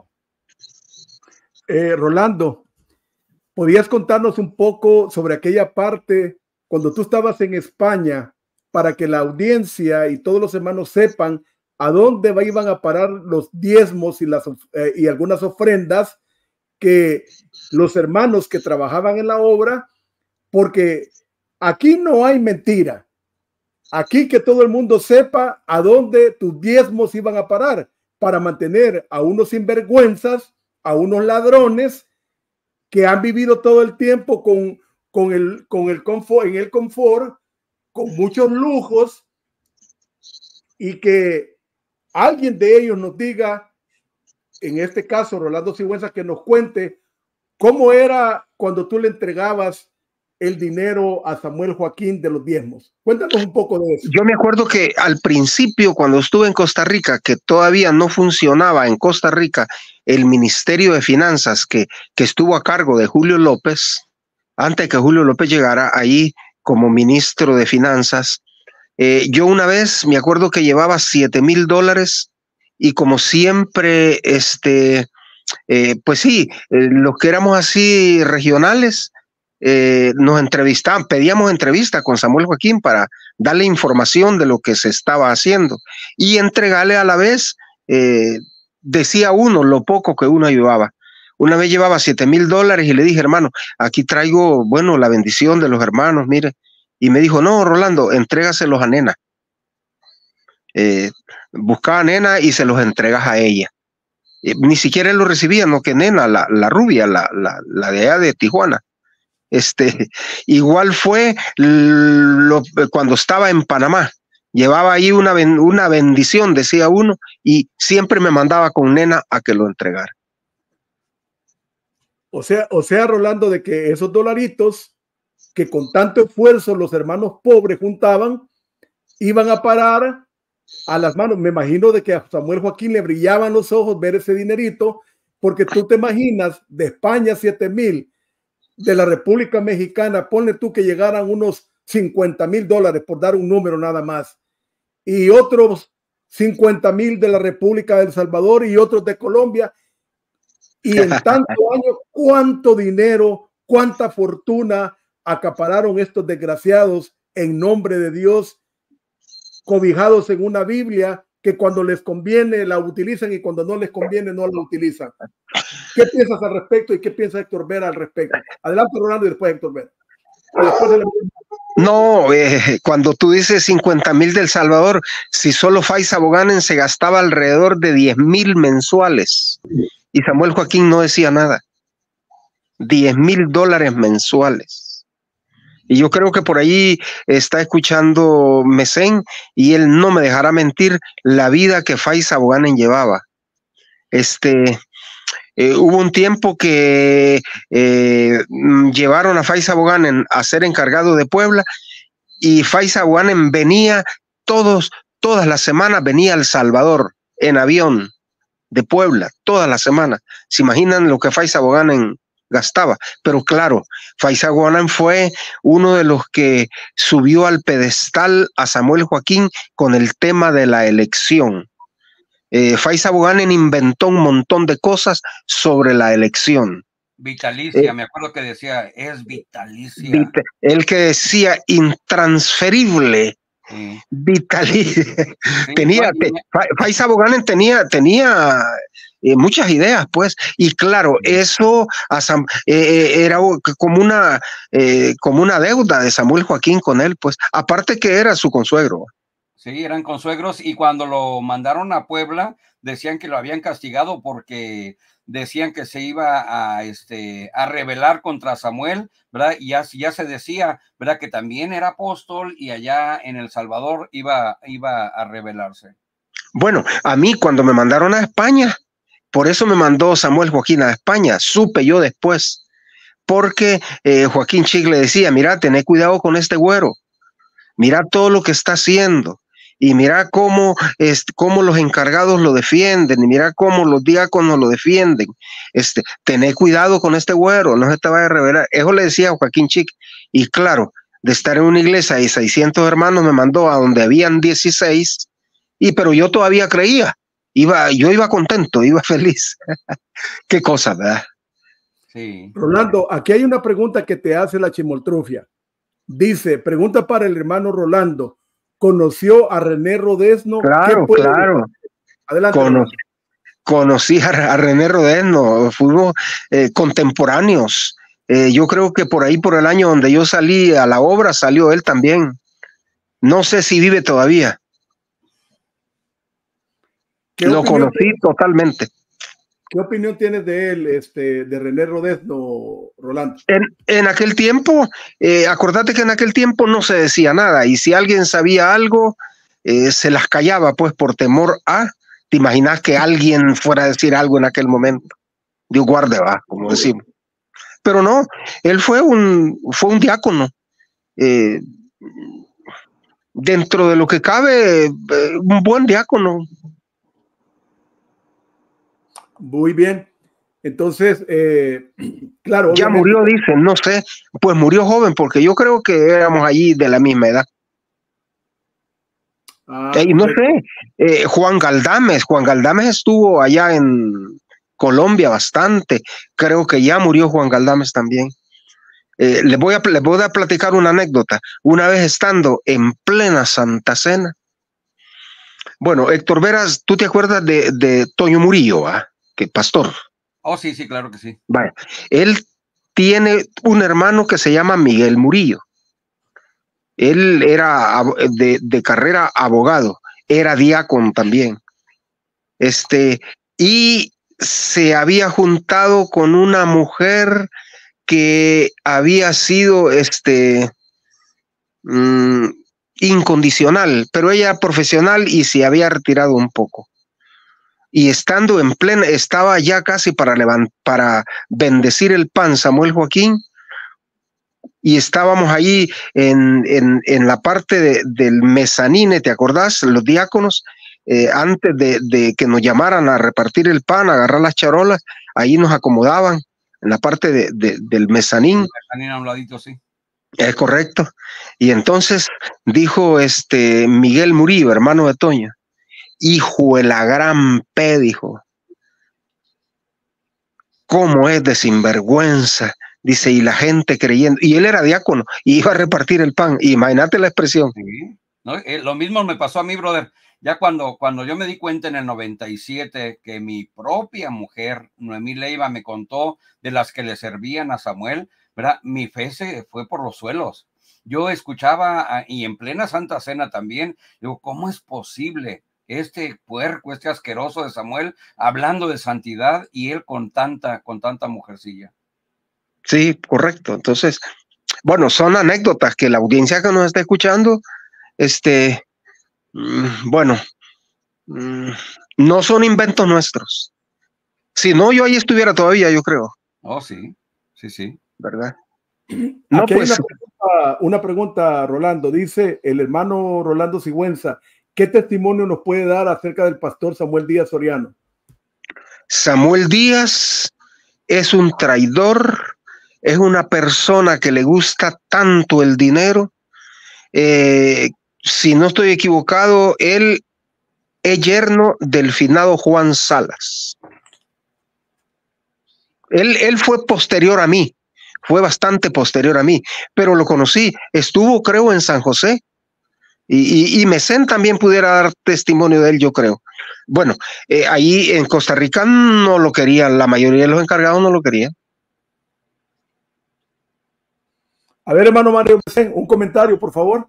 Eh, Rolando, ¿podías contarnos un poco sobre aquella parte cuando tú estabas en España para que la audiencia y todos los hermanos sepan a dónde iban a parar los diezmos y, las, eh, y algunas ofrendas que los hermanos que trabajaban en la obra? Porque aquí no hay mentira. Aquí que todo el mundo sepa a dónde tus diezmos iban a parar, para mantener a unos sinvergüenzas, a unos ladrones que han vivido todo el tiempo con, con el, con el confort, en el confort, con muchos lujos, y que alguien de ellos nos diga, en este caso Rolando Sigüenza, que nos cuente cómo era cuando tú le entregabas el dinero a Samuel Joaquín de los diezmos. Cuéntanos un poco de eso. Yo me acuerdo que al principio, cuando estuve en Costa Rica, que todavía no funcionaba en Costa Rica el Ministerio de Finanzas, que, que estuvo a cargo de Julio López, antes de que Julio López llegara ahí como ministro de Finanzas, eh, yo una vez me acuerdo que llevaba siete mil dólares y como siempre, este, eh, pues sí, eh, los que éramos así regionales, eh, nos entrevistaban, pedíamos entrevista con Samuel Joaquín para darle información de lo que se estaba haciendo y entregarle a la vez, eh, decía uno lo poco que uno llevaba. Una vez llevaba siete mil dólares y le dije, hermano, aquí traigo, bueno, la bendición de los hermanos, mire. Y me dijo, no, Rolando, entrégaselos a Nena. Eh, buscaba a Nena y se los entregas a ella. Eh, ni siquiera él lo recibía, no que Nena, la, la rubia, la, la, la de allá de Tijuana. Este, igual fue lo, cuando estaba en Panamá. Llevaba ahí una, una bendición, decía uno, y siempre me mandaba con Nena a que lo entregara. O sea, o sea, Rolando, de que esos dolaritos que con tanto esfuerzo los hermanos pobres juntaban, iban a parar a las manos. Me imagino de que a Samuel Joaquín le brillaban los ojos ver ese dinerito, porque tú te imaginas de España siete mil, de la República Mexicana, ponle tú que llegaran unos cincuenta mil dólares, por dar un número nada más, y otros cincuenta mil de la República de El Salvador y otros de Colombia. Y en tantos años, ¿cuánto dinero, cuánta fortuna acapararon estos desgraciados en nombre de Dios, cobijados en una Biblia que cuando les conviene la utilizan y cuando no les conviene no la utilizan? ¿Qué piensas al respecto y qué piensa Héctor Vera al respecto? Adelante, Rolando, y después Héctor Vera. Después de la... No, eh, cuando tú dices cincuenta mil del Salvador, si solo Faiza Boganen se gastaba alrededor de diez mil mensuales y Samuel Joaquín no decía nada. diez mil dólares mensuales. Y yo creo que por ahí está escuchando Mesén y él no me dejará mentir la vida que Faiza Boganen llevaba. Este, eh, hubo un tiempo que eh, llevaron a Faiza Boganen a ser encargado de Puebla y Faiza Boganen venía todos, todas las semanas venía a El Salvador en avión de Puebla, todas las semanas. ¿Se imaginan lo que Faiza Boganen gastaba? Pero claro, Faiza Boganen fue uno de los que subió al pedestal a Samuel Joaquín con el tema de la elección. Eh, Faiza Boganen inventó un montón de cosas sobre la elección. Vitalicia, eh, me acuerdo que decía, es vitalicia. Vit el que decía intransferible. Sí. Vitalicia. Sí, tenía, te, Faiza Boganen tenía, tenía eh, muchas ideas, pues, y claro, eso a Sam, eh, era como una, eh, como una deuda de Samuel Joaquín con él, pues, aparte que era su consuegro. Sí, eran consuegros y cuando lo mandaron a Puebla decían que lo habían castigado porque decían que se iba a, este, a rebelar contra Samuel, ¿verdad? Y ya, ya se decía, ¿verdad? Que también era apóstol y allá en El Salvador iba, iba a rebelarse. Bueno, a mí cuando me mandaron a España, por eso me mandó Samuel Joaquín a España, supe yo después, porque eh, Joaquín Chicle decía, mira, tené cuidado con este güero, mira todo lo que está haciendo. Y mira cómo, es, cómo los encargados lo defienden, y mira cómo los diáconos lo defienden. Este, tené cuidado con este güero, no se te vaya a revelar. Eso le decía a Joaquín Chic. Y claro, de estar en una iglesia de seiscientos hermanos, me mandó a donde habían dieciséis, y pero yo todavía creía. Iba, yo iba contento, iba feliz. Qué cosa, ¿verdad? Sí. Rolando, aquí hay una pregunta que te hace la Chimoltrufia. Dice, pregunta para el hermano Rolando. ¿Conoció a René Rodesno? Claro, claro. Adelante. Cono conocí a, a René Rodesno, fuimos eh, contemporáneos. Eh, yo creo que por ahí, por el año donde yo salí a la obra, salió él también. No sé si vive todavía. Lo conocí totalmente. ¿Qué opinión tienes de él, este, de René Rodezno, Rolando? En, en aquel tiempo, eh, acordate que en aquel tiempo no se decía nada, y si alguien sabía algo, eh, se las callaba, pues, por temor a, te imaginas que alguien fuera a decir algo en aquel momento. Dios guarde, va, como decimos. Pero no, él fue un, fue un diácono. Eh, dentro de lo que cabe, eh, un buen diácono. Muy bien. Entonces, eh, claro. Ya murió, dicen, no sé. Pues murió joven, porque yo creo que éramos allí de la misma edad. Ah, y no sé, eh, Juan Galdames, Juan Galdames estuvo allá en Colombia bastante. Creo que ya murió Juan Galdames también. Eh, les, voy a, les voy a platicar una anécdota. Una vez estando en plena Santa Cena. Bueno, Héctor Veras, ¿tú te acuerdas de, de Toño Murillo, ¿ah? Que pastor? Oh, sí, sí, claro que sí. Vale. Él tiene un hermano que se llama Miguel Murillo. Él era de, de carrera abogado, era diácono también. Este, y se había juntado con una mujer que había sido este, mmm, incondicional, pero ella profesional y se había retirado un poco. Y estando en plena, estaba ya casi para levantar, para bendecir el pan Samuel Joaquín, y estábamos ahí en, en, en la parte de, del mezanine, ¿te acordás? Los diáconos, eh, antes de, de que nos llamaran a repartir el pan, a agarrar las charolas, ahí nos acomodaban en la parte de, de, del mezanín. El mezanín a un ladito, sí. Es correcto. Y entonces dijo este Miguel Murillo, hermano de Toño, hijo de la gran P, dijo, ¿cómo es de sinvergüenza? Dice, y la gente creyendo, y él era diácono, y iba a repartir el pan, imagínate la expresión. Sí. ¿No? Eh, lo mismo me pasó a mí, brother, ya cuando, cuando yo me di cuenta en el noventa y siete que mi propia mujer, Noemí Leiva, me contó de las que le servían a Samuel, ¿verdad? Mi fe se fue por los suelos. Yo escuchaba, y en plena Santa Cena también, digo, ¿cómo es posible este puerco, este asqueroso de Samuel, hablando de santidad y él con tanta, con tanta mujercilla? Sí, correcto. Entonces, bueno, son anécdotas que la audiencia que nos está escuchando, este, mmm, bueno, mmm, no son inventos nuestros. Si no, yo ahí estuviera todavía, yo creo. Oh, sí, sí, sí. ¿Verdad? No, Aquí pues, hay una pregunta, una pregunta, Rolando. Dice el hermano Rolando Sigüenza, ¿qué testimonio nos puede dar acerca del pastor Samuel Díaz Soriano? Samuel Díaz es un traidor, es una persona que le gusta tanto el dinero. Eh, si no estoy equivocado, él es yerno del finado Juan Salas. Él, él fue posterior a mí, fue bastante posterior a mí, pero lo conocí, estuvo creo en San José, y, y, y Mesén también pudiera dar testimonio de él, yo creo. Bueno, eh, ahí en Costa Rica no lo querían, la mayoría de los encargados no lo querían. A ver, hermano Mario, un comentario, por favor.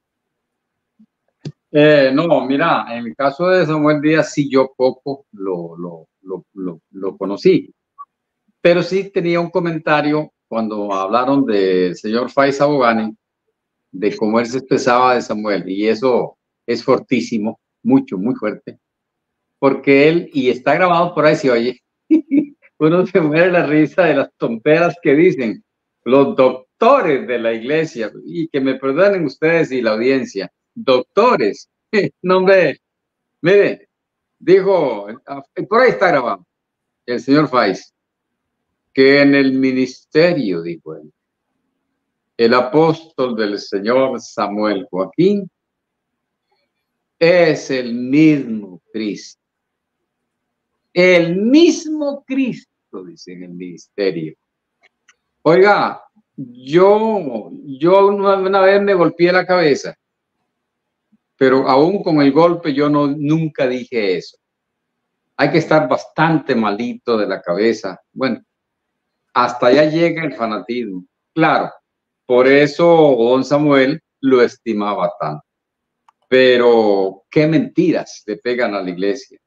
Eh, no, mira, en el caso de Samuel Díaz, sí, yo poco lo, lo, lo, lo, lo conocí, pero sí tenía un comentario cuando hablaron del señor Faiz Abogani, de cómo él se expresaba de Samuel, y eso es fortísimo, mucho, muy fuerte, porque él, y está grabado por ahí, si oye, uno se muere la risa de las tonteras que dicen los doctores de la iglesia, y que me perdonen ustedes y la audiencia, doctores, no hombre, mire, dijo, por ahí está grabado, el señor Faiz, que en el ministerio, dijo él, el apóstol del señor Samuel Joaquín es el mismo Cristo. El mismo Cristo, dice en el ministerio. Oiga, yo, yo una vez me golpeé la cabeza, pero aún con el golpe yo no, nunca dije eso. Hay que estar bastante malito de la cabeza. Bueno, hasta allá llega el fanatismo. Claro, por eso don Samuel lo estimaba tanto. Pero qué mentiras le pegan a la iglesia.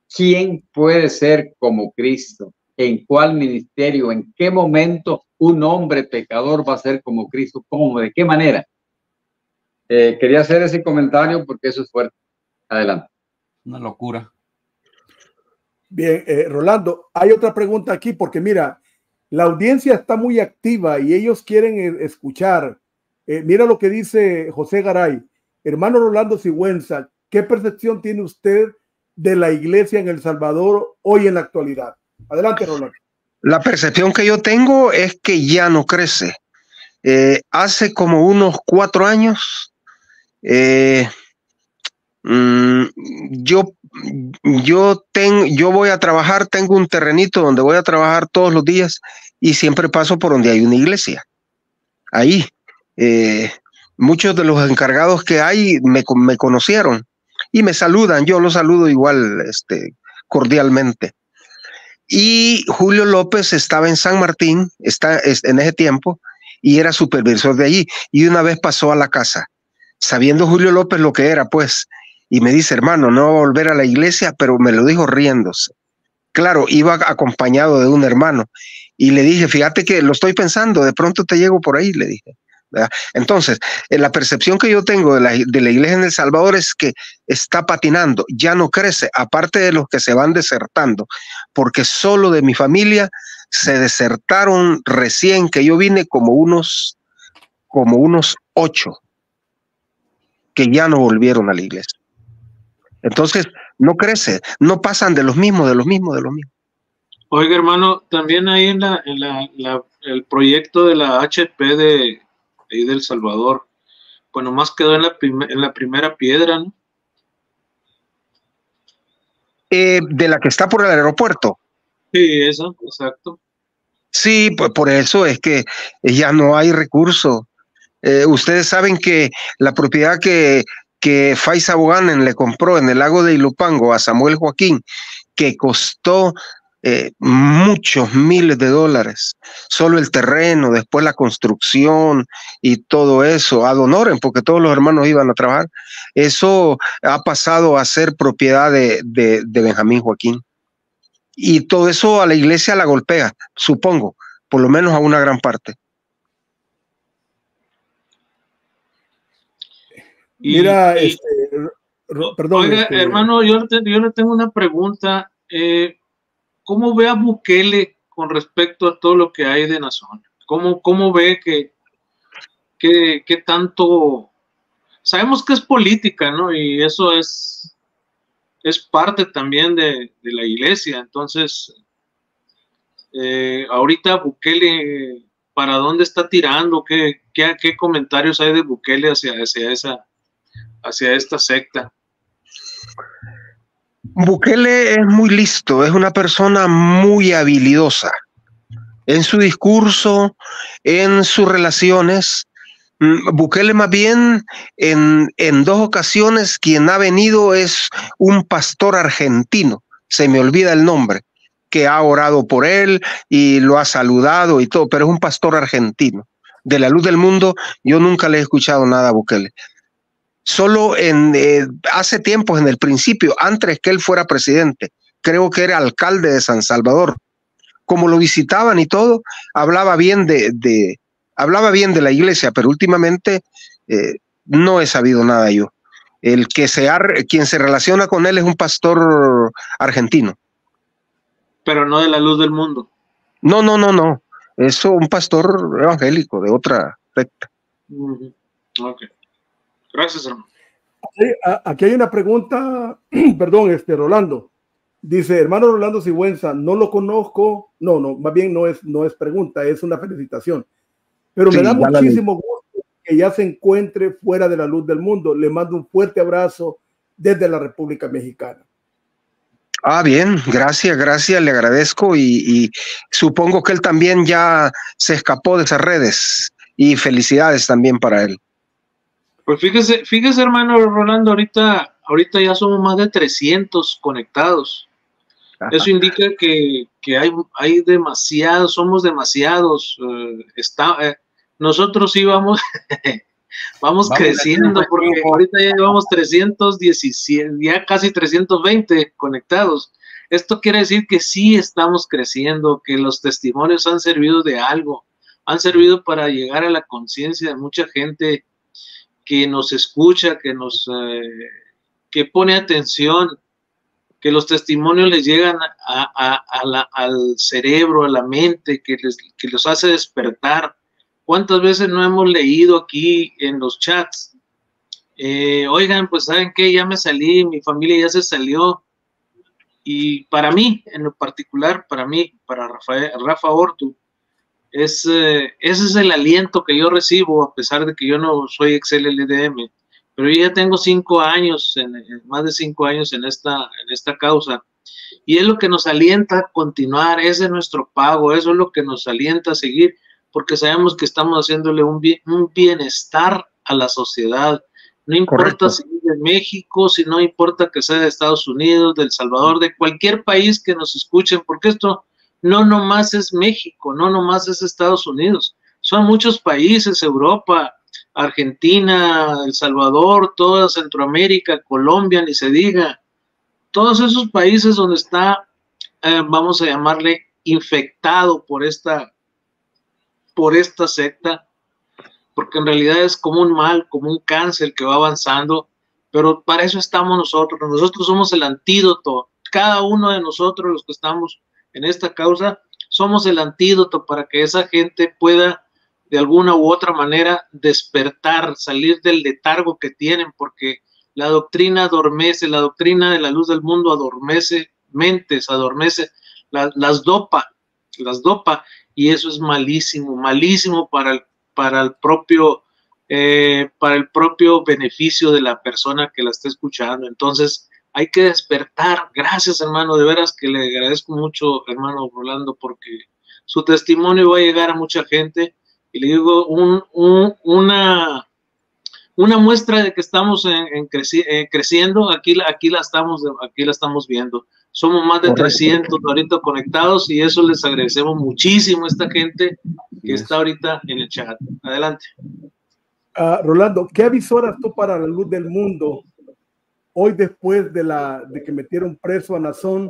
¿quién puede ser como Cristo? ¿En cuál ministerio? ¿En qué momento un hombre pecador va a ser como Cristo? ¿Cómo? ¿De qué manera? Eh, quería hacer ese comentario porque eso es fuerte. Adelante. Una locura. Bien, eh, Rolando, hay otra pregunta aquí porque mira, la audiencia está muy activa y ellos quieren eh, escuchar. Eh, mira lo que dice José Garay. Hermano Rolando Sigüenza, ¿qué percepción tiene usted de la iglesia en El Salvador hoy en la actualidad? Adelante, Rolando. La percepción que yo tengo es que ya no crece. Eh, hace como unos cuatro años, eh, mmm, yo, yo, ten, yo voy a trabajar, tengo un terrenito donde voy a trabajar todos los días y siempre paso por donde hay una iglesia. Ahí, eh, muchos de los encargados que hay me, me conocieron y me saludan, yo los saludo igual, este, cordialmente. Y Julio López estaba en San Martín, está en ese tiempo, y era supervisor de allí. Y una vez pasó a la casa, sabiendo Julio López lo que era, pues, y me dice, hermano, no va a volver a la iglesia, pero me lo dijo riéndose. Claro, iba acompañado de un hermano. Y le dije, fíjate que lo estoy pensando, de pronto te llego por ahí, le dije. ¿Verdad? Entonces, en la percepción que yo tengo de la, de la iglesia en El Salvador es que está patinando, ya no crece, aparte de los que se van desertando, porque solo de mi familia se desertaron recién que yo vine como unos, como unos ocho que ya no volvieron a la iglesia. Entonces, no crece, no pasan de los mismos, de los mismos, de los mismos. Oiga, hermano, también ahí en, la, en la, la, el proyecto de la H P de, de El Salvador, pues nomás quedó en la, prim en la primera piedra, ¿no? Eh, de la que está por el aeropuerto. Sí, eso, exacto. Sí, pues por eso es que ya no hay recurso. Eh, ustedes saben que la propiedad que, que Faiza Boganen le compró en el lago de Ilopango a Samuel Joaquín, que costó eh, muchos miles de dólares, solo el terreno, después la construcción y todo eso, ad honorem, porque todos los hermanos iban a trabajar, eso ha pasado a ser propiedad de, de, de Benjamín Joaquín. Y todo eso a la iglesia la golpea, supongo, por lo menos a una gran parte. Mira, y, este, perdón. Oiga, este, hermano, yo, te, yo le tengo una pregunta. Eh, ¿Cómo ve a Bukele con respecto a todo lo que hay de Nación? ¿Cómo, cómo ve que, que, que tanto... Sabemos que es política, ¿no? Y eso es, es parte también de, de la iglesia. Entonces, eh, ahorita Bukele, ¿para dónde está tirando? ¿Qué, qué, qué comentarios hay de Bukele hacia, hacia, esa, hacia esta secta? Bukele es muy listo, es una persona muy habilidosa en su discurso, en sus relaciones. Bukele más bien en, en dos ocasiones quien ha venido es un pastor argentino, se me olvida el nombre, que ha orado por él y lo ha saludado y todo, pero es un pastor argentino. De la Luz del Mundo yo nunca le he escuchado nada a Bukele. Solo en eh, hace tiempos, en el principio, antes que él fuera presidente, creo que era alcalde de San Salvador, como lo visitaban y todo, hablaba bien de, de hablaba bien de la iglesia, pero últimamente eh, no he sabido nada yo. El que se ha, quien se relaciona con él es un pastor argentino. Pero no de la Luz del Mundo. No, no, no, no. Es un pastor evangélico de otra secta. Uh-huh. Ok. Gracias, hermano. Aquí, aquí hay una pregunta, perdón, este Rolando. Dice, hermano Rolando Sigüenza, no lo conozco. No, no, más bien no es, no es pregunta, es una felicitación. Pero sí, me da muchísimo gusto que ya se encuentre fuera de la Luz del Mundo. Le mando un fuerte abrazo desde la República Mexicana. Ah, bien, gracias, gracias, le agradezco y, y supongo que él también ya se escapó de esas redes y felicidades también para él. Pues fíjese, fíjese hermano Rolando, ahorita, ahorita ya somos más de trescientos conectados. Ajá. Eso indica que, que hay, hay demasiados, somos demasiados. Eh, está, eh, nosotros íbamos, vamos, vamos creciendo, porque tiempo. Ahorita ya llevamos trescientos diecisiete, ya casi trescientos veinte conectados. Esto quiere decir que sí estamos creciendo, que los testimonios han servido de algo, han servido para llegar a la conciencia de mucha gente que nos escucha, que nos eh, que pone atención, que los testimonios les llegan a, a, a la, al cerebro, a la mente, que, les, que los hace despertar. ¿Cuántas veces no hemos leído aquí en los chats? Eh, oigan, pues ¿saben qué? Ya me salí, mi familia ya se salió. Y para mí, en lo particular, para mí, para Rafael, Rafa Ortu, es, eh, ese es el aliento que yo recibo, a pesar de que yo no soy ex L L D M, pero yo ya tengo cinco años, en, en, más de cinco años en esta, en esta causa, y es lo que nos alienta a continuar, ese es nuestro pago, eso es lo que nos alienta a seguir, porque sabemos que estamos haciéndole un, bien, un bienestar a la sociedad. No importa Correcto. Si es de México, si no importa que sea de Estados Unidos, de El Salvador, de cualquier país que nos escuchen, porque esto no nomás es México, no nomás es Estados Unidos, son muchos países, Europa, Argentina, El Salvador, toda Centroamérica, Colombia, ni se diga, todos esos países donde está, eh, vamos a llamarle, infectado por esta, por esta secta, porque en realidad es como un mal, como un cáncer que va avanzando, pero para eso estamos nosotros, nosotros somos el antídoto, cada uno de nosotros los que estamos en esta causa, somos el antídoto para que esa gente pueda de alguna u otra manera despertar, salir del letargo que tienen, porque la doctrina adormece, la doctrina de la luz del mundo adormece mentes, adormece, la, las dopa, las dopa, y eso es malísimo, malísimo para el para el propio eh, para el propio beneficio de la persona que la está escuchando. Entonces hay que despertar. Gracias, hermano, de veras que le agradezco mucho, hermano Rolando, porque su testimonio va a llegar a mucha gente, y le digo un, un, una una muestra de que estamos en, en creci eh, creciendo. Aquí, aquí la estamos aquí la estamos viendo. Somos más de Correcto. trescientos ahorita conectados, y eso les agradecemos muchísimo a esta gente que yes. está ahorita en el chat. Adelante. Uh, Rolando, ¿qué avisoras tú para la luz del mundo hoy, después de, la, de que metieron preso a Nazón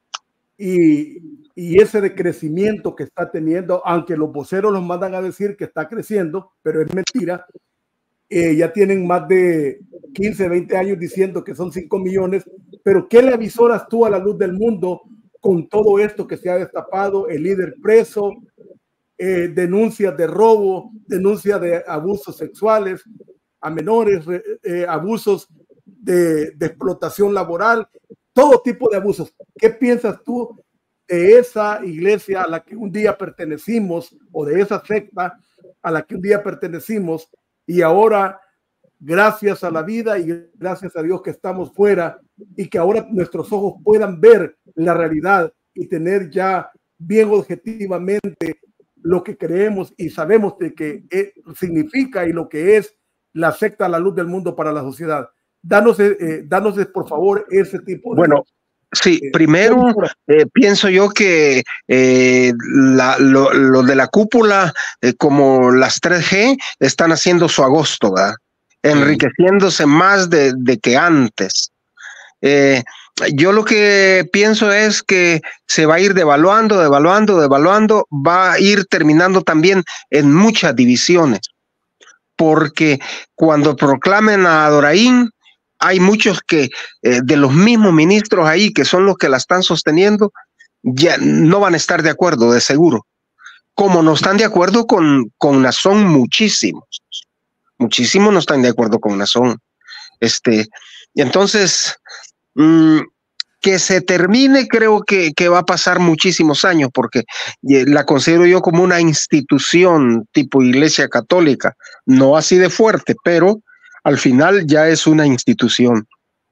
y, y ese decrecimiento que está teniendo, aunque los voceros los mandan a decir que está creciendo, pero es mentira? Eh, ya tienen más de quince, veinte años diciendo que son cinco millones, pero ¿qué le avisoras tú a la luz del mundo con todo esto que se ha destapado? El líder preso, eh, denuncias de robo, denuncias de abusos sexuales a menores, eh, abusos de, de explotación laboral, todo tipo de abusos. ¿Qué piensas tú de esa iglesia a la que un día pertenecimos, o de esa secta a la que un día pertenecimos, y ahora, gracias a la vida y gracias a Dios que estamos fuera, y que ahora nuestros ojos puedan ver la realidad y tener ya bien objetivamente lo que creemos y sabemos de que significa y lo que es la secta a la luz del mundo para la sociedad? Danos, eh, danos por favor ese tipo de... Bueno, sí, eh, primero eh, pienso yo que eh, la, lo, lo de la cúpula, eh, como las tres G, están haciendo su agosto, ¿verdad? Enriqueciéndose más de, de que antes. Eh, yo lo que pienso es que se va a ir devaluando, devaluando, devaluando, va a ir terminando también en muchas divisiones, porque cuando proclamen a Adoraín, hay muchos que eh, de los mismos ministros ahí, que son los que la están sosteniendo, ya no van a estar de acuerdo, de seguro. Como no están de acuerdo con, con Nazón, muchísimos. Muchísimos no están de acuerdo con Nazón. Este, entonces, mmm, que se termine, creo que, que va a pasar muchísimos años, porque la considero yo como una institución tipo Iglesia Católica, no así de fuerte, pero al final ya es una institución.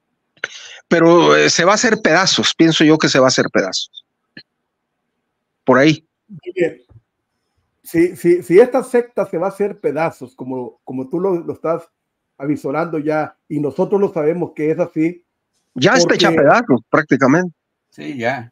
Pero eh, se va a hacer pedazos, pienso yo que se va a hacer pedazos. Por ahí. Bien. Si, si, si esta secta se va a hacer pedazos, como, como tú lo, lo estás avisorando ya, y nosotros lo sabemos que es así. Ya está hecha pedazos, prácticamente. Sí, ya.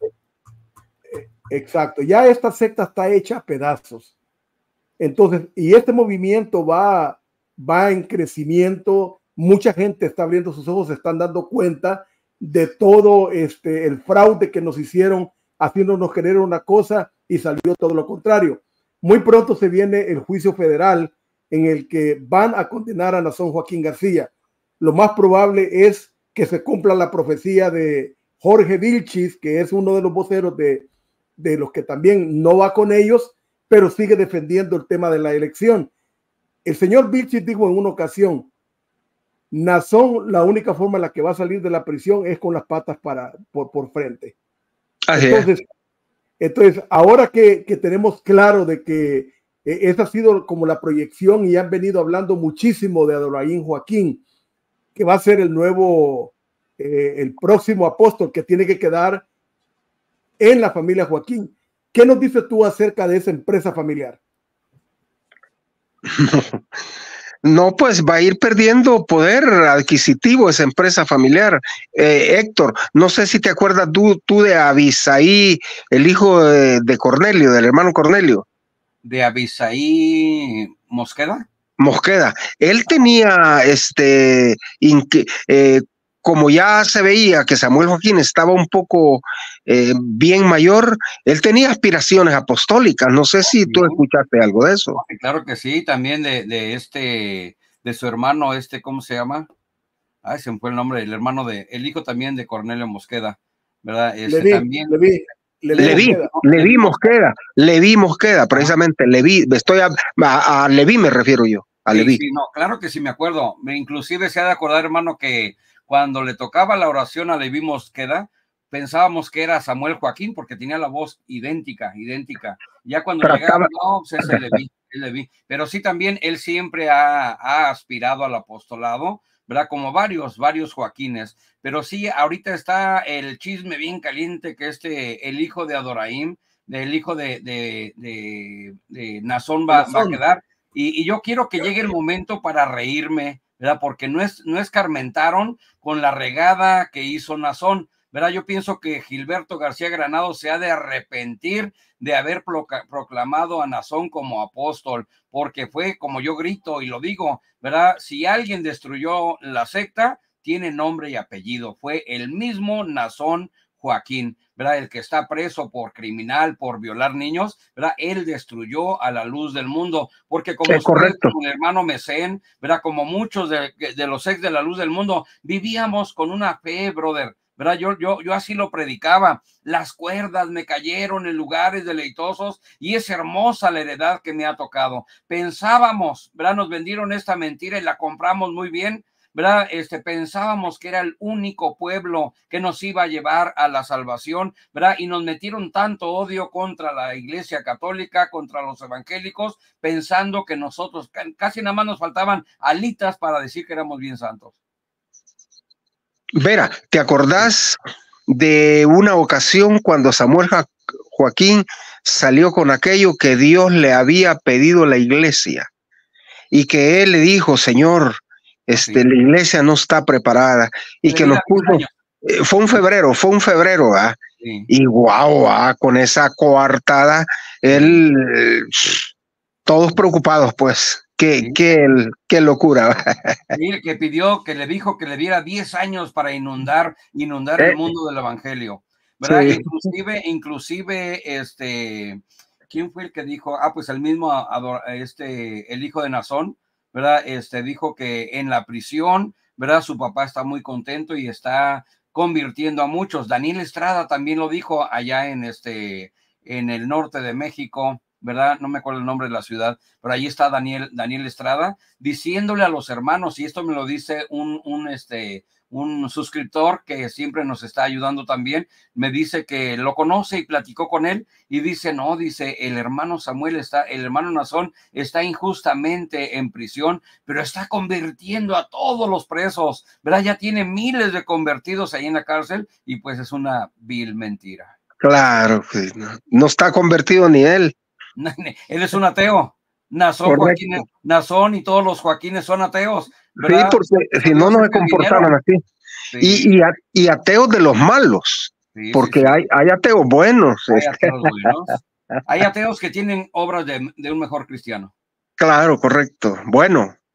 Exacto, ya esta secta está hecha a pedazos. Entonces, y este movimiento va, va en crecimiento, mucha gente está abriendo sus ojos, se están dando cuenta de todo este, el fraude que nos hicieron haciéndonos querer una cosa y salió todo lo contrario. Muy pronto se viene el juicio federal en el que van a condenar a Nazón Joaquín García. Lo más probable es que se cumpla la profecía de Jorge Vilchis, que es uno de los voceros de, de los que también no va con ellos, pero sigue defendiendo el tema de la elección. El señor Vilchis dijo en una ocasión, Nazón, la única forma en la que va a salir de la prisión es con las patas para, por, por frente. Así entonces, es. entonces, ahora que, que tenemos claro de que eh, esa ha sido como la proyección y han venido hablando muchísimo de Adoniram Joaquín, que va a ser el nuevo, eh, el próximo apóstol que tiene que quedar en la familia Joaquín. ¿Qué nos dices tú acerca de esa empresa familiar? No, pues va a ir perdiendo poder adquisitivo esa empresa familiar. Eh, Héctor, no sé si te acuerdas tú, tú de Abisaí, el hijo de, de Cornelio, del hermano Cornelio. ¿De Abisaí Mosqueda? Mosqueda. Él tenía, este, eh, como ya se veía que Samuel Joaquín estaba un poco eh, bien mayor, él tenía aspiraciones apostólicas. No sé si tú escuchaste algo de eso. Claro que sí, también de, de este, de su hermano, este, ¿cómo se llama? Ay, se me fue el nombre, el hermano de, el hijo también de Cornelio Mosqueda, ¿verdad? Este, Leví, también. Leví, Leví, Leví, Mosqueda. Leví Mosqueda, Leví Mosqueda, precisamente, Leví, estoy a, a, a Leví me refiero yo, a sí, Leví. Sí, no, claro que sí me acuerdo, inclusive se ha de acordar, hermano, que cuando le tocaba la oración a Leví Mosqueda, pensábamos que era Samuel Joaquín porque tenía la voz idéntica, idéntica. Ya cuando llegaba, no, pues es el Leví, el Leví. Pero sí también él siempre ha, ha aspirado al apostolado, ¿verdad? Como varios, varios Joaquines. Pero sí, ahorita está el chisme bien caliente que este, el hijo de Adoniram, del hijo de, de, de, de Nazón va, va a quedar. Y, y yo quiero que llegue el momento para reírme, ¿verdad? Porque no, es, no escarmentaron con la regada que hizo Nazón, ¿verdad? Yo pienso que Gilberto García Granados se ha de arrepentir de haber proclamado a Nazón como apóstol, porque fue, como yo grito y lo digo, ¿verdad? Si alguien destruyó la secta, tiene nombre y apellido, fue el mismo Nazón Joaquín, ¿verdad? El que está preso por criminal, por violar niños, ¿verdad? Él destruyó a la luz del mundo, porque como es ustedes, correcto. como el hermano Mesén, ¿verdad? Como muchos de, de los ex de la luz del mundo, vivíamos con una fe, brother, ¿verdad? Yo, yo, yo así lo predicaba, las cuerdas me cayeron en lugares deleitosos y es hermosa la heredad que me ha tocado. Pensábamos, ¿verdad? Nos vendieron esta mentira y la compramos muy bien, ¿verdad? Este, pensábamos que era el único pueblo que nos iba a llevar a la salvación, ¿verdad? Y nos metieron tanto odio contra la Iglesia Católica, contra los evangélicos, pensando que nosotros, casi nada más nos faltaban alitas para decir que éramos bien santos. Vera, ¿te acordás de una ocasión cuando Samuel Joaquín salió con aquello que Dios le había pedido a la iglesia y que él le dijo, Señor, este, sí. la iglesia no está preparada y que nos puso, eh, fue un febrero, fue un febrero, ¿ah? Sí. Y guau, ¿ah? Con esa coartada, él, eh, todos preocupados, pues. Qué, sí. qué, qué locura. Sí, que pidió, que le dijo que le diera diez años para inundar, inundar eh. el mundo del evangelio, ¿verdad? Sí. Inclusive, inclusive, este, ¿quién fue el que dijo? Ah, pues el mismo, este, el hijo de Nazón, ¿verdad? Este, dijo que en la prisión, ¿verdad? Su papá está muy contento y está convirtiendo a muchos. Daniel Estrada también lo dijo allá en este, en el norte de México, ¿verdad? No me acuerdo el nombre de la ciudad, pero ahí está Daniel, Daniel Estrada, diciéndole a los hermanos, y esto me lo dice un, un, este, un suscriptor que siempre nos está ayudando también, me dice que lo conoce y platicó con él, y dice, no, dice, el hermano Samuel está, el hermano Nazón está injustamente en prisión, pero está convirtiendo a todos los presos, ¿verdad? Ya tiene miles de convertidos ahí en la cárcel, y pues es una vil mentira. Claro, pues, no, no está convertido ni él. Él es un ateo. Nazón, Joaquín, Nazón y todos los Joaquines son ateos, ¿verdad? Sí, porque si no, no se comportaron así. Sí. Y, y, a, y ateos de los malos, sí, porque sí, sí. Hay, hay ateos buenos. Hay ateos buenos. Hay ateos que tienen obras de, de un mejor cristiano. Claro, correcto. Bueno,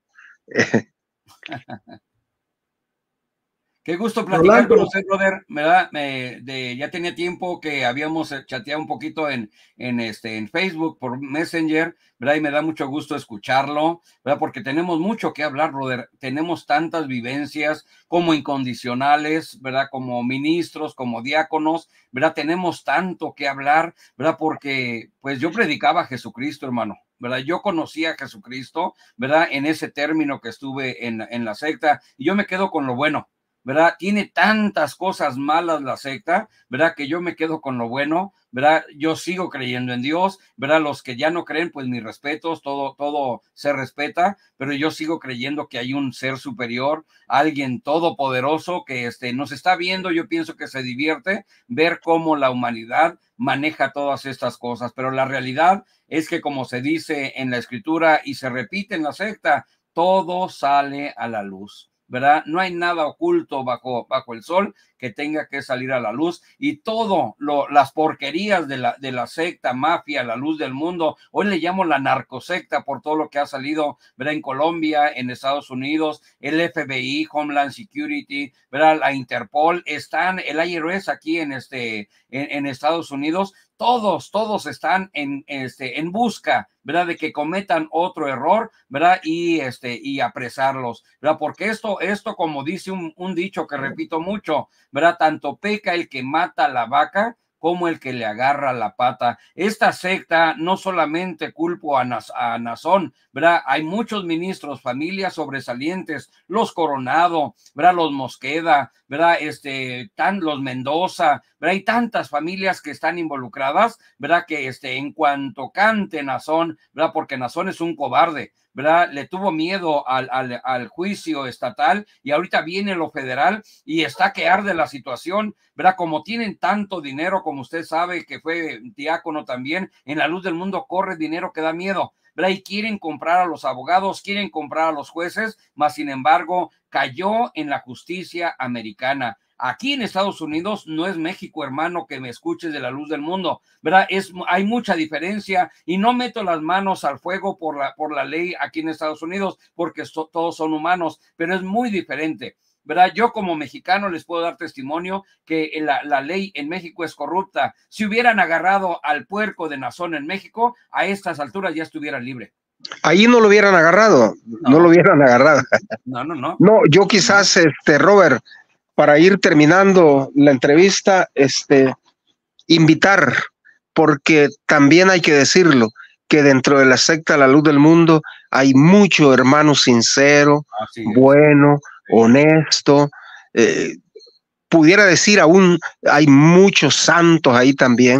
Qué gusto platicar Rolando. con usted, brother. ¿Verdad? Me, de, ya tenía tiempo que habíamos chateado un poquito en, en, este, en Facebook por Messenger, ¿verdad? Y me da mucho gusto escucharlo, ¿verdad? Porque tenemos mucho que hablar, brother. Tenemos tantas vivencias como incondicionales, ¿verdad? Como ministros, como diáconos, ¿verdad? Tenemos tanto que hablar, ¿verdad? Porque pues yo predicaba a Jesucristo, hermano. ¿Verdad? Yo conocí a Jesucristo, ¿verdad? En ese término que estuve en, en la secta, y yo me quedo con lo bueno, ¿verdad? Tiene tantas cosas malas la secta, ¿verdad? Que yo me quedo con lo bueno, ¿verdad? Yo sigo creyendo en Dios, ¿verdad? Los que ya no creen, pues mis respetos, todo, todo se respeta, pero yo sigo creyendo que hay un ser superior, alguien todopoderoso que este, nos está viendo. Yo pienso que se divierte ver cómo la humanidad maneja todas estas cosas, pero la realidad es que, como se dice en la escritura y se repite en la secta, todo sale a la luz, ¿verdad? No hay nada oculto bajo, bajo el sol que tenga que salir a la luz, y todo lo, las porquerías de la, de la secta, mafia, la luz del mundo, hoy le llamo la narcosecta por todo lo que ha salido, ¿verdad? En Colombia, en Estados Unidos, el F B I, Homeland Security, ¿verdad? La Interpol, están, el I R S aquí en, este, en, en Estados Unidos, todos, todos están en, este, en busca, ¿verdad? De que cometan otro error, ¿verdad? Y, este, y apresarlos, ¿verdad? Porque esto, esto como dice un, un dicho que repito mucho, ¿verdad? Tanto peca el que mata a la vaca como el que le agarra la pata. Esta secta, no solamente culpo a, Nas, a Nazón, ¿verdad? Hay muchos ministros, familias sobresalientes, los Coronado, ¿verdad? Los Mosqueda, ¿verdad? Este, tan, los Mendoza, ¿verdad? Hay tantas familias que están involucradas, ¿verdad? Que este, en cuanto cante Nazón, ¿verdad? Porque Nazón es un cobarde, ¿verdad? Le tuvo miedo al, al, al juicio estatal, y ahorita viene lo federal y está que arde la situación, ¿verdad? Como tienen tanto dinero, como usted sabe que fue diácono también, en la luz del mundo corre dinero que da miedo, ¿verdad? Y quieren comprar a los abogados, quieren comprar a los jueces, mas sin embargo cayó en la justicia americana. Aquí en Estados Unidos no es México, hermano, que me escuches de la luz del mundo, ¿verdad? Es, hay mucha diferencia, y no meto las manos al fuego por la, por la ley aquí en Estados Unidos, porque so, todos son humanos, pero es muy diferente, ¿verdad? Yo como mexicano les puedo dar testimonio que la, la ley en México es corrupta. Si hubieran agarrado al puerco de Nazón en México, a estas alturas ya estuviera libre. Ahí no lo hubieran agarrado, no, no lo hubieran agarrado. No, no, no. No, yo quizás, no. este, Robert, para ir terminando la entrevista, este, invitar, porque también hay que decirlo, que dentro de la secta La Luz del Mundo hay mucho hermano sincero, bueno, honesto, eh, pudiera decir aún hay muchos santos ahí también,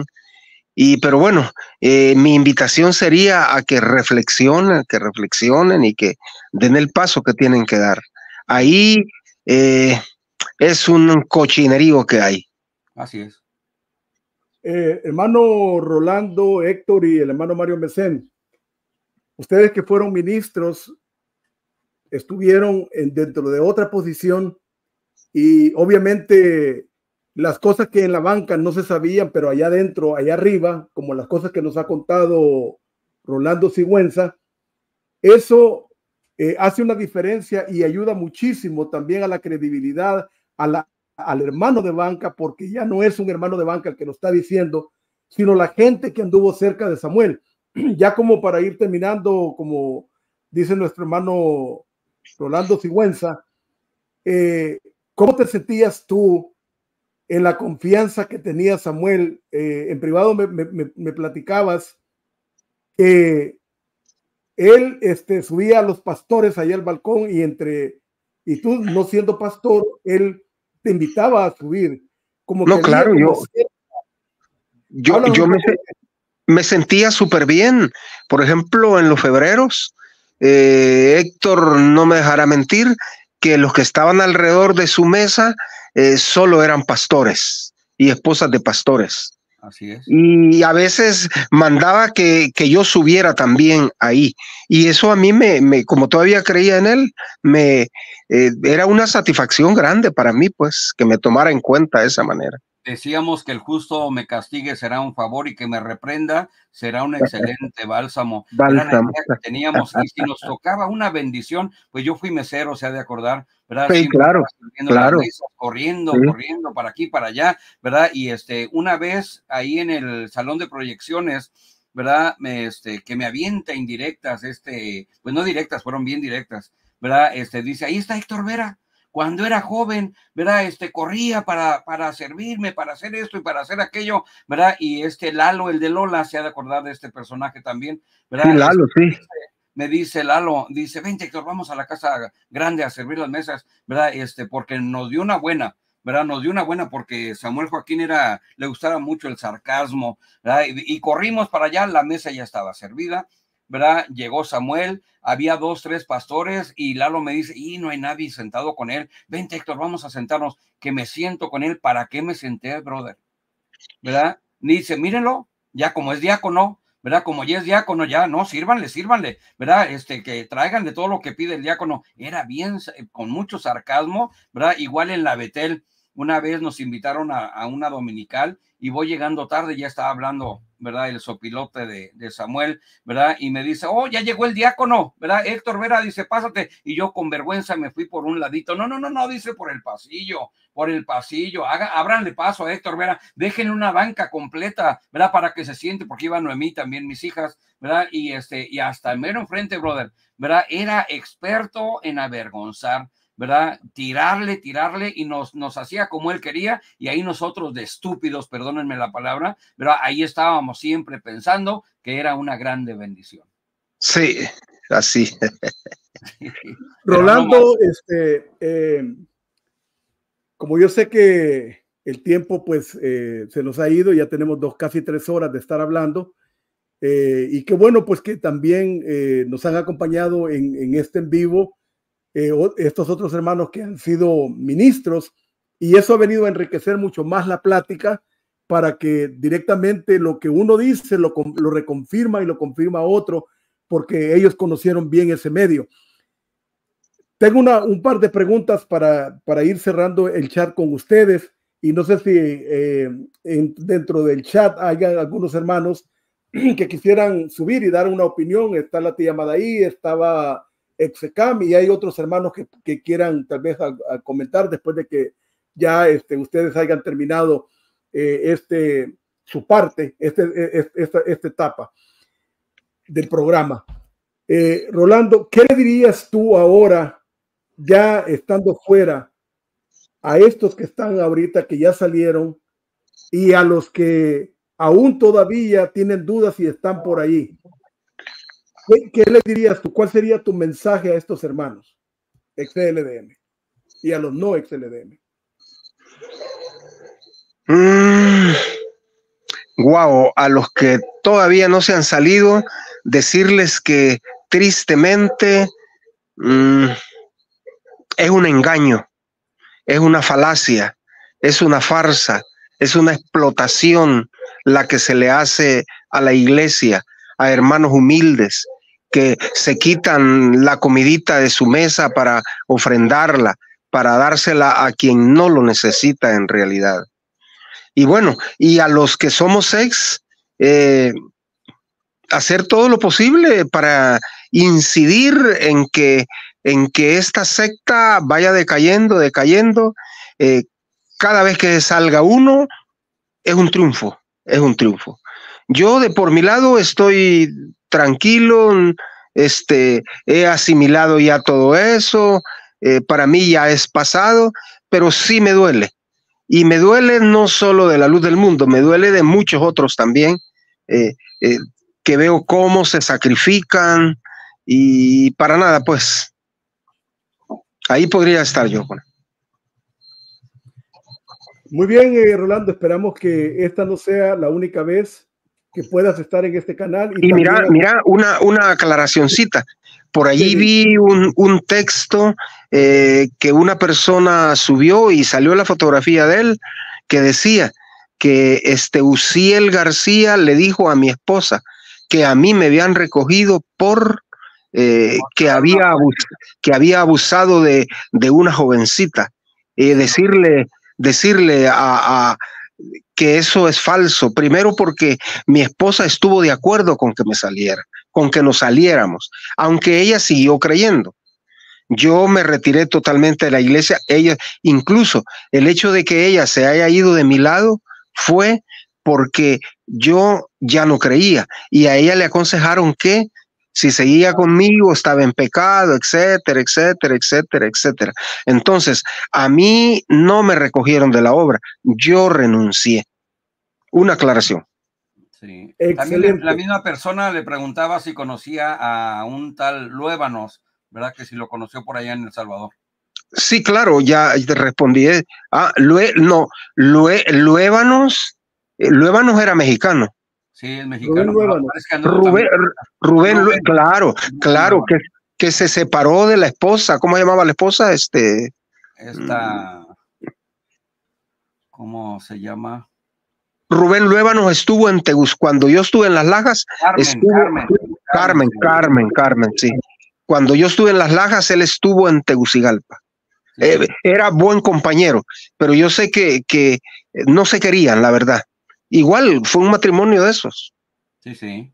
y pero bueno, eh, mi invitación sería a que reflexionen, que reflexionen y que den el paso que tienen que dar. Ahí eh, es un cochinerío que hay. Así es. Eh, hermano Rolando, Héctor y el hermano Mario Mesén, ustedes que fueron ministros, estuvieron en, dentro de otra posición, y obviamente las cosas que en la banca no se sabían, pero allá adentro, allá arriba, como las cosas que nos ha contado Rolando Sigüenza, eso eh, hace una diferencia y ayuda muchísimo también a la credibilidad, a la, al hermano de banca, porque ya no es un hermano de banca el que lo está diciendo, sino la gente que anduvo cerca de Samuel. Ya como para ir terminando, como dice nuestro hermano Rolando Sigüenza, eh, ¿cómo te sentías tú en la confianza que tenía Samuel? Eh, en privado me, me, me platicabas que él este, subía a los pastores allá al balcón, y entre y tú no siendo pastor, él te invitaba a subir. Como no, que claro, como yo, yo, yo me, me sentía súper bien. Por ejemplo, en los febreros, eh, Héctor no me dejará mentir, que los que estaban alrededor de su mesa eh, solo eran pastores y esposas de pastores. Así es. Y a veces mandaba que, que yo subiera también ahí. Y eso a mí, me, me como todavía creía en él, me eh, era una satisfacción grande para mí, pues, que me tomara en cuenta de esa manera. decíamos que el justo me castigue será un favor y que me reprenda será un excelente bálsamo. Bálsamo. Era la idea que teníamos, y si nos tocaba una bendición, pues yo fui mesero, se ha de acordar, ¿verdad? Sí, Siempre claro, claro. las mesas, corriendo, Sí. corriendo para aquí, para allá, ¿verdad? Y este, una vez ahí en el salón de proyecciones, ¿verdad? Me, este, que me avienta indirectas, este, pues no directas, fueron bien directas, ¿verdad? Este, dice, ahí está Héctor Vera. Cuando era joven, ¿verdad? Este, corría para, para servirme, para hacer esto y para hacer aquello, ¿verdad? Y este Lalo, el de Lola, se ha de acordar de este personaje también, ¿verdad? Sí, Lalo, este, sí. Me dice Lalo, dice, vente Héctor, vamos a la casa grande a servir las mesas, ¿verdad? Este, porque nos dio una buena, ¿verdad? Nos dio una buena porque Samuel Joaquín era, le gustaba mucho el sarcasmo, ¿verdad? Y, y corrimos para allá, la mesa ya estaba servida, ¿verdad? Llegó Samuel, había dos, tres pastores y Lalo me dice, y no hay nadie sentado con él, vente Héctor, vamos a sentarnos, que me siento con él. ¿Para qué me senté, brother? ¿Verdad? Dice, mírenlo, ya como es diácono, ¿verdad? Como ya es diácono, ya, no, sírvanle, sírvanle, ¿verdad? Este, que traiganle todo lo que pide el diácono. Era bien, con mucho sarcasmo, ¿verdad? Igual en la Betel, una vez nos invitaron a, a una dominical y voy llegando tarde, ya estaba hablando, ¿verdad? El sopilote de, de Samuel, ¿verdad? Y me dice, oh, ya llegó el diácono, ¿verdad? Héctor Vera, dice, pásate. Y yo con vergüenza me fui por un ladito. No, no, no, no, dice, por el pasillo, por el pasillo. Haga, ábranle paso a Héctor Vera, déjenle una banca completa, ¿verdad? Para que se siente, porque iba Noemí también, mis hijas, ¿verdad? Y este, y hasta el mero enfrente, brother, ¿verdad? Era experto en avergonzar, ¿verdad? Tirarle, tirarle y nos, nos hacía como él quería y ahí nosotros de estúpidos, perdónenme la palabra, pero ahí estábamos siempre pensando que era una grande bendición. Sí, así. Rolando, no este, eh, como yo sé que el tiempo pues eh, se nos ha ido, ya tenemos dos, casi tres horas de estar hablando eh, y qué bueno pues que también eh, nos han acompañado en, en este en vivo Eh, estos otros hermanos que han sido ministros, y eso ha venido a enriquecer mucho más la plática para que directamente lo que uno dice lo, lo reconfirma y lo confirma otro, porque ellos conocieron bien ese medio. Tengo una, un par de preguntas para, para ir cerrando el chat con ustedes, y no sé si eh, en, dentro del chat hay algunos hermanos que quisieran subir y dar una opinión. Está la tía Madaí, estaba Execam, y hay otros hermanos que, que quieran tal vez a, a comentar después de que ya este, ustedes hayan terminado eh, este, su parte, este, este, esta, esta etapa del programa. Eh, Rolando, ¿qué le dirías tú ahora, ya estando fuera, a estos que están ahorita, que ya salieron, y a los que aún todavía tienen dudas y están por ahí? ¿Qué, ¿Qué le dirías tú? ¿Cuál sería tu mensaje a estos hermanos ex L D M y a los no ex L D M? Mm, wow, a los que todavía no se han salido, decirles que tristemente mm, es un engaño, es una falacia, es una farsa, es una explotación la que se le hace a la iglesia, a hermanos humildes que se quitan la comidita de su mesa para ofrendarla, para dársela a quien no lo necesita en realidad. Y bueno, y a los que somos ex, eh, hacer todo lo posible para incidir en que, en que esta secta vaya decayendo, decayendo. Eh, cada vez que salga uno, es un triunfo, es un triunfo. Yo de por mi lado estoy tranquilo, este, he asimilado ya todo eso, eh, para mí ya es pasado, pero sí me duele. Y me duele no solo de la luz del mundo, me duele de muchos otros también, eh, eh, que veo cómo se sacrifican y para nada, pues, ahí podría estar yo. Muy bien, eh, Rolando, esperamos que esta no sea la única vez que puedas estar en este canal. Y, y mira, mira, una, una aclaracioncita. Por allí sí, vi un, un texto eh, que una persona subió y salió la fotografía de él, que decía que este Uziel García le dijo a mi esposa que a mí me habían recogido por eh, que, había abus, que había abusado de, de una jovencita. Eh, decirle, decirle a, a que eso es falso. Primero porque mi esposa estuvo de acuerdo con que me saliera, con que nos saliéramos, aunque ella siguió creyendo. Yo me retiré totalmente de la iglesia. Ella, incluso el hecho de que ella se haya ido de mi lado fue porque yo ya no creía y a ella le aconsejaron que si seguía conmigo estaba en pecado, etcétera, etcétera, etcétera, etcétera. Entonces, a mí no me recogieron de la obra, yo renuncié. Una aclaración. Sí. También la misma persona le preguntaba si conocía a un tal Luébanos, ¿verdad? Que si lo conoció por allá en El Salvador. Sí, claro, ya te respondí. Ah, Lue, no, Lue, Luébanos, Luébanos era mexicano. Sí, es mexicano. Rubén, Rubén, Rubén, Rubén, claro, claro, que, que se separó de la esposa. ¿Cómo llamaba la esposa? Este. Esta. ¿Cómo se llama? Rubén Luébanos estuvo en Tegus. Cuando yo estuve en Las Lajas, Carmen, estuvo, Carmen, Carmen, Carmen, Carmen, sí. Cuando yo estuve en Las Lajas, él estuvo en Tegucigalpa. Sí. Eh, era buen compañero, pero yo sé que, que no se querían, la verdad. Igual fue un matrimonio de esos. Sí, sí.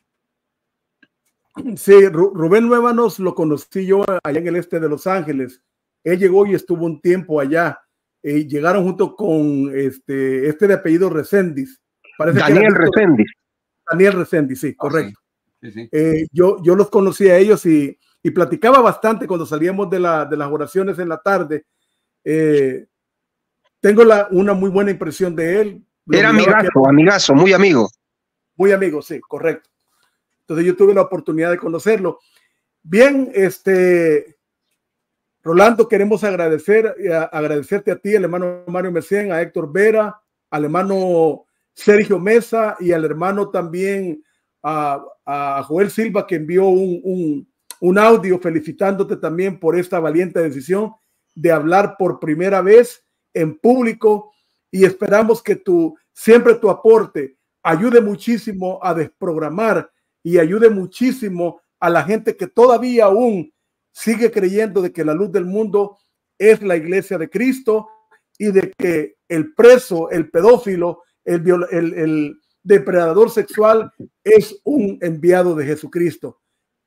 Sí, Rubén Luébanos lo conocí yo allá en el este de Los Ángeles. Él llegó y estuvo un tiempo allá. Eh, llegaron junto con este, este de apellido Reséndiz. Parece Daniel que Reséndiz. Daniel Reséndiz, sí, correcto. Oh, sí. Sí, sí. Eh, yo, yo los conocí a ellos y, y platicaba bastante cuando salíamos de, la, de las oraciones en la tarde. Eh, tengo la, una muy buena impresión de él. Era amigazo, era, amigazo, muy amigo. Muy amigo, sí, correcto. Entonces yo tuve la oportunidad de conocerlo. Bien, este, Rolando, queremos agradecer, a, agradecerte a ti, al hermano Mario Mesén, a Héctor Vera, al hermano Sergio Mesa y al hermano también a, a Joel Silva, que envió un, un, un audio felicitándote también por esta valiente decisión de hablar por primera vez en público. Y esperamos que tu, siempre tu aporte ayude muchísimo a desprogramar y ayude muchísimo a la gente que todavía aún sigue creyendo de que la luz del mundo es la iglesia de Cristo y de que el preso, el pedófilo, el, el, el depredador sexual es un enviado de Jesucristo.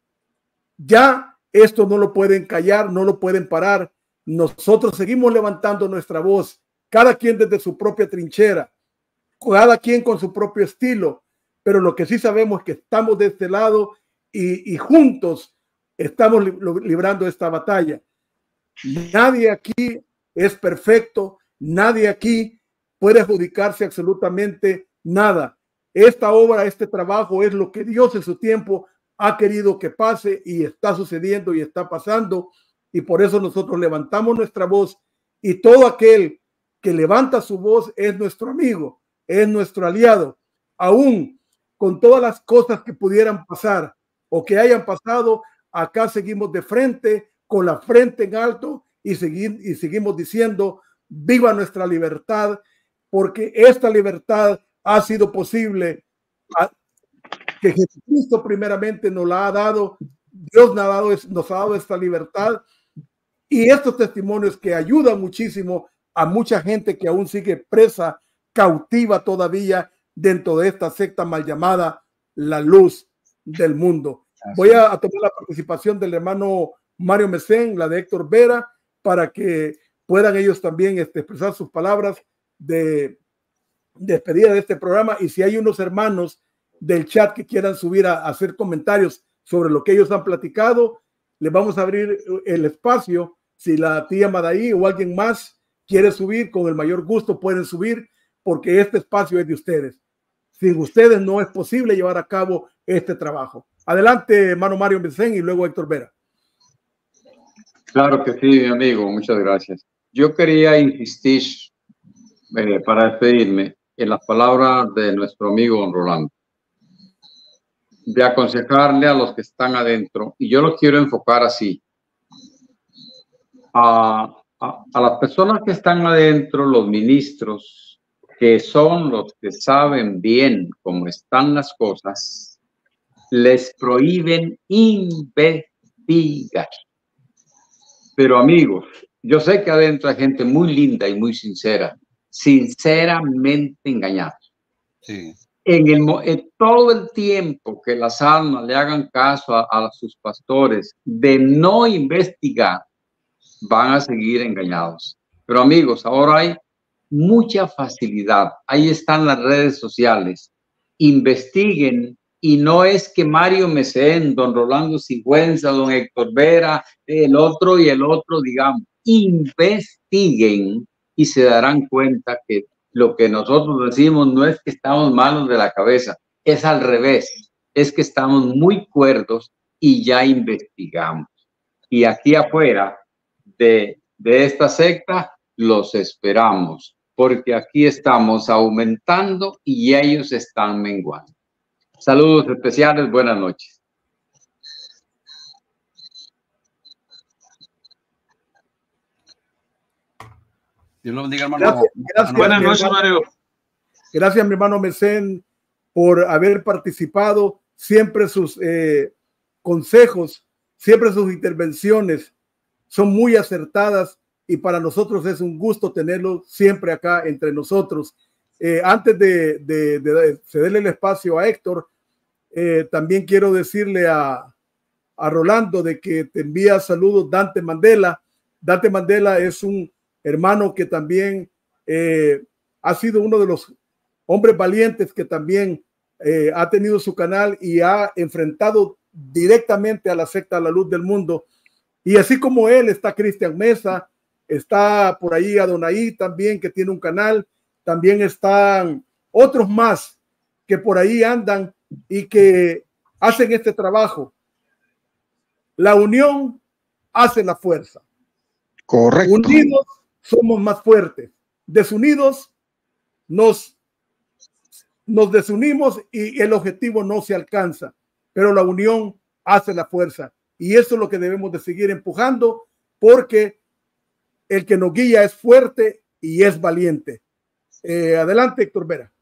Ya esto no lo pueden callar, no lo pueden parar. Nosotros seguimos levantando nuestra voz, cada quien desde su propia trinchera, cada quien con su propio estilo, pero lo que sí sabemos es que estamos de este lado y, y juntos estamos li librando esta batalla. Nadie aquí es perfecto, nadie aquí puede adjudicarse absolutamente nada. Esta obra, este trabajo es lo que Dios en su tiempo ha querido que pase y está sucediendo y está pasando, y por eso nosotros levantamos nuestra voz, y todo aquel que levanta su voz es nuestro amigo, es nuestro aliado, aún con todas las cosas que pudieran pasar o que hayan pasado. Acá seguimos de frente, con la frente en alto, y, seguir, y seguimos diciendo viva nuestra libertad, porque esta libertad ha sido posible a, que Jesucristo primeramente nos la ha dado. Dios nos ha dado, nos ha dado esta libertad, y estos testimonios que ayudan muchísimo a mucha gente que aún sigue presa, cautiva todavía dentro de esta secta mal llamada la luz del mundo. Así. Voy a, a tomar la participación del hermano Mario Mesén, la de Héctor Vera, para que puedan ellos también este, expresar sus palabras de, de despedida de este programa, y si hay unos hermanos del chat que quieran subir a, a hacer comentarios sobre lo que ellos han platicado, les vamos a abrir el espacio. Si la tía Madaí o alguien más quiere subir, con el mayor gusto pueden subir, porque este espacio es de ustedes. Sin ustedes no es posible llevar a cabo este trabajo. Adelante, hermano Mario Mesén, y luego Héctor Vera. Claro que sí, mi amigo, muchas gracias. Yo quería insistir eh, para despedirme en las palabras de nuestro amigo don Rolando, de aconsejarle a los que están adentro, y yo lo quiero enfocar así, a, a, a las personas que están adentro, los ministros, que son los que saben bien cómo están las cosas, les prohíben investigar. Pero amigos, yo sé que adentro hay gente muy linda y muy sincera, sinceramente engañados. Sí. En, el, en todo el tiempo que las almas le hagan caso a, a sus pastores de no investigar, van a seguir engañados. Pero amigos, ahora hay mucha facilidad. Ahí están las redes sociales. Investiguen, y no es que Mario Mesén, don Rolando Sigüenza, don Héctor Vera, el otro y el otro, digamos, investiguen y se darán cuenta que lo que nosotros decimos no es que estamos malos de la cabeza, es al revés, es que estamos muy cuerdos y ya investigamos. Y aquí afuera de, de esta secta los esperamos, porque aquí estamos aumentando y ellos están menguando. Saludos especiales, buenas noches. Dios lo bendiga, hermano. Gracias, gracias, buenas noches, Mario. Gracias, mi hermano Mesén, por haber participado. Siempre sus eh, consejos, siempre sus intervenciones son muy acertadas y para nosotros es un gusto tenerlo siempre acá entre nosotros. Eh, antes de, de, de cederle el espacio a Héctor, eh, también quiero decirle a, a Rolando de que te envía saludos Dante Mandela. Dante Mandela es un hermano que también eh, ha sido uno de los hombres valientes que también eh, ha tenido su canal y ha enfrentado directamente a la secta a la luz del mundo. Y así como él está Cristian Mesa, está por ahí Adonai también, que tiene un canal. También están otros más que por ahí andan y que hacen este trabajo. La unión hace la fuerza. Correcto. Unidos somos más fuertes. Desunidos nos, nos desunimos y el objetivo no se alcanza. Pero la unión hace la fuerza. Y eso es lo que debemos de seguir empujando, porque el que nos guía es fuerte y es valiente. Eh, adelante, Héctor Vera.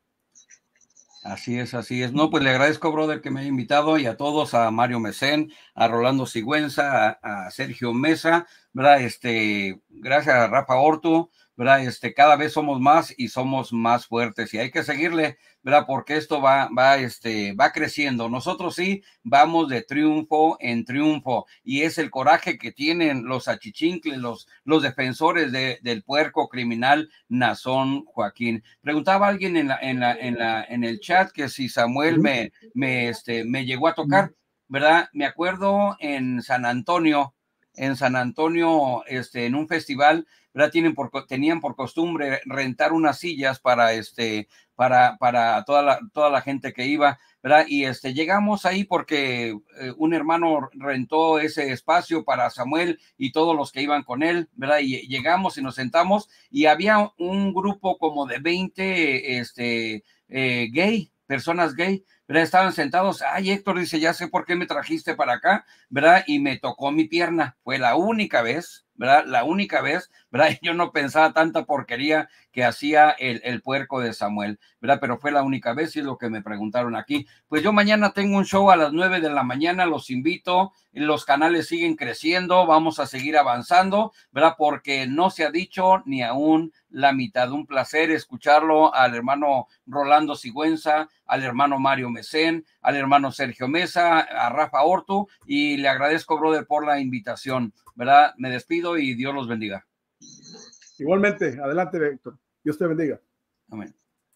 Así es, así es. No, pues le agradezco, brother, que me haya invitado, y a todos, a Mario Mesén, a Rolando Sigüenza, a, a Sergio Mesa, ¿verdad? Este, gracias a Rafa Ortu, ¿verdad? Este, cada vez somos más y somos más fuertes y hay que seguirle, ¿verdad? Porque esto va, va, este, va creciendo. Nosotros sí vamos de triunfo en triunfo y es el coraje que tienen los achichincles, los, los defensores de, del puerco criminal Nazón Joaquín. Preguntaba alguien en la, en la, en la, en el chat que si Samuel me, me, este, me llegó a tocar, ¿verdad? Me acuerdo en San Antonio, en San Antonio, este, en un festival, ¿verdad? Tienen por, tenían por costumbre rentar unas sillas para, este, para, para toda la, toda la gente que iba, ¿verdad? Y este, llegamos ahí porque eh, un hermano rentó ese espacio para Samuel y todos los que iban con él, ¿verdad? Y llegamos y nos sentamos y había un grupo como de veinte, este, eh, gay, personas gay, ¿verdad? Estaban sentados. Ay, Héctor, dice, ya sé por qué me trajiste para acá, ¿verdad? Y me tocó mi pierna. Fue la única vez, ¿verdad? La única vez, ¿verdad? Yo no pensaba tanta porquería que hacía el, el puerco de Samuel, ¿verdad? Pero fue la única vez y es lo que me preguntaron aquí. Pues yo mañana tengo un show a las nueve de la mañana, los invito, los canales siguen creciendo, vamos a seguir avanzando, ¿verdad? Porque no se ha dicho ni aún la mitad. Un placer escucharlo al hermano Rolando Sigüenza, al hermano Mario Mesén, al hermano Sergio Mesa, a Rafa Ortu, y le agradezco, brother, por la invitación, ¿verdad? Me despido y Dios los bendiga. Igualmente, adelante, Héctor. Dios te bendiga. Amén.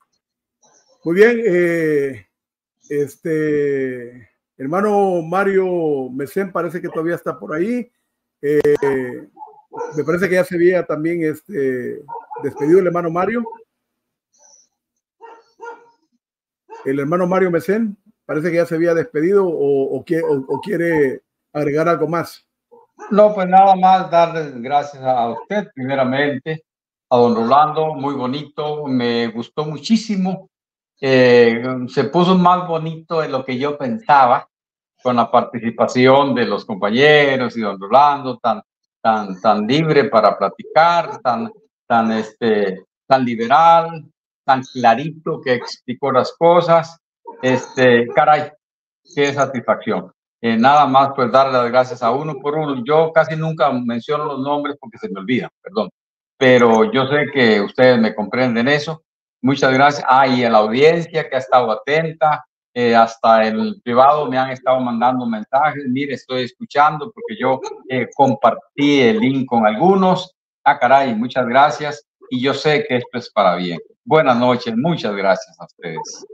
Muy bien, eh, este hermano Mario Mesén parece que todavía está por ahí. Eh, me parece que ya se había también este, despedido el hermano Mario. El hermano Mario Mesén parece que ya se había despedido o, o, quiere, o, o quiere agregar algo más. No, pues nada más darles gracias a usted, primeramente, a don Rolando, muy bonito, me gustó muchísimo, eh, se puso más bonito de lo que yo pensaba, con la participación de los compañeros y don Rolando, tan, tan, tan libre para platicar, tan, tan, este, tan liberal, tan clarito que explicó las cosas, este, caray, qué satisfacción. Eh, nada más pues darle las gracias a uno por uno. Yo casi nunca menciono los nombres porque se me olvidan, perdón. pero yo sé que ustedes me comprenden eso. Muchas gracias. Ah, y a la audiencia que ha estado atenta, eh, hasta el privado me han estado mandando mensajes. Mire, estoy escuchando porque yo eh, compartí el link con algunos. Ah, caray, muchas gracias. Y yo sé que esto es para bien. Buenas noches, muchas gracias a ustedes.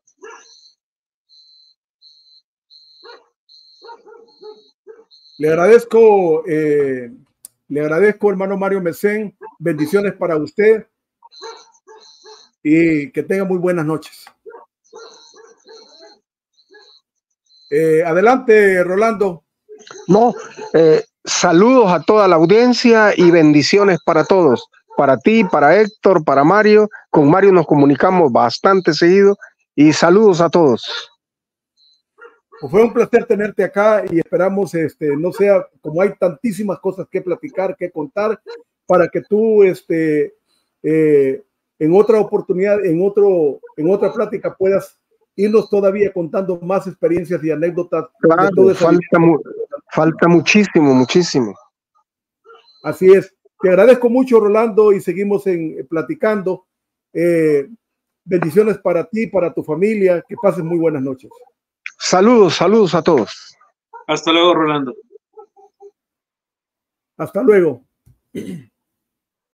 Le agradezco, eh, le agradezco, hermano Mario Mesén. Bendiciones para usted y que tenga muy buenas noches. Eh, adelante, Rolando. No, eh, saludos a toda la audiencia y bendiciones para todos. Para ti, para Héctor, para Mario. Con Mario nos comunicamos bastante seguido y saludos a todos. Pues fue un placer tenerte acá y esperamos, este, no sea, como hay tantísimas cosas que platicar, que contar, para que tú, este, eh, en otra oportunidad, en otro, en otra plática puedas irnos todavía contando más experiencias y anécdotas. Claro, de todo falta, mu falta muchísimo, muchísimo. Así es. Te agradezco mucho, Rolando, y seguimos en, platicando. Eh, bendiciones para ti, para tu familia. Que pases muy buenas noches. Saludos, saludos a todos. Hasta luego, Rolando. Hasta luego.